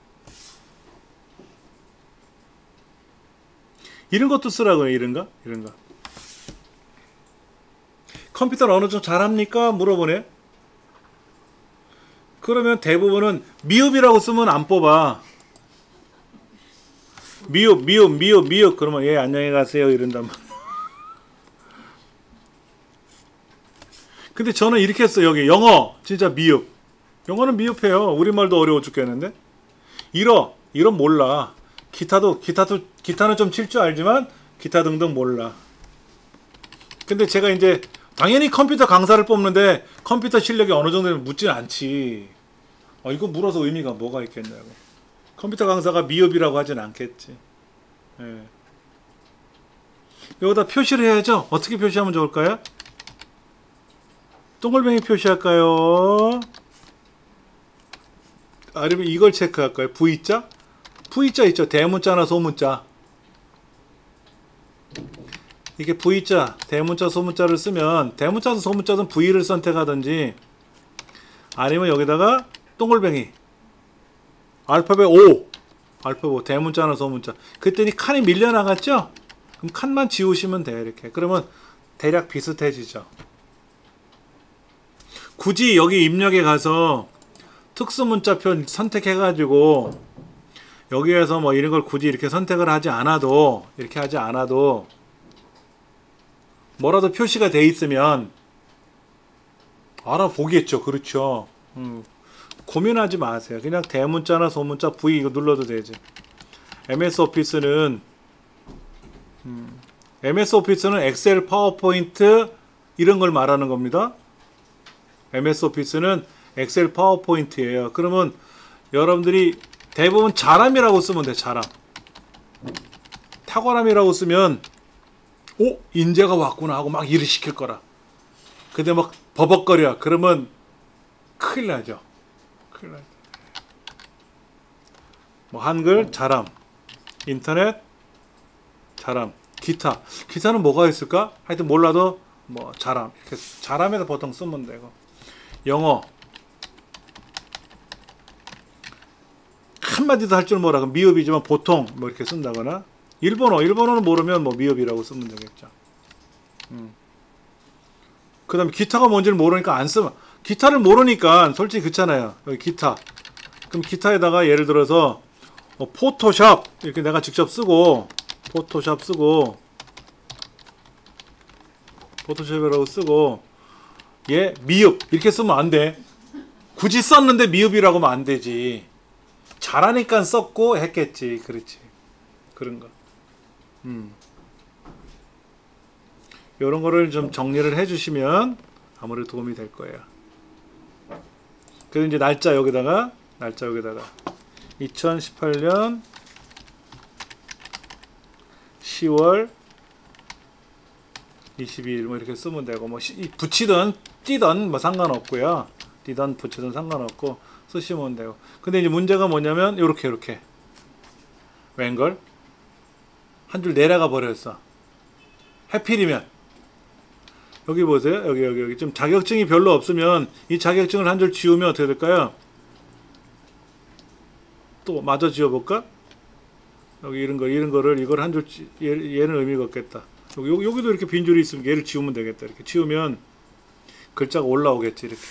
이런 것도 쓰라고요. 이런 거 이런 거. 컴퓨터를 어느 정도 잘합니까? 물어보네. 그러면 대부분은 미흡이라고 쓰면 안 뽑아. 미흡 미흡 미흡 미흡 그러면 예 안녕히 가세요 이런단 말이야. 근데 저는 이렇게 했어요. 여기 영어 진짜 미흡. 영어는 미흡해요. 우리말도 어려워 죽겠는데. 일어 일어 몰라. 기타도 기타도 기타는 좀 칠 줄 알지만 기타 등등 몰라. 근데 제가 이제 당연히 컴퓨터 강사를 뽑는데 컴퓨터 실력이 어느 정도는 묻진 않지. 어, 이거 물어서 의미가 뭐가 있겠냐고. 컴퓨터 강사가 미흡이라고 하진 않겠지. 예. 여기다 표시를 해야죠. 어떻게 표시하면 좋을까요? 동글뱅이 표시할까요? 아니면 이걸 체크할까요? V자? V자 있죠. 대문자나 소문자. 이게 V자, 대문자, 소문자를 쓰면 대문자든 소문자든 V를 선택하든지 아니면 여기다가 동글뱅이 알파벳 O 알파벳 O 대문자나 소문자 그랬더니 칸이 밀려나갔죠? 그럼 칸만 지우시면 돼요. 이렇게 그러면 대략 비슷해지죠. 굳이 여기 입력에 가서 특수문자표 선택해가지고 여기에서 뭐 이런 걸 굳이 이렇게 선택을 하지 않아도 이렇게 하지 않아도 뭐라도 표시가 돼 있으면 알아보겠죠. 그렇죠. 음, 고민하지 마세요. 그냥 대문자나 소문자 V 이거 눌러도 되지. 엠에스 오피스는 음, 엠에스 오피스는 엑셀, 파워포인트 이런 걸 말하는 겁니다. 엠에스 오피스는 엑셀, 파워포인트예요. 그러면 여러분들이 대부분 잘함이라고 쓰면 돼. 잘함. 탁월함이라고 쓰면 오! 인재가 왔구나 하고 막 일을 시킬 거라. 근데 막 버벅거려. 그러면 큰일 나죠. 큰일 나죠. 뭐 한글 잘함. 인터넷 잘함. 기타. 기타는 뭐가 있을까? 하여튼 몰라도 뭐 잘함. 이렇게 잘함에서 보통 쓰면 되고. 영어. 한마디도 할 줄 몰라. 그럼 미흡이지만 보통 뭐 이렇게 쓴다거나. 일본어. 일본어는 모르면 뭐 미흡이라고 쓰면 되겠죠. 음. 그 다음에 기타가 뭔지를 모르니까 안 쓰면. 기타를 모르니까 솔직히 그렇잖아요. 여기 기타. 그럼 기타에다가 예를 들어서 뭐 포토샵 이렇게 내가 직접 쓰고 포토샵 쓰고 포토샵이라고 쓰고 예 미흡 이렇게 쓰면 안 돼. 굳이 썼는데 미흡이라고 하면 안 되지. 잘하니까 썼고 했겠지. 그렇지. 그런 거. 음. 요런 거를 좀 정리를 해주시면 아무래도 도움이 될 거예요. 그리고 이제 날짜 여기다가, 날짜 여기다가 이천십팔 년 시월 이십이일 뭐 이렇게 쓰면 되고, 뭐 붙이든 띄든 뭐 상관없고요. 띄든 붙이든 상관없고 쓰시면 되고. 근데 이제 문제가 뭐냐면 요렇게 요렇게 웬걸 한 줄 내려가 버렸어. 해필이면 여기 보세요. 여기 여기 여기 좀 자격증이 별로 없으면 이 자격증을 한 줄 지우면 어떻게 될까요? 또 마저 지워볼까? 여기 이런 거 이런 거를 이걸 한 줄 얘는 의미가 없겠다. 여기 여기도 이렇게 빈 줄이 있으면 얘를 지우면 되겠다. 이렇게 지우면 글자가 올라오겠지. 이렇게.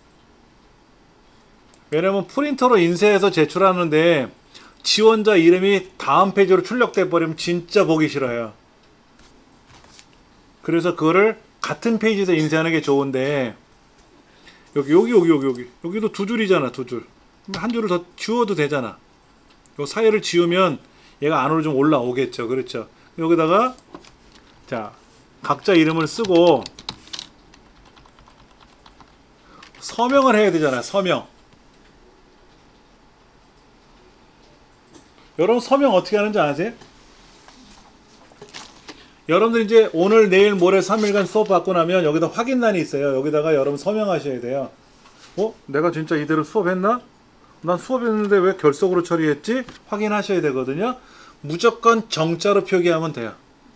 왜냐면 프린터로 인쇄해서 제출하는데 지원자 이름이 다음 페이지로 출력돼 버리면 진짜 보기 싫어요. 그래서 그거를 같은 페이지에서 인쇄하는 게 좋은데, 여기 여기 여기 여기 여기 여기도 두 줄이잖아. 두 줄. 한 줄을 더 지워도 되잖아. 요 사이를 지우면 얘가 안으로 좀 올라오겠죠. 그렇죠. 여기다가 자 각자 이름을 쓰고 서명을 해야 되잖아요. 서명. 여러분 서명 어떻게 하는지 아세요? 여러분들 이제 오늘 내일 모레 삼 일간 수업 받고 나면 여기다 확인란이 있어요. 여기다가 여러분 서명하셔야 돼요. 어? 내가 진짜 이대로 수업했나? 난 수업했는데 왜 결석으로 처리했지? 확인하셔야 되거든요. 무조건 정자로 표기하면 돼요.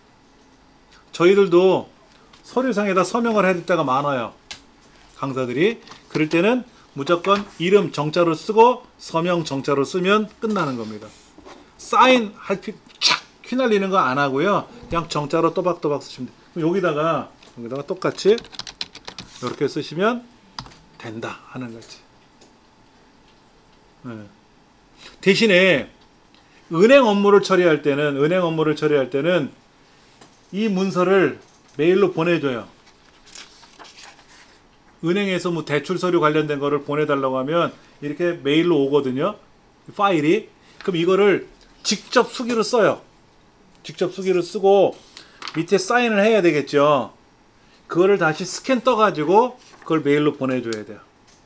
저희들도 서류상에다 서명을 해둘 때가 많아요. 강사들이. 그럴 때는 무조건 이름 정자로 쓰고 서명 정자로 쓰면 끝나는 겁니다. 사인 할 피, 착 휘날리는 거 안 하고요. 그냥 정자로 또박또박 쓰시면 돼요. 그럼 여기다가 여기다가 똑같이 이렇게 쓰시면 된다 하는 거지. 네. 대신에 은행 업무를 처리할 때는 은행 업무를 처리할 때는 이 문서를 메일로 보내줘요. 은행에서 뭐 대출 서류 관련된 거를 보내달라고 하면 이렇게 메일로 오거든요. 파일이. 그럼 이거를 직접 수기로 써요. 직접 수기로 쓰고 밑에 사인을 해야 되겠죠. 그거를 다시 스캔 떠가지고 그걸 메일로 보내줘야 돼요.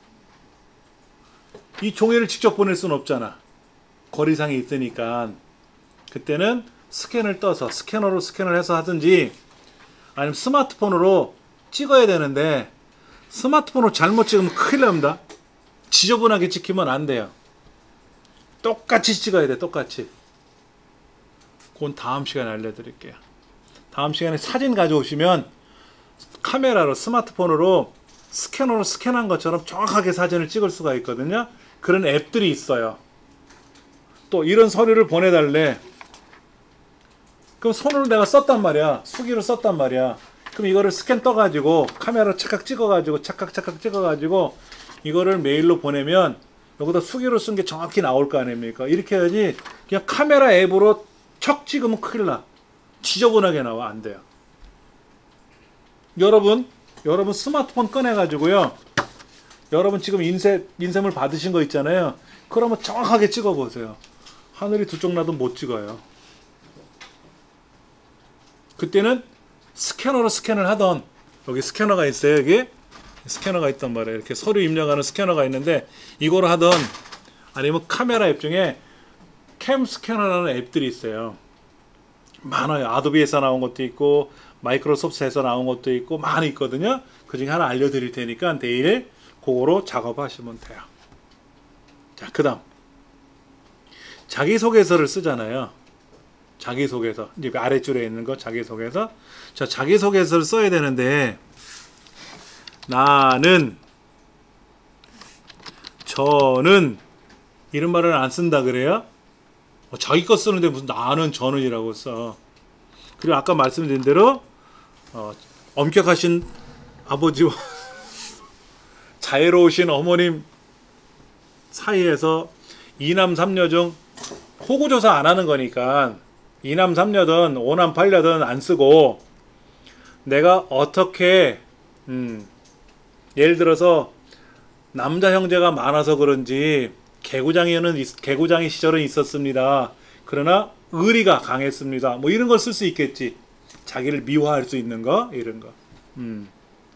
이 종이를 직접 보낼 수는 없잖아. 거리상이 있으니까. 그때는 스캔을 떠서 스캐너로 스캔을 해서 하든지 아니면 스마트폰으로 찍어야 되는데 스마트폰으로 잘못 찍으면 큰일 납니다. 지저분하게 찍히면 안 돼요. 똑같이 찍어야 돼. 똑같이. 그건 다음 시간에 알려드릴게요. 다음 시간에 사진 가져오시면 카메라로 스마트폰으로 스캐너로 스캔한 것처럼 정확하게 사진을 찍을 수가 있거든요. 그런 앱들이 있어요. 또 이런 서류를 보내달래. 그럼 손으로 내가 썼단 말이야. 수기로 썼단 말이야. 그럼 이거를 스캔 떠가지고 카메라로 착각 찍어가지고 착각 착각 찍어가지고 이거를 메일로 보내면 여기다 수기로 쓴 게 정확히 나올 거 아닙니까? 이렇게 해야지. 그냥 카메라 앱으로 척 찍으면 큰일 나. 지저분하게 나와. 안 돼요. 여러분 여러분 스마트폰 꺼내가지고요. 여러분 지금 인쇄, 인쇄물 받으신 거 있잖아요. 그러면 정확하게 찍어보세요. 하늘이 두 쪽 나도 못 찍어요. 그때는 스캐너로 스캔을 하던, 여기 스캐너가 있어요. 여기 스캐너가 있단 말이에요. 이렇게 서류 입력하는 스캐너가 있는데 이거를 하던, 아니면 카메라 앱 중에 캠 스캐너라는 앱들이 있어요. 많아요. 아도비에서 나온 것도 있고 마이크로소프트에서 나온 것도 있고 많이 있거든요. 그 중에 하나 알려드릴 테니까 내일 그거로 작업하시면 돼요. 자, 그 다음 자기소개서를 쓰잖아요. 자기소개서. 이제 아래줄에 있는 거 자기소개서. 자, 자기소개서를 써야 되는데 나는, 저는 이런 말을 안 쓴다 그래요? 어, 자기 거 쓰는데 무슨 나는 저는이라고 써. 그리고 아까 말씀드린 대로 어, 엄격하신 아버지와 자애로우신 어머님 사이에서 이남 삼녀 중 호구조사 안 하는 거니까 이남 삼녀든 오남 팔녀든 안 쓰고, 내가 어떻게 음, 예를 들어서 남자 형제가 많아서 그런지 개구장이는 있- 개구장이 시절은 있었습니다. 그러나 의리가 강했습니다. 뭐 이런 걸 쓸 수 있겠지. 자기를 미화할 수 있는 거 이런 거. 음.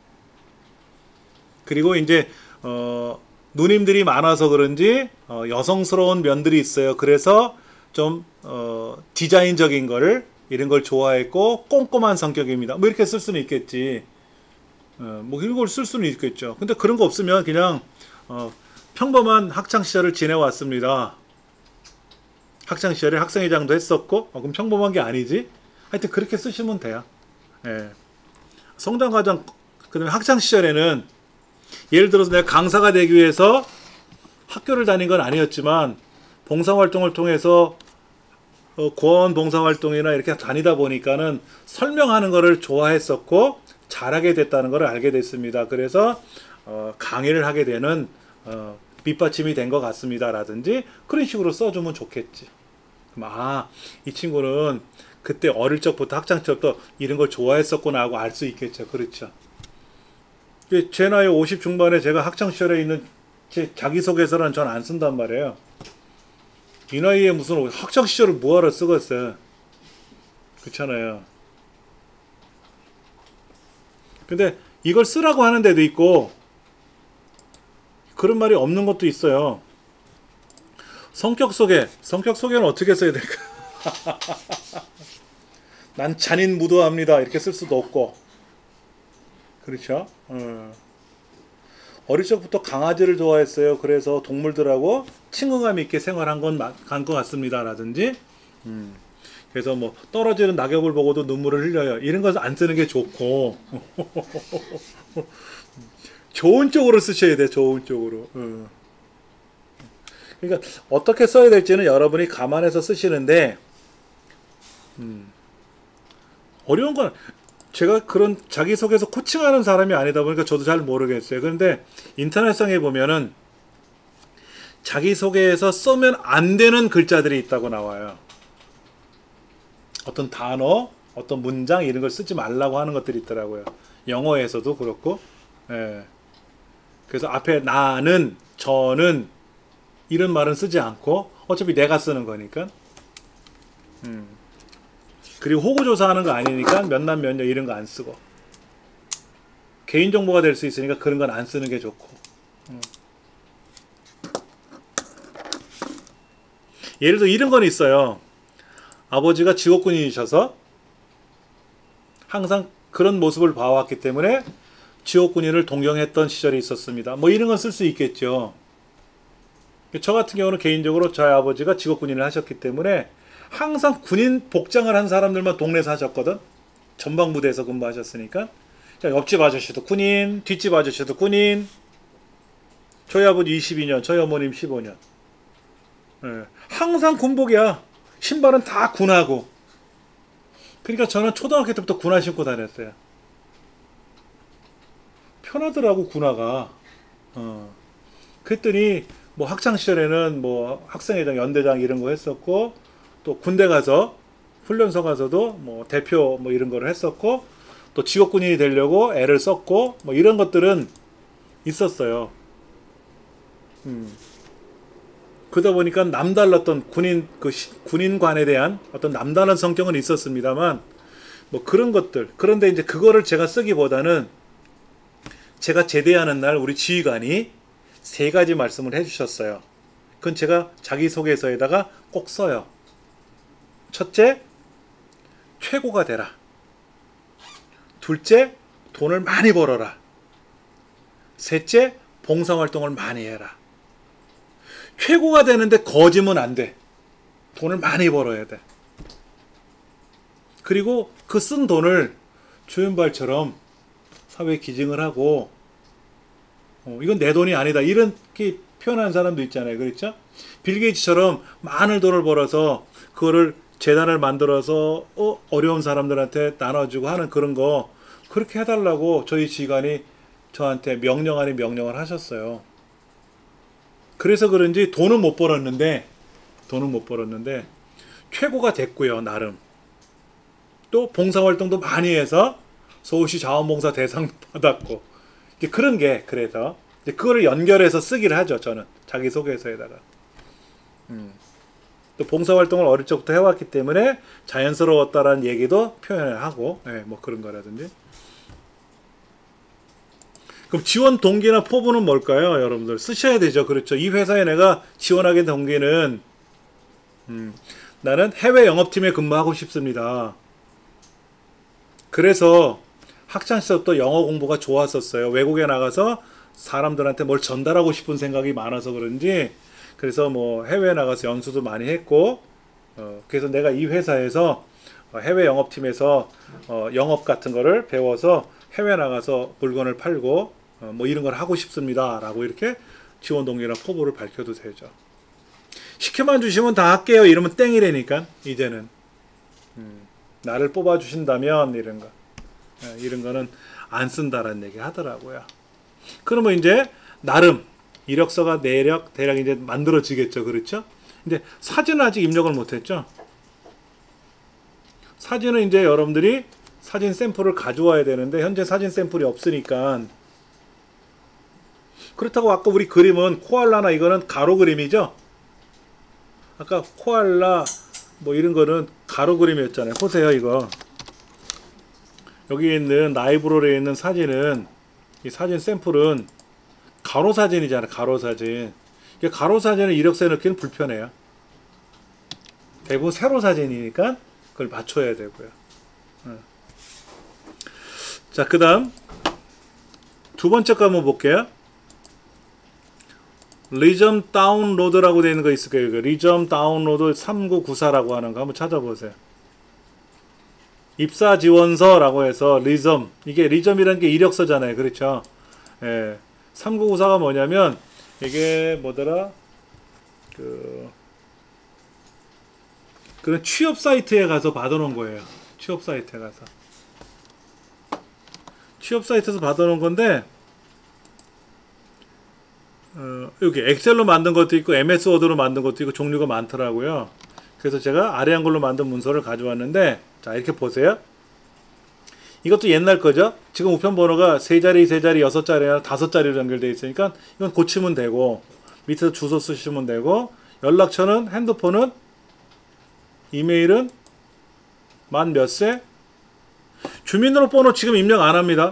그리고 이제 어, 누님들이 많아서 그런지 어, 여성스러운 면들이 있어요. 그래서 좀 어, 디자인적인 거를 이런 걸 좋아했고 꼼꼼한 성격입니다. 뭐 이렇게 쓸 수는 있겠지. 어, 뭐 이런 걸 쓸 수는 있겠죠. 근데 그런 거 없으면 그냥 어, 평범한 학창 시절을 지내왔습니다. 학창 시절에 학생회장도 했었고, 어, 그럼 평범한 게 아니지? 하여튼 그렇게 쓰시면 돼요. 예. 성장과정, 그다음에 학창 시절에는 예를 들어서 내가 강사가 되기 위해서 학교를 다닌 건 아니었지만 봉사활동을 통해서 어, 고원 봉사활동이나 이렇게 다니다 보니까는 설명하는 거를 좋아했었고 잘하게 됐다는 걸 알게 됐습니다. 그래서 어, 강의를 하게 되는 어, 밑받침이 된 것 같습니다. 라든지 그런 식으로 써주면 좋겠지. 그럼 아, 이 친구는 그때 어릴 적부터 학창 시절부터 이런 걸 좋아했었구나 하고 알 수 있겠죠. 그렇죠. 제 나이 오십 중반에 제가 학창 시절에 있는 제 자기소개서는 전 안 쓴단 말이에요. 이 나이에 무슨 학창 시절을 뭐하러 쓰겠어요. 그렇잖아요. 근데 이걸 쓰라고 하는 데도 있고 그런 말이 없는 것도 있어요. 성격 소개. 성격 소개는 어떻게 써야 될까? 난 잔인 무도합니다. 이렇게 쓸 수도 없고. 그렇죠? 어. 어릴 적부터 강아지를 좋아했어요. 그래서 동물들하고 친근감 있게 생활한 건 간 것 같습니다. 라든지 음. 그래서 뭐 떨어지는 낙엽을 보고도 눈물을 흘려요. 이런 거 안 쓰는 게 좋고 좋은 쪽으로 쓰셔야 돼. 좋은 쪽으로. 어. 그러니까 어떻게 써야 될지는 여러분이 감안해서 쓰시는데 음. 어려운 건 제가 그런 자기소개서 코칭하는 사람이 아니다 보니까 저도 잘 모르겠어요. 그런데 인터넷상에 보면은 자기소개에서 쓰면 안 되는 글자들이 있다고 나와요. 어떤 단어, 어떤 문장 이런 걸 쓰지 말라고 하는 것들이 있더라고요. 영어에서도 그렇고. 예. 그래서 앞에 나는, 저는 이런 말은 쓰지 않고 어차피 내가 쓰는 거니까. 음. 그리고 호구조사하는 거 아니니까 몇남 몇녀 이런 거 안 쓰고 개인정보가 될 수 있으니까 그런 건 안 쓰는 게 좋고. 음. 예를 들어 이런 건 있어요. 아버지가 직업군인이셔서 항상 그런 모습을 봐왔기 때문에 직업군인을 동경했던 시절이 있었습니다. 뭐 이런 건 쓸 수 있겠죠. 저 같은 경우는 개인적으로 저희 아버지가 직업군인을 하셨기 때문에 항상 군인 복장을 한 사람들만 동네에서 하셨거든. 전방부대에서 근무하셨으니까. 옆집 아저씨도 군인, 뒷집 아저씨도 군인. 저희 아버지 이십이 년, 저희 어머님 십오 년. 예, 항상 군복이야. 신발은 다 군하고. 그러니까 저는 초등학교 때부터 군화 신고 다녔어요. 편하더라고 군화가. 어. 그랬더니 뭐 학창 시절에는 뭐 학생회장, 연대장 이런 거 했었고 또 군대 가서 훈련소 가서도 뭐 대표 뭐 이런 거를 했었고 또 직업군인이 되려고 애를 썼고 뭐 이런 것들은 있었어요. 음. 그러다 보니까 남달랐던 군인 그 시, 군인관에 대한 어떤 남다른 성격은 있었습니다만 뭐 그런 것들. 그런데 이제 그거를 제가 쓰기보다는 제가 제대하는 날 우리 지휘관이 세 가지 말씀을 해주셨어요. 그건 제가 자기소개서에다가 꼭 써요. 첫째, 최고가 되라. 둘째, 돈을 많이 벌어라. 셋째, 봉사활동을 많이 해라. 최고가 되는데 거지면 안 돼. 돈을 많이 벌어야 돼. 그리고 그 쓴 돈을 조연발처럼 사회에 기증을 하고 어, 이건 내 돈이 아니다. 이렇게 표현하는 사람도 있잖아요. 그렇죠? 빌 게이츠처럼 많은 돈을 벌어서 그거를 재단을 만들어서 어, 어려운 사람들한테 나눠주고 하는 그런 거 그렇게 해달라고 저희 지휘관이 저한테 명령 아닌 명령을 하셨어요. 그래서 그런지 돈은 못 벌었는데 돈은 못 벌었는데 최고가 됐고요. 나름. 또 봉사활동도 많이 해서 서울시 자원봉사 대상도 받았고 그런 게 그래서 근데 그거를 연결해서 쓰기를 하죠. 저는 자기소개서에다가. 음. 또 봉사활동을 어릴 적부터 해왔기 때문에 자연스러웠다라는 얘기도 표현을 하고, 예, 뭐 그런 거라든지. 그럼 지원 동기나 포부는 뭘까요? 여러분들 쓰셔야 되죠. 그렇죠. 이 회사에 내가 지원하게 된 동기는 음, 나는 해외 영업팀에 근무하고 싶습니다. 그래서 학창시절부터 영어 공부가 좋았었어요. 외국에 나가서 사람들한테 뭘 전달하고 싶은 생각이 많아서 그런지, 그래서 뭐 해외에 나가서 연수도 많이 했고, 어, 그래서 내가 이 회사에서 해외 영업팀에서 어, 영업 같은 거를 배워서 해외 나가서 물건을 팔고 어, 뭐 이런 걸 하고 싶습니다 라고 이렇게 지원 동기나 포부를 밝혀도 되죠. 시켜만 주시면 다 할게요 이러면 땡이라니까. 이제는 음, 나를 뽑아 주신다면 이런 거, 예, 이런 거는 안 쓴다라는 얘기 하더라고요. 그러면 이제 나름 이력서가 내력 대략 이제 만들어지겠죠. 그렇죠? 근데 사진은 아직 입력을 못했죠. 사진은 이제 여러분들이 사진 샘플을 가져와야 되는데 현재 사진 샘플이 없으니까. 그렇다고 아까 우리 그림은 코알라나 이거는 가로 그림이죠. 아까 코알라 뭐 이런 거는 가로 그림이었잖아요. 보세요 이거. 여기 있는 라이브러리에 있는 사진은, 이 사진 샘플은 가로 사진이잖아요. 가로 사진. 가로 사진을 이력서에 넣기는 불편해요. 대부분 세로 사진이니까 그걸 맞춰야 되고요. 자, 그 다음 두 번째 거 한번 볼게요. 리점 다운로드라고 되어 있는 거 있을 거예요. 리점 다운로드 삼구구사라고 하는 거 한번 찾아보세요. 입사 지원서라고 해서 리점, 이게 리점이라는 게 이력서잖아요. 그렇죠? 예. 삼구구사가 뭐냐면 이게 뭐더라? 그 그런 취업 사이트에 가서 받아놓은 거예요. 취업 사이트에 가서. 취업 사이트에서 받아놓은 건데, 어, 여기 엑셀로 만든 것도 있고 엠에스 워드로 만든 것도 있고 종류가 많더라고요. 그래서 제가 아래 한글로 만든 문서를 가져왔는데, 자 이렇게 보세요. 이것도 옛날 거죠. 지금 우편 번호가 세 자리, 세 자리, 여섯 자리나 다섯 자리로 연결되어 있으니까 이건 고치면 되고, 밑에서 주소 쓰시면 되고, 연락처는, 핸드폰은, 이메일은 만 몇 세? 주민등록번호 지금 입력 안 합니다.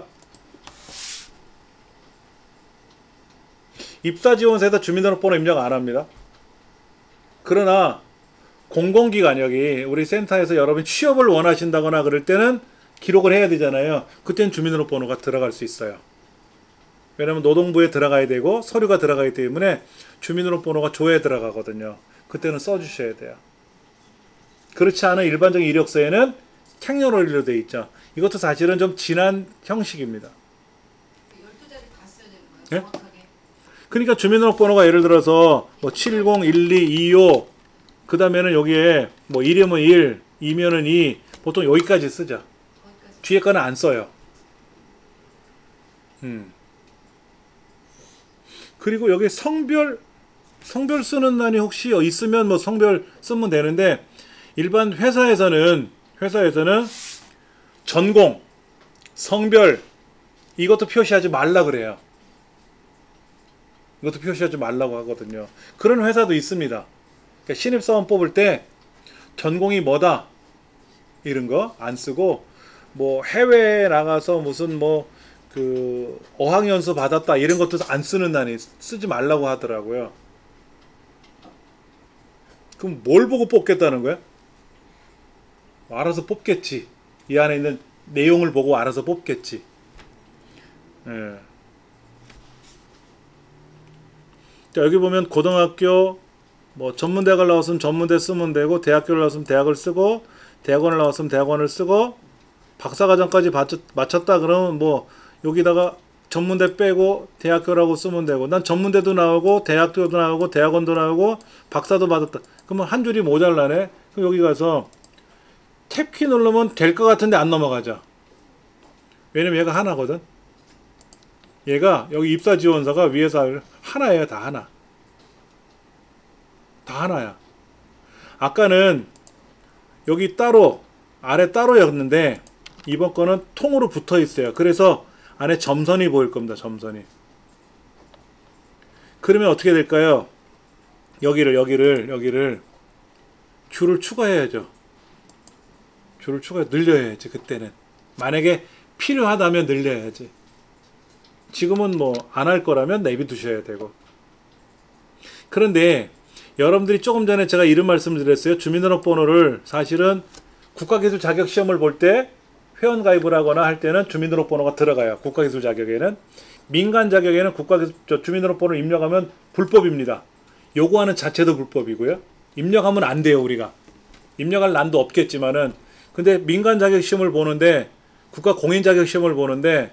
입사지원서에다 주민등록번호 입력 안 합니다. 그러나 공공기관, 여기 우리 센터에서 여러분이 취업을 원하신다거나 그럴 때는 기록을 해야 되잖아요. 그때는 주민등록번호가 들어갈 수 있어요. 왜냐면 노동부에 들어가야 되고 서류가 들어가기 때문에 주민등록번호가 조에 들어가거든요. 그때는 써주셔야 돼요. 그렇지 않은 일반적인 이력서에는 탱렬어리로 되어 있죠. 이것도 사실은 좀 진한 형식입니다. 열두 자리 다 써야 되는 거예요? 예? 정확하게? 그러니까 주민등록번호가 예를 들어서 뭐 칠공일이이오, 그 다음에는 여기에 뭐 일이면 일, 이면은 이, 보통 여기까지 쓰죠. 거기까지. 뒤에 거는 안 써요. 음. 그리고 여기 성별, 성별 쓰는 난이 혹시 있으면 뭐 성별 쓰면 되는데, 일반 회사에서는 회사에서는 전공, 성별 이것도 표시하지 말라 그래요. 이것도 표시하지 말라고 하거든요. 그런 회사도 있습니다. 그러니까 신입사원 뽑을 때 전공이 뭐다 이런 거 안 쓰고, 뭐 해외에 나가서 무슨 뭐 그 어학연수 받았다 이런 것도 안 쓰는 난이 쓰지 말라고 하더라고요. 그럼 뭘 보고 뽑겠다는 거야? 알아서 뽑겠지. 이 안에 있는 내용을 보고 알아서 뽑겠지. 예. 자, 여기 보면 고등학교 뭐 전문대학을 나왔으면 전문대 쓰면 되고, 대학교를 나왔으면 대학을 쓰고, 대학원을 나왔으면 대학원을 쓰고, 박사과정까지 마쳤다 그러면 뭐 여기다가 전문대 빼고 대학교라고 쓰면 되고, 난 전문대도 나오고 대학교도 나오고 대학원도 나오고 박사도 받았다. 그러면 한 줄이 모자라네. 그럼 여기 가서 탭키 누르면 될 것 같은데 안 넘어가죠. 왜냐면 얘가 하나거든. 얘가 여기 입사지원서가 위에서 하나예요. 다 하나. 다 하나야. 아까는 여기 따로 아래 따로였는데 이번 거는 통으로 붙어 있어요. 그래서 안에 점선이 보일 겁니다. 점선이. 그러면 어떻게 될까요? 여기를 여기를 여기를 줄을 추가해야죠. 줄을 추가 늘려야지. 그때는 만약에 필요하다면 늘려야지. 지금은 뭐 안 할 거라면 내비두셔야 되고. 그런데 여러분들이 조금 전에 제가 이런 말씀을 드렸어요. 주민등록번호를 사실은 국가기술 자격시험을 볼 때 회원가입을 하거나 할 때는 주민등록번호가 들어가요. 국가기술 자격에는. 민간 자격에는 국가기술 주민등록번호를 입력하면 불법입니다. 요구하는 자체도 불법이고요. 입력하면 안 돼요. 우리가. 입력할 난도 없겠지만은 근데 민간 자격시험을 보는데 국가 공인 자격시험을 보는데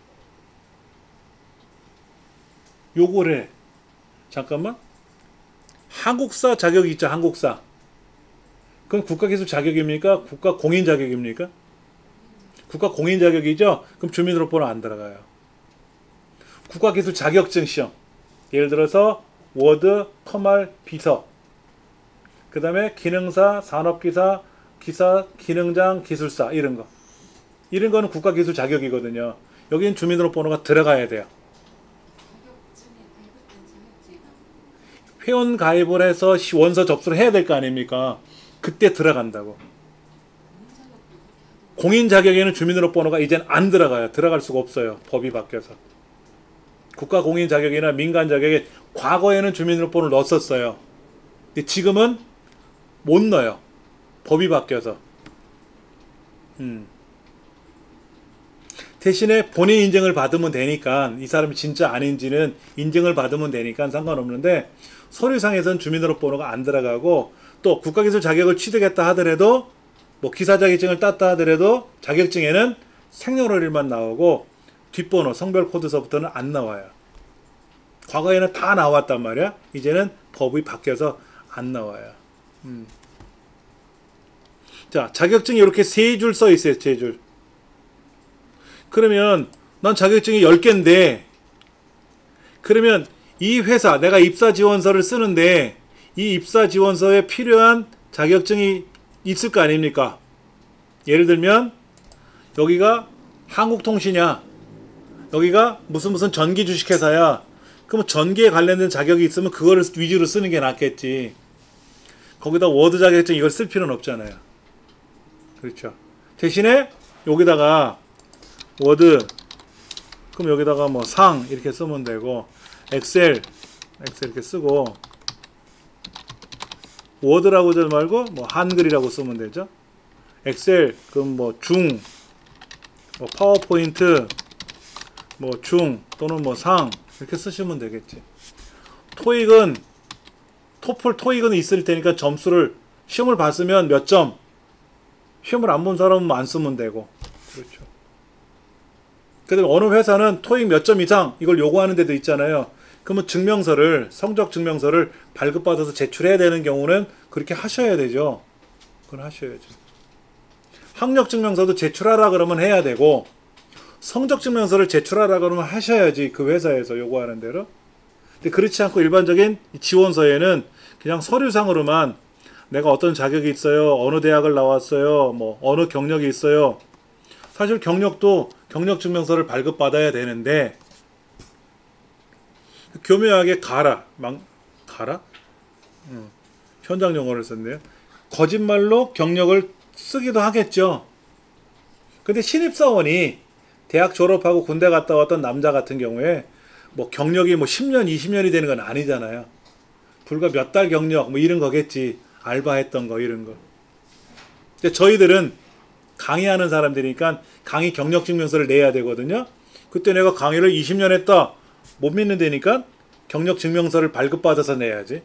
요거를 해. 잠깐만. 한국사 자격이 있죠. 한국사. 그럼 국가기술 자격입니까? 국가 공인 자격입니까? 국가 공인 자격이죠? 그럼 주민등록번호 안 들어가요. 국가기술 자격증 시험. 예를 들어서 워드, 커말, 비서. 그 다음에 기능사, 산업기사, 기사, 기능장, 기술사 이런 거. 이런 거는 국가기술 자격이거든요. 여기는 주민등록번호가 들어가야 돼요. 회원 가입을 해서 원서 접수를 해야 될 거 아닙니까? 그때 들어간다고. 공인 자격에는 주민등록번호가 이젠 안 들어가요. 들어갈 수가 없어요. 법이 바뀌어서. 국가 공인 자격이나 민간 자격에 과거에는 주민등록번호를 넣었었어요. 근데 지금은 못 넣어요. 법이 바뀌어서. 음. 대신에 본인 인증을 받으면 되니까 이 사람이 진짜 아닌지는 인증을 받으면 되니까 상관없는데 서류상에서는 주민등록번호가 안 들어가고 또 국가기술 자격을 취득했다 하더라도 뭐 기사 자격증을 땄다 하더라도 자격증에는 생년월일만 나오고 뒷번호 성별 코드서부터는 안 나와요. 과거에는 다 나왔단 말이야. 이제는 법이 바뀌어서 안 나와요. 음. 자, 자격증이 이렇게 세 줄 써 있어요. 세 줄. 그러면 난 자격증이 열 개인데 그러면 이 회사 내가 입사 지원서를 쓰는데 이 입사 지원서에 필요한 자격증이 있을 거 아닙니까? 예를 들면 여기가 한국통신이야. 여기가 무슨 무슨 전기 주식회사야. 그럼 전기에 관련된 자격이 있으면 그거를 위주로 쓰는 게 낫겠지. 거기다 워드 자격증 이걸 쓸 필요는 없잖아요. 그렇죠. 대신에 여기다가 워드 그럼 여기다가 뭐 상 이렇게 쓰면 되고 엑셀 엑셀 이렇게 쓰고 워드라고 하지 말고 뭐 한글이라고 쓰면 되죠. 엑셀 그럼 뭐 중 뭐 파워포인트 뭐 중 또는 뭐 상 이렇게 쓰시면 되겠지. 토익은 토플 토익은 있을 테니까 점수를 시험을 봤으면 몇 점 시험을 안 본 사람은 안 쓰면 되고 그렇죠. 그다음에 어느 회사는 토익 몇 점 이상 이걸 요구하는 데도 있잖아요. 그러면 증명서를 성적 증명서를 발급받아서 제출해야 되는 경우는 그렇게 하셔야 되죠. 그건 하셔야죠. 학력 증명서도 제출하라 그러면 해야 되고 성적 증명서를 제출하라 그러면 하셔야지. 그 회사에서 요구하는 대로. 근데 그렇지 않고 일반적인 지원서에는 그냥 서류상으로만 내가 어떤 자격이 있어요. 어느 대학을 나왔어요. 뭐 어느 경력이 있어요. 사실 경력도 경력 증명서를 발급받아야 되는데 교묘하게 가라. 망, 가라? 음, 현장 용어를 썼네요. 거짓말로 경력을 쓰기도 하겠죠. 근데 신입사원이 대학 졸업하고 군대 갔다 왔던 남자 같은 경우에 뭐 경력이 뭐 십 년, 이십 년이 되는 건 아니잖아요. 불과 몇 달 경력 뭐 이런 거겠지. 알바했던 거 이런 거. 근데 저희들은 강의하는 사람들이니까 강의 경력 증명서를 내야 되거든요. 그때 내가 강의를 이십 년 했다. 못 믿는다니까 경력 증명서를 발급받아서 내야지.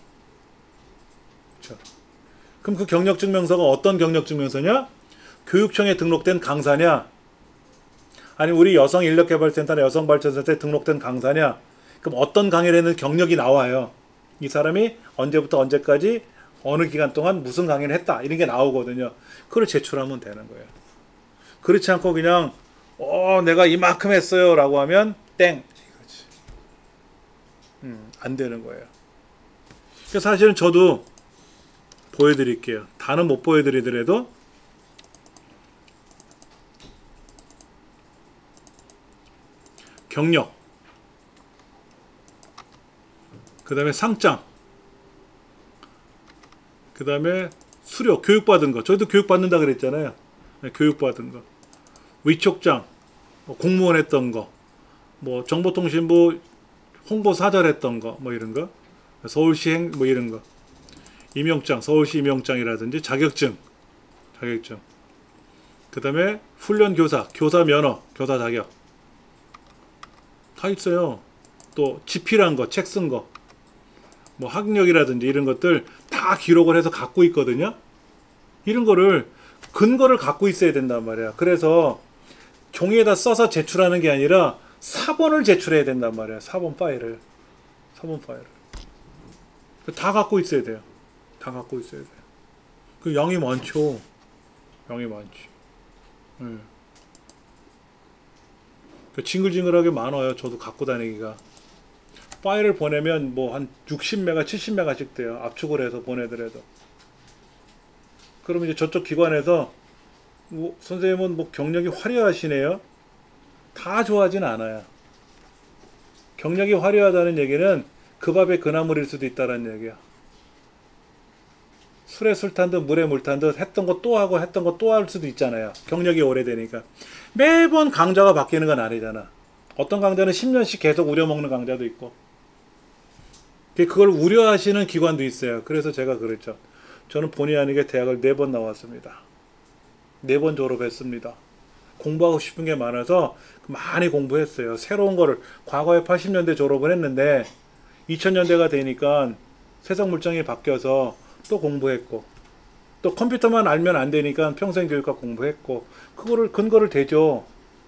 그렇죠. 그럼 그 경력 증명서가 어떤 경력 증명서냐? 교육청에 등록된 강사냐? 아니 우리 여성인력개발센터나 여성발전센터에 등록된 강사냐? 그럼 어떤 강의를 했는 경력이 나와요. 이 사람이 언제부터 언제까지 어느 기간 동안 무슨 강의를 했다. 이런 게 나오거든요. 그걸 제출하면 되는 거예요. 그렇지 않고 그냥 어 내가 이만큼 했어요 라고 하면 땡. 이거지. 음, 안 되는 거예요. 그러니까 사실은 저도 보여드릴게요. 다는 못 보여드리더라도 경력 그 다음에 상장, 그 다음에 수료, 교육받은 거. 저희도 교육받는다 그랬잖아요. 네, 교육받은 거. 위촉장, 뭐 공무원 했던 거, 뭐 정보통신부 홍보사절 했던 거, 뭐 이런 거. 서울시 행, 뭐 이런 거. 임용장, 서울시 임용장이라든지 자격증, 자격증. 그 다음에 훈련교사, 교사 면허, 교사 자격. 다 있어요. 또 집필한 거, 책 쓴 거. 뭐 학력이라든지 이런 것들 다 기록을 해서 갖고 있거든요. 이런 거를 근거를 갖고 있어야 된단 말이야. 그래서 종이에다 써서 제출하는 게 아니라 사본을 제출해야 된단 말이야. 사본 파일을. 사본 파일을. 다 갖고 있어야 돼요. 다 갖고 있어야 돼요. 그 양이 많죠. 양이 많지. 네. 그 징글징글하게 많아요. 저도 갖고 다니기가. 파일을 보내면 뭐 한 육십 메가, 칠십 메가씩 돼요. 압축을 해서 보내더라도. 그러면 이제 저쪽 기관에서 뭐 선생님은 뭐 경력이 화려하시네요. 다 좋아하진 않아요. 경력이 화려하다는 얘기는 그 밥에 그 나물일 수도 있다는 얘기야. 술에 술 탄 듯 물에 물 탄 듯 했던 거 또 하고 했던 거 또 할 수도 있잖아요. 경력이 오래되니까. 매번 강좌가 바뀌는 건 아니잖아. 어떤 강좌는 십 년씩 계속 우려먹는 강좌도 있고. 그걸 우려하시는 기관도 있어요. 그래서 제가 그랬죠. 저는 본의 아니게 대학을 네 번 나왔습니다. 네 번 졸업했습니다. 공부하고 싶은 게 많아서 많이 공부했어요. 새로운 거를. 과거에 팔십 년대 졸업을 했는데 이천 년대가 되니까 세상 물정이 바뀌어서 또 공부했고, 또 컴퓨터만 알면 안 되니까 평생교육과 공부했고, 그거를 근거를 대죠.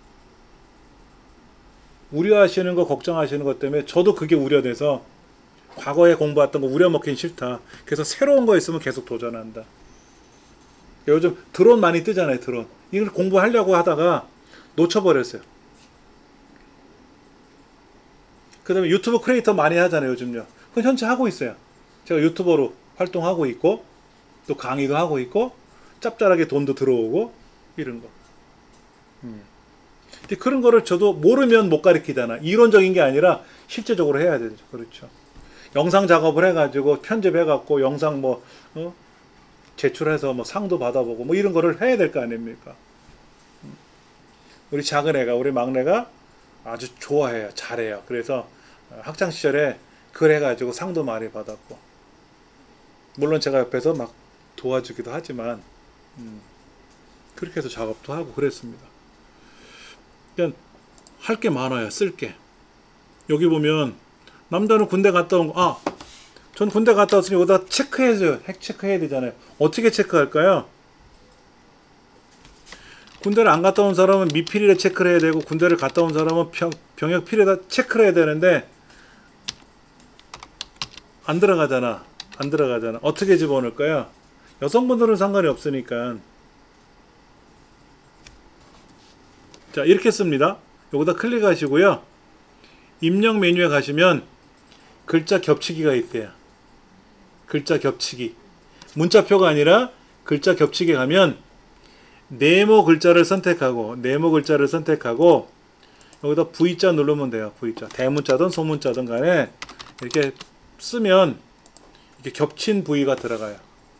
우려하시는 거, 걱정하시는 것 때문에 저도 그게 우려돼서 과거에 공부했던 거 우려먹긴 싫다. 그래서 새로운 거 있으면 계속 도전한다. 요즘 드론 많이 뜨잖아요. 드론. 이걸 공부하려고 하다가 놓쳐버렸어요. 그 다음에 유튜브 크리에이터 많이 하잖아요. 요즘요. 그건 현재 하고 있어요. 제가 유튜버로 활동하고 있고, 또 강의도 하고 있고, 짭짤하게 돈도 들어오고, 이런 거. 음. 근데 그런 거를 저도 모르면 못 가르치잖아. 이론적인 게 아니라 실제적으로 해야 되죠. 그렇죠. 영상 작업을 해가지고 편집해갖고 영상 뭐 어? 제출해서 뭐 상도 받아보고 뭐 이런 거를 해야 될 거 아닙니까? 우리 작은 애가, 우리 막내가 아주 좋아해요. 잘해요. 그래서 학창 시절에 그걸 해가지고 상도 많이 받았고, 물론 제가 옆에서 막 도와주기도 하지만 음, 그렇게 해서 작업도 하고 그랬습니다. 그냥 할 게 많아요. 쓸 게. 여기 보면 남자는 군대 갔다 온 거, 아, 전 군대 갔다 왔으니 여기다 체크해줘요. 핵 체크해야 되잖아요. 어떻게 체크할까요? 군대를 안 갔다 온 사람은 미필일에 체크를 해야 되고, 군대를 갔다 온 사람은 병, 병역 필에다 체크를 해야 되는데 안 들어가잖아. 안 들어가잖아. 어떻게 집어넣을까요? 여성분들은 상관이 없으니까. 자, 이렇게 씁니다. 여기다 클릭하시고요. 입력 메뉴에 가시면 글자 겹치기가 있대요. 글자 겹치기. 문자표가 아니라 글자 겹치기 가면 네모 글자를 선택하고, 네모 글자를 선택하고 여기다 V자 누르면 돼요. V자. 대문자든 소문자든 간에 이렇게 쓰면 이렇게 겹친 부위가 들어가요.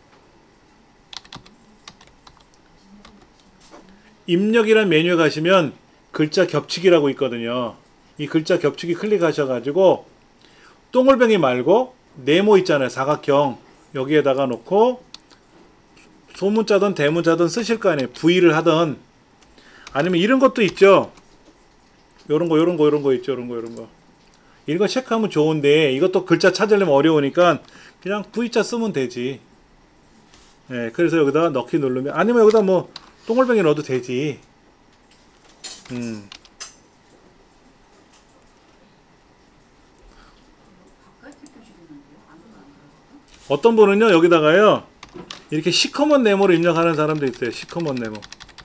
입력이란 메뉴에 가시면 글자 겹치기라고 있거든요. 이 글자 겹치기 클릭하셔가지고 동글뱅이 말고 네모 있잖아요. 사각형. 여기에다가 놓고 소문자든 대문자든 쓰실 거 아니에요. V를 하든, 아니면 이런 것도 있죠. 요런 거 요런 거 요런 거 있죠. 요런 거 요런 거. 이런 거 체크하면 좋은데 이것도 글자 찾으려면 어려우니까 그냥 V자 쓰면 되지. 예, 그래서 여기다 넣기 누르면, 아니면 여기다 뭐 동글뱅이 넣어도 되지. 음. 어떤 분은요, 여기다가요, 이렇게 시커먼 네모를 입력하는 사람도 있어요. 시커먼 네모.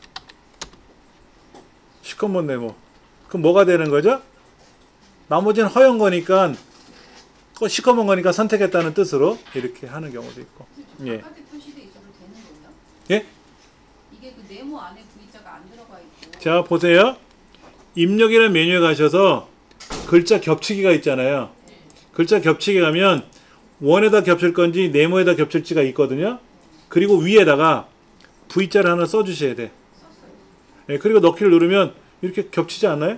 시커먼 네모. 그럼 뭐가 되는 거죠? 나머지는 허연 거니까, 시커먼 거니까 선택했다는 뜻으로 이렇게 하는 경우도 있고. 예. 바깥에 표시돼 있어도 되는 거예요? 예? 이게 그 네모 안에 V자가 안 들어가 있고. 자, 보세요. 입력이라는 메뉴에 가셔서 글자 겹치기가 있잖아요. 글자 겹치게 가면 원에다 겹칠 건지 네모에다 겹칠지가 있거든요. 그리고 위에다가 V자를 하나 써주셔야 돼. 썼어요. 예, 그리고 넣기를 누르면 이렇게 겹치지 않나요?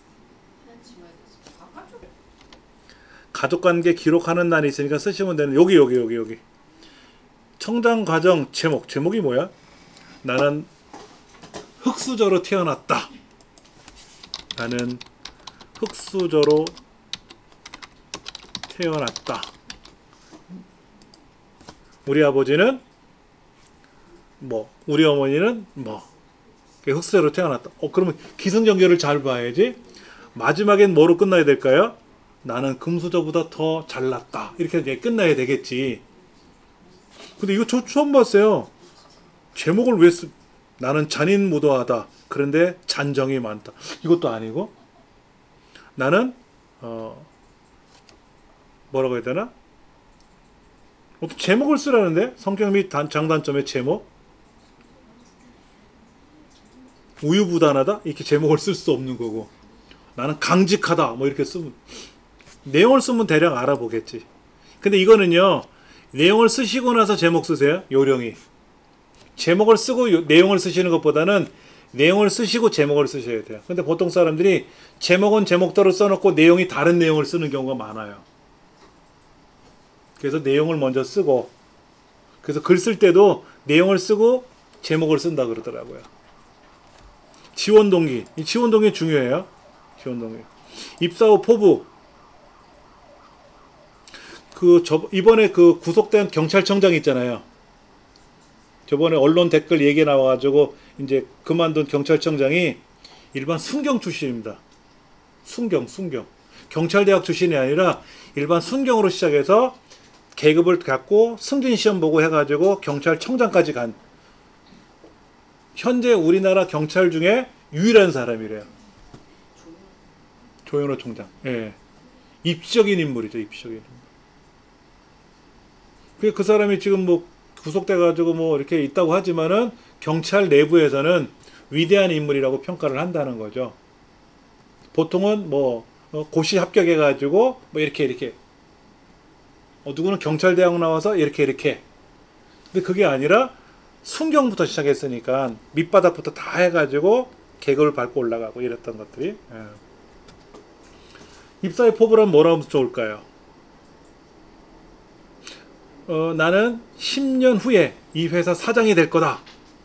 바깥쪽. 가족관계 기록하는 날이 있으니까 쓰시면 되는 여기 여기 여기 여기 청장과정 제목 제목이 뭐야? 나는 흙수저로 태어났다. 나는 흙수저로 태어났다. 우리 아버지는 뭐 우리 어머니는 뭐 흙수저로 태어났다. 어 그러면 기승전결을 잘 봐야지. 마지막엔 뭐로 끝나야 될까요? 나는 금수저보다 더 잘났다. 이렇게 이제 끝나야 되겠지. 근데 이거 저 처음 봤어요. 제목을 왜 쓰? 나는 잔인무도하다. 그런데 잔정이 많다. 이것도 아니고 나는 어 뭐라고 해야 되나? 어떤 제목을 쓰라는데 성격 및 단, 장단점의 제목 우유부단하다? 이렇게 제목을 쓸 수 없는 거고 나는 강직하다 뭐 이렇게 쓰면 내용을 쓰면 대략 알아보겠지. 근데 이거는요 내용을 쓰시고 나서 제목 쓰세요. 요령이 제목을 쓰고 요, 내용을 쓰시는 것보다는 내용을 쓰시고 제목을 쓰셔야 돼요. 근데 보통 사람들이 제목은 제목대로 써놓고 내용이 다른 내용을 쓰는 경우가 많아요. 그래서 내용을 먼저 쓰고 그래서 글 쓸 때도 내용을 쓰고 제목을 쓴다 그러더라고요. 지원 동기. 이 지원 동기 중요해요. 지원 동기. 입사 후 포부. 그 저 이번에 그 구속된 경찰청장 있잖아요. 저번에 언론 댓글 얘기 나와가지고 이제 그만둔 경찰청장이 일반 순경 출신입니다. 순경, 순경. 경찰대학 출신이 아니라 일반 순경으로 시작해서 계급을 갖고 승진시험 보고 해가지고 경찰청장까지 간 현재 우리나라 경찰 중에 유일한 사람이래요. 조현호 총장. 예. 입시적인 인물이죠. 입시적인 인물. 그, 그 사람이 지금 뭐 구속돼가지고 뭐 이렇게 있다고 하지만은 경찰 내부에서는 위대한 인물이라고 평가를 한다는 거죠. 보통은 뭐 고시 합격해가지고 뭐 이렇게 이렇게 어, 누구는 경찰대학 나와서 이렇게 이렇게 근데 그게 아니라 순경부터 시작했으니까 밑바닥부터 다 해가지고 계급을 밟고 올라가고 이랬던 것들이 예. 입사의 포부란 뭐라고 하면 좋을까요? 어, 나는 십 년 후에 이 회사 사장이 될 거다.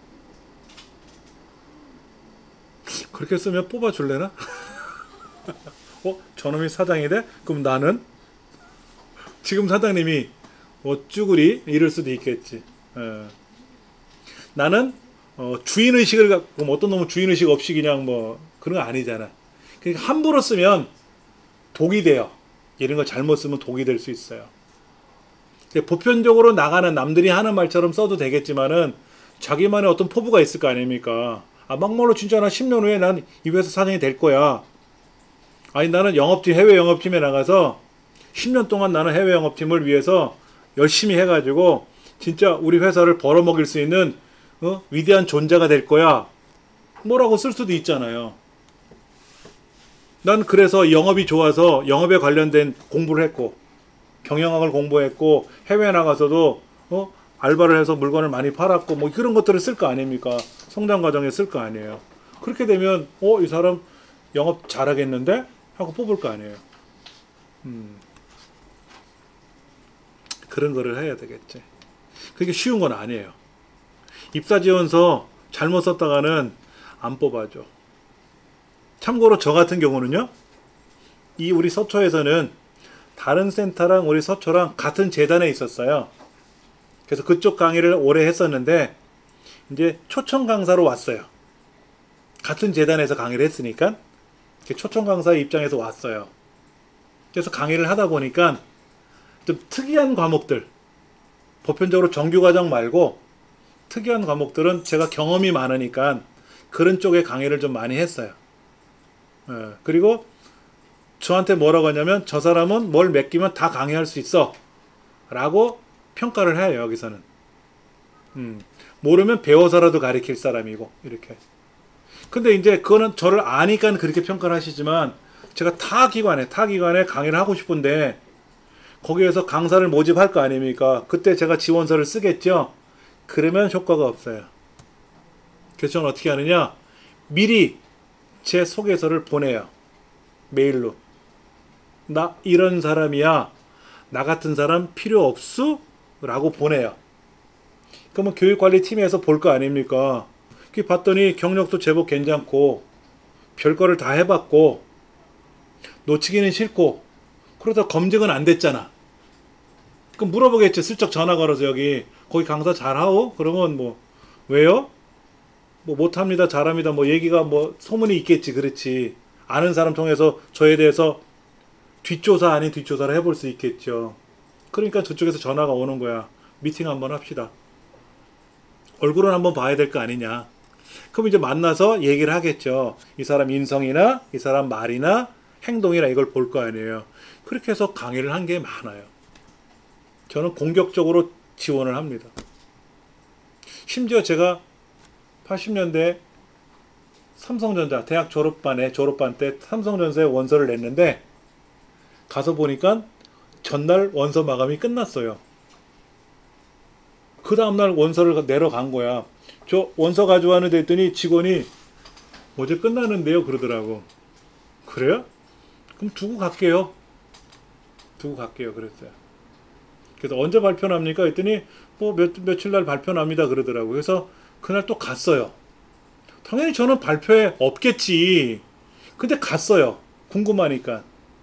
그렇게 쓰면 뽑아줄래나? 어? 저놈이 사장이 돼? 그럼 나는? 지금 사장님이 어, 쭈구리 이럴 수도 있겠지. 어. 나는 어, 주인의식을 갖고 뭐 어떤 놈은 주인의식 없이 그냥 뭐 그런 거 아니잖아. 그러니까 함부로 쓰면 독이 돼요. 이런 거 잘못 쓰면 독이 될 수 있어요. 보편적으로 나가는 남들이 하는 말처럼 써도 되겠지만은 자기만의 어떤 포부가 있을 거 아닙니까? 아 막말로 진짜 나 십 년 후에 난 이 회사 사장이 될 거야. 아니 나는 영업팀 해외 영업팀에 나가서 십 년 동안 나는 해외 영업팀을 위해서 열심히 해가지고 진짜 우리 회사를 벌어먹일 수 있는 어? 위대한 존재가 될 거야. 뭐라고 쓸 수도 있잖아요. 난 그래서 영업이 좋아서 영업에 관련된 공부를 했고 경영학을 공부했고 해외에 나가서도 어? 알바를 해서 물건을 많이 팔았고 뭐 그런 것들을 쓸 거 아닙니까? 성장 과정에 쓸 거 아니에요. 그렇게 되면 어? 이 사람 영업 잘하겠는데? 하고 뽑을 거 아니에요. 음. 그런 거를 해야 되겠지. 그게 쉬운 건 아니에요. 입사지원서 잘못 썼다가는 안 뽑아줘. 참고로 저 같은 경우는요. 이 우리 서초에서는 다른 센터랑 우리 서초랑 같은 재단에 있었어요. 그래서 그쪽 강의를 오래 했었는데 이제 초청 강사로 왔어요. 같은 재단에서 강의를 했으니까 초청 강사의 입장에서 왔어요. 그래서 강의를 하다 보니까 좀 특이한 과목들 보편적으로 정규과정 말고 특이한 과목들은 제가 경험이 많으니까 그런 쪽에 강의를 좀 많이 했어요. 예, 그리고 저한테 뭐라고 하냐면 저 사람은 뭘 맡기면 다 강의할 수 있어 라고 평가를 해요. 여기서는 음, 모르면 배워서라도 가르칠 사람이고 이렇게. 근데 이제 그거는 저를 아니까 그렇게 평가를 하시지만 제가 타 기관에 타 기관에 강의를 하고 싶은데 거기에서 강사를 모집할 거 아닙니까? 그때 제가 지원서를 쓰겠죠? 그러면 효과가 없어요. 그래서 저는 어떻게 하느냐? 미리 제 소개서를 보내요. 메일로. 나 이런 사람이야. 나 같은 사람 필요 없수? 라고 보내요. 그러면 교육관리팀에서 볼 거 아닙니까? 그 봤더니 경력도 제법 괜찮고 별거를 다 해봤고 놓치기는 싫고 그러다 검증은 안 됐잖아. 그럼 물어보겠지. 슬쩍 전화 걸어서 여기 거기 강사 잘하오? 그러면 뭐 왜요? 뭐 못합니다. 잘합니다. 뭐 얘기가 뭐 소문이 있겠지. 그렇지. 아는 사람 통해서 저에 대해서 뒷조사 아닌 뒷조사를 해볼 수 있겠죠. 그러니까 저쪽에서 전화가 오는 거야. 미팅 한번 합시다. 얼굴은 한번 봐야 될 거 아니냐. 그럼 이제 만나서 얘기를 하겠죠. 이 사람 인성이나 이 사람 말이나 행동이나 이걸 볼 거 아니에요. 그렇게 해서 강의를 한 게 많아요. 저는 공격적으로 지원을 합니다. 심지어 제가 팔십 년대 삼성전자 대학 졸업반에 졸업반 때 삼성전자에 원서를 냈는데 가서 보니까 전날 원서 마감이 끝났어요. 그 다음날 원서를 내러 간 거야. 저 원서 가져왔는데 했더니 직원이 어제 끝나는데요 그러더라고. 그래요? 그럼 두고 갈게요. 두고 갈게요 그랬어요. 그래서 언제 발표납니까? 했더니 뭐 몇, 며칠 날 발표납니다 그러더라고. 그래서 그날 또 갔어요. 당연히 저는 발표에 없겠지. 근데 갔어요. 궁금하니까.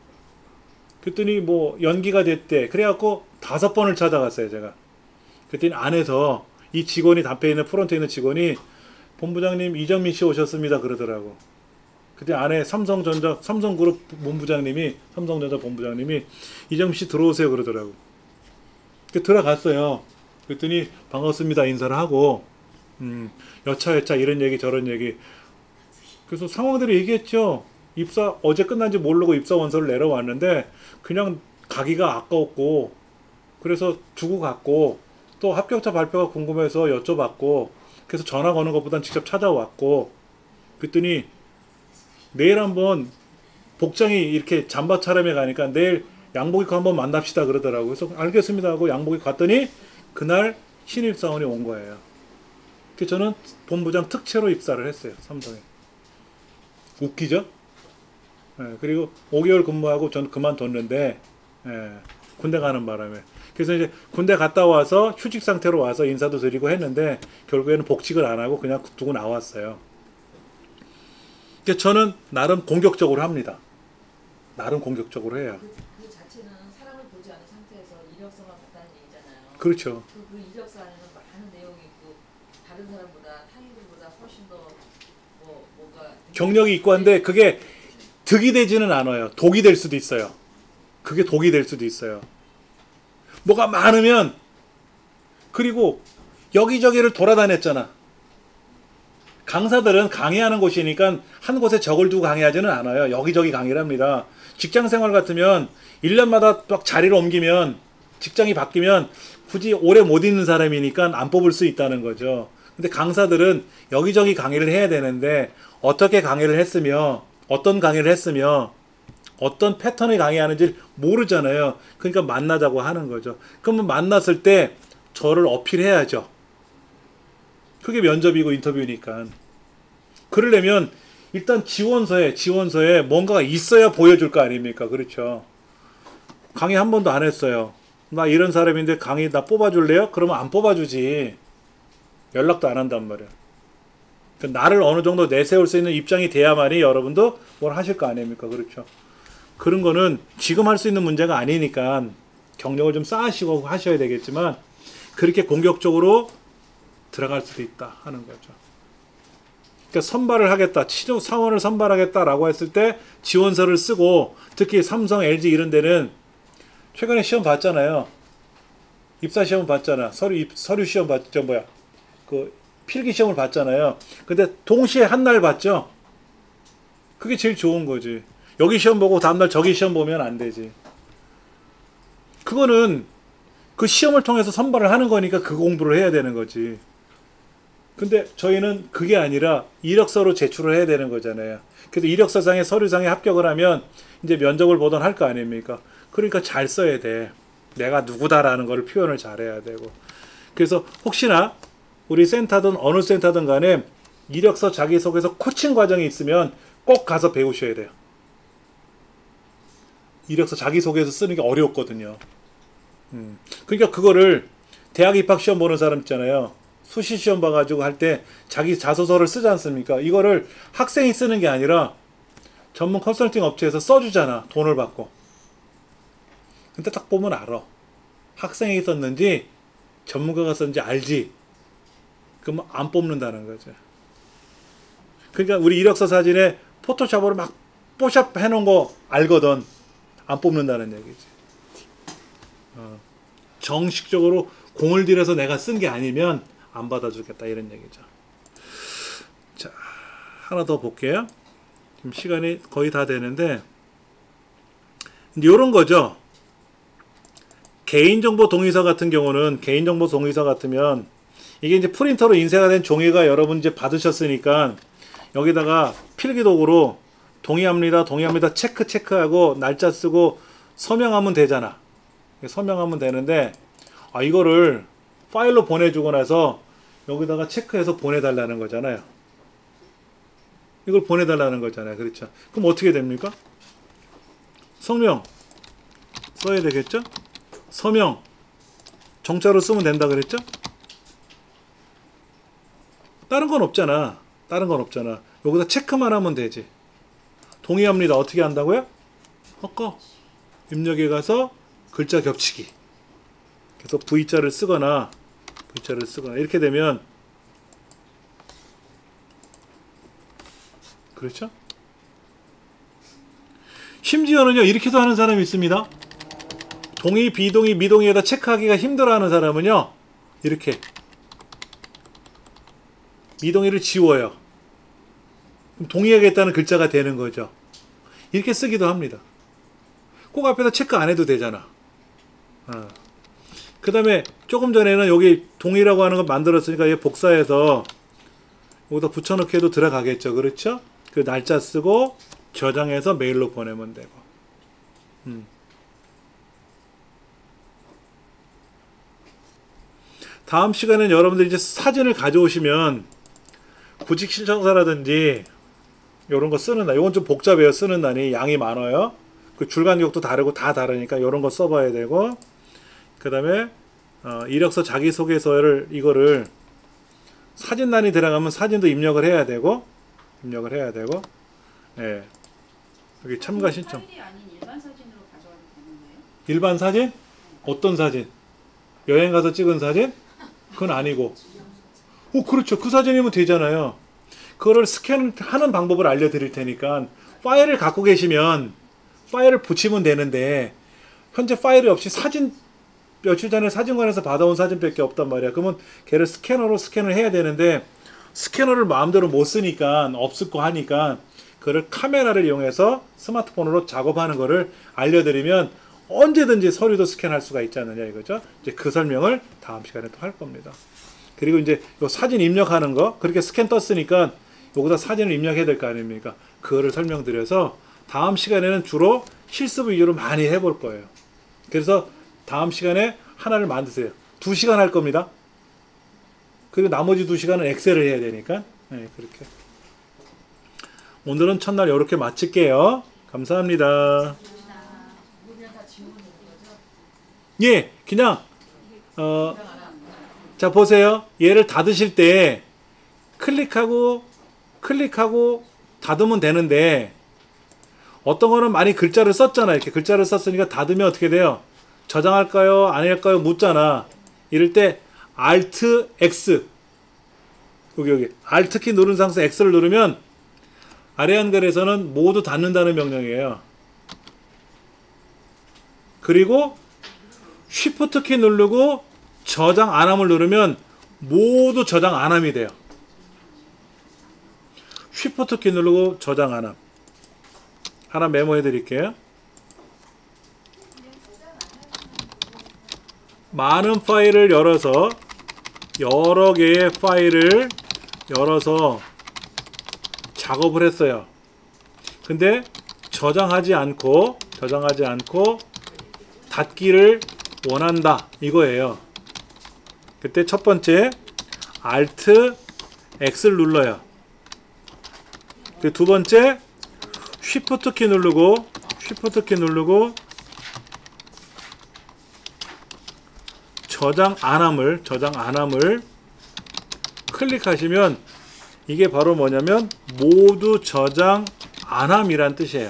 그랬더니 뭐 연기가 됐대. 그래갖고 다섯 번을 찾아갔어요 제가. 그랬더니 안에서 이 직원이 앞에 있는 프론트에 있는 직원이 본부장님 이정민 씨 오셨습니다 그러더라고. 그때 안에 삼성전자 삼성그룹 본부장님이 삼성전자 본부장님이 이정민 씨 들어오세요 그러더라고. 그 들어갔어요. 그랬더니 반갑습니다 인사를 하고 음, 여차여차 이런 얘기 저런 얘기. 그래서 상황대로 얘기했죠. 입사 어제 끝난지 모르고 입사 원서를 내려왔는데 그냥 가기가 아까웠고 그래서 두고 갔고 또 합격자 발표가 궁금해서 여쭤봤고 그래서 전화 거는 것보단 직접 찾아왔고 그랬더니 내일 한번 복장이 이렇게 잠바 차림에 가니까 내일 양복 입고 한번 만납시다 그러더라고요. 그래서 알겠습니다 하고 양복 입고 갔더니 그날 신입사원이 온 거예요. 그래서 저는 본부장 특채로 입사를 했어요. 삼성에. 웃기죠? 예, 그리고 오 개월 근무하고 전 그만뒀는데 예, 군대 가는 바람에 그래서 이제 군대 갔다 와서 휴직 상태로 와서 인사도 드리고 했는데 결국에는 복직을 안 하고 그냥 두고 나왔어요. 그래서 저는 나름 공격적으로 합니다. 나름 공격적으로 해요. 그, 그 자체는 사람을 보지 않은 상태에서 이력서만 봤다는 얘기잖아요. 그렇죠. 그, 그 이력서 안에는 많은 내용이 있고 다른 사람보다 타인들보다 훨씬 더 뭐, 뭔가 경력이 있고 한데 그게 득이 되지는 않아요. 독이 될 수도 있어요. 그게 독이 될 수도 있어요. 뭐가 많으면 그리고 여기저기를 돌아다녔잖아. 강사들은 강의하는 곳이니까 한 곳에 적을 두고 강의하지는 않아요. 여기저기 강의를 합니다. 직장생활 같으면 일 년마다 막 자리를 옮기면 직장이 바뀌면 굳이 오래 못 있는 사람이니까 안 뽑을 수 있다는 거죠. 근데 강사들은 여기저기 강의를 해야 되는데 어떻게 강의를 했으며 어떤 강의를 했으며 어떤 패턴의 강의하는지 모르잖아요. 그러니까 만나자고 하는 거죠. 그러면 만났을 때 저를 어필해야죠. 그게 면접이고 인터뷰니까. 그러려면 일단 지원서에 지원서에 뭔가가 있어야 보여줄 거 아닙니까? 그렇죠. 강의 한 번도 안 했어요. 나 이런 사람인데 강의 나 뽑아줄래요? 그러면 안 뽑아주지. 연락도 안 한단 말이야. 나를 어느 정도 내세울 수 있는 입장이 돼야만이 여러분도 뭘 하실 거 아닙니까? 그렇죠. 그런 거는 지금 할 수 있는 문제가 아니니까 경력을 좀 쌓으시고 하셔야 되겠지만 그렇게 공격적으로 들어갈 수도 있다 하는 거죠. 그러니까 선발을 하겠다, 치료 사원을 선발하겠다라고 했을 때 지원서를 쓰고 특히 삼성, 엘지 이런 데는 최근에 시험 봤잖아요. 입사 시험 봤잖아. 서류 입, 서류 시험 봤죠, 뭐야? 그 필기 시험을 봤잖아요. 근데 동시에 한 날 봤죠. 그게 제일 좋은 거지. 여기 시험 보고 다음날 저기 시험 보면 안 되지. 그거는 그 시험을 통해서 선발을 하는 거니까 그 공부를 해야 되는 거지. 근데 저희는 그게 아니라 이력서로 제출을 해야 되는 거잖아요. 그래서 이력서상에 서류상에 합격을 하면 이제 면접을 보던 할 거 아닙니까? 그러니까 잘 써야 돼. 내가 누구다라는 걸 표현을 잘해야 되고. 그래서 혹시나 우리 센터든 어느 센터든 간에 이력서 자기소개서 코칭 과정이 있으면 꼭 가서 배우셔야 돼요. 이력서 자기소개서 쓰는 게 어려웠거든요. 음. 그러니까 그거를 대학 입학 시험 보는 사람 있잖아요. 수시 시험 봐가지고 할 때 자기 자소서를 쓰지 않습니까? 이거를 학생이 쓰는 게 아니라 전문 컨설팅 업체에서 써주잖아. 돈을 받고. 근데 딱 보면 알아. 학생이 썼는지 전문가가 썼는지 알지. 그러면 안 뽑는다는 거죠. 그러니까 우리 이력서 사진에 포토샵으로 막 뽀샵 해놓은 거 알거든. 안 뽑는다는 얘기지. 어. 정식적으로 공을 들여서 내가 쓴 게 아니면 안 받아주겠다 이런 얘기죠. 자, 하나 더 볼게요. 지금 시간이 거의 다 되는데 이런 거죠. 개인정보 동의서 같은 경우는 개인정보 동의서 같으면 이게 이제 프린터로 인쇄가 된 종이가 여러분 이제 받으셨으니까 여기다가 필기독으로 동의합니다, 동의합니다 체크 체크하고 날짜 쓰고 서명하면 되잖아. 서명하면 되는데 아 이거를 파일로 보내주고 나서 여기다가 체크해서 보내달라는 거잖아요. 이걸 보내달라는 거잖아요. 그렇죠? 그럼 어떻게 됩니까? 성명 써야 되겠죠? 서명 정자로 쓰면 된다 그랬죠? 다른 건 없잖아. 다른 건 없잖아. 여기다 체크만 하면 되지. 동의합니다. 어떻게 한다고요? 아까 입력에 가서 글자 겹치기. 그래서 V자를 쓰거나 V자를 쓰거나 이렇게 되면 그렇죠? 심지어는요 이렇게도 하는 사람이 있습니다. 동의, 비동의, 미동의에다 체크하기가 힘들어하는 사람은요 이렇게 미동의를 지워요. 그럼 동의하겠다는 글자가 되는 거죠. 이렇게 쓰기도 합니다. 꼭 앞에다 체크 안 해도 되잖아. 어. 그 다음에 조금 전에는 여기 동의라고 하는 거 만들었으니까 얘 복사해서 여기다 붙여넣기 해도 들어가겠죠. 그렇죠? 그 날짜 쓰고 저장해서 메일로 보내면 되고. 음. 다음 시간에는 여러분들 이제 사진을 가져오시면 구직 신청서라든지 이런 거 쓰는 날, 이건 좀 복잡해요. 쓰는 날이 양이 많아요. 그 줄간격도 다르고 다 다르니까 이런 거 써봐야 되고, 그 다음에 어, 이력서 자기소개서를 이거를 사진란이 들어가면 사진도 입력을 해야 되고, 입력을 해야 되고, 예. 여기 참가 신청. 파일이 아닌 일반 사진으로 가져와도 되는 거예요? 일반 사진? 어떤 사진? 여행 가서 찍은 사진? 그건 아니고. 오, 그렇죠. 그 사진이면 되잖아요. 그거를 스캔하는 방법을 알려드릴 테니까 파일을 갖고 계시면 파일을 붙이면 되는데 현재 파일이 없이 사진 며칠 전에 사진관에서 받아온 사진밖에 없단 말이야. 그러면 걔를 스캐너로 스캔을 해야 되는데 스캐너를 마음대로 못 쓰니까 없을 거 하니까 그걸 카메라를 이용해서 스마트폰으로 작업하는 거를 알려드리면 언제든지 서류도 스캔할 수가 있지 않느냐 이거죠. 이제 그 설명을 다음 시간에 또 할 겁니다. 그리고 이제 요 사진 입력하는 거 그렇게 스캔 떴으니까 여기다 사진을 입력해야 될 거 아닙니까? 그거를 설명드려서 다음 시간에는 주로 실습 위주로 많이 해볼 거예요. 그래서 다음 시간에 하나를 만드세요. 두 시간 할 겁니다. 그리고 나머지 두 시간은 엑셀을 해야 되니까 네, 그렇게. 오늘은 첫날 이렇게 마칠게요. 감사합니다. 그냥 다 지우는 거죠? 예, 그냥 어, 자 보세요. 얘를 닫으실 때 클릭하고 클릭하고 닫으면 되는데 어떤 거는 많이 글자를 썼잖아. 이렇게 글자를 썼으니까 닫으면 어떻게 돼요? 저장할까요? 안 할까요? 묻잖아. 이럴 때 Alt X 여기 여기 Alt 키 누른 상태에서 X를 누르면 아래 한글에서는 모두 닫는다는 명령이에요. 그리고 Shift 키 누르고 저장 안함을 누르면 모두 저장 안함이 돼요. Shift 키 누르고 저장 안함. 하나 메모해 드릴게요. 많은 파일을 열어서 여러 개의 파일을 열어서 작업을 했어요. 근데 저장하지 않고 저장하지 않고 닫기를 원한다 이거예요. 그때 첫 번째 Alt X를 눌러요. 그 두 번째 Shift 키 누르고 Shift 키 누르고 저장 안함을 저장 안함을 클릭하시면 이게 바로 뭐냐면 모두 저장 안함이란 뜻이에요.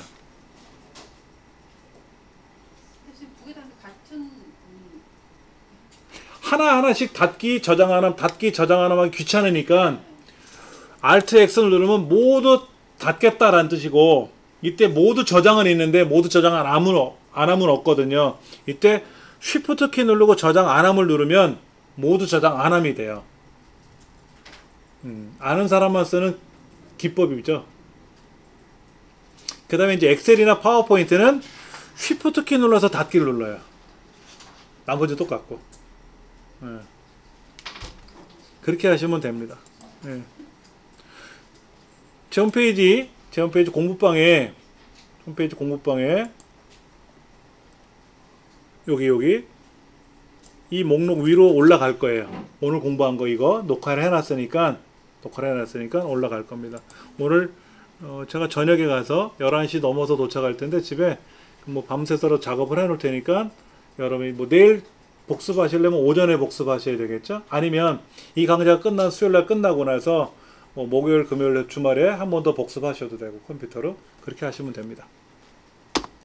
사실 두 개 다 같은 음, 하나하나씩 닫기 저장 안함 닫기 저장 안함 하기 귀찮으니까 Alt X를 누르면 모두 닫겠다라는 뜻이고, 이때 모두 저장은 있는데 모두 저장 안함은, 안함은 없거든요. 이때 Shift 키 누르고 저장 안함을 누르면 모두 저장 안함이 돼요. 음, 아는 사람만 쓰는 기법이죠. 그 다음에 이제 엑셀이나 파워포인트는 Shift 키 눌러서 닫기를 눌러요. 나머지 똑같고. 예. 그렇게 하시면 됩니다. 예. 제 홈페이지, 제 홈페이지 공부방에, 홈페이지 공부방에, 여기, 여기, 이 목록 위로 올라갈 거예요. 오늘 공부한 거 이거 녹화를 해놨으니까, 녹화를 해놨으니까 올라갈 겁니다. 오늘, 어, 제가 저녁에 가서 열한 시 넘어서 도착할 텐데, 집에 뭐 밤새서 작업을 해놓을 테니까, 여러분이 뭐 내일 복습하시려면 오전에 복습하셔야 되겠죠? 아니면 이 강좌가 끝난 수요일날 끝나고 나서 뭐 목요일, 금요일, 주말에 한 번 더 복습하셔도 되고 컴퓨터로 그렇게 하시면 됩니다.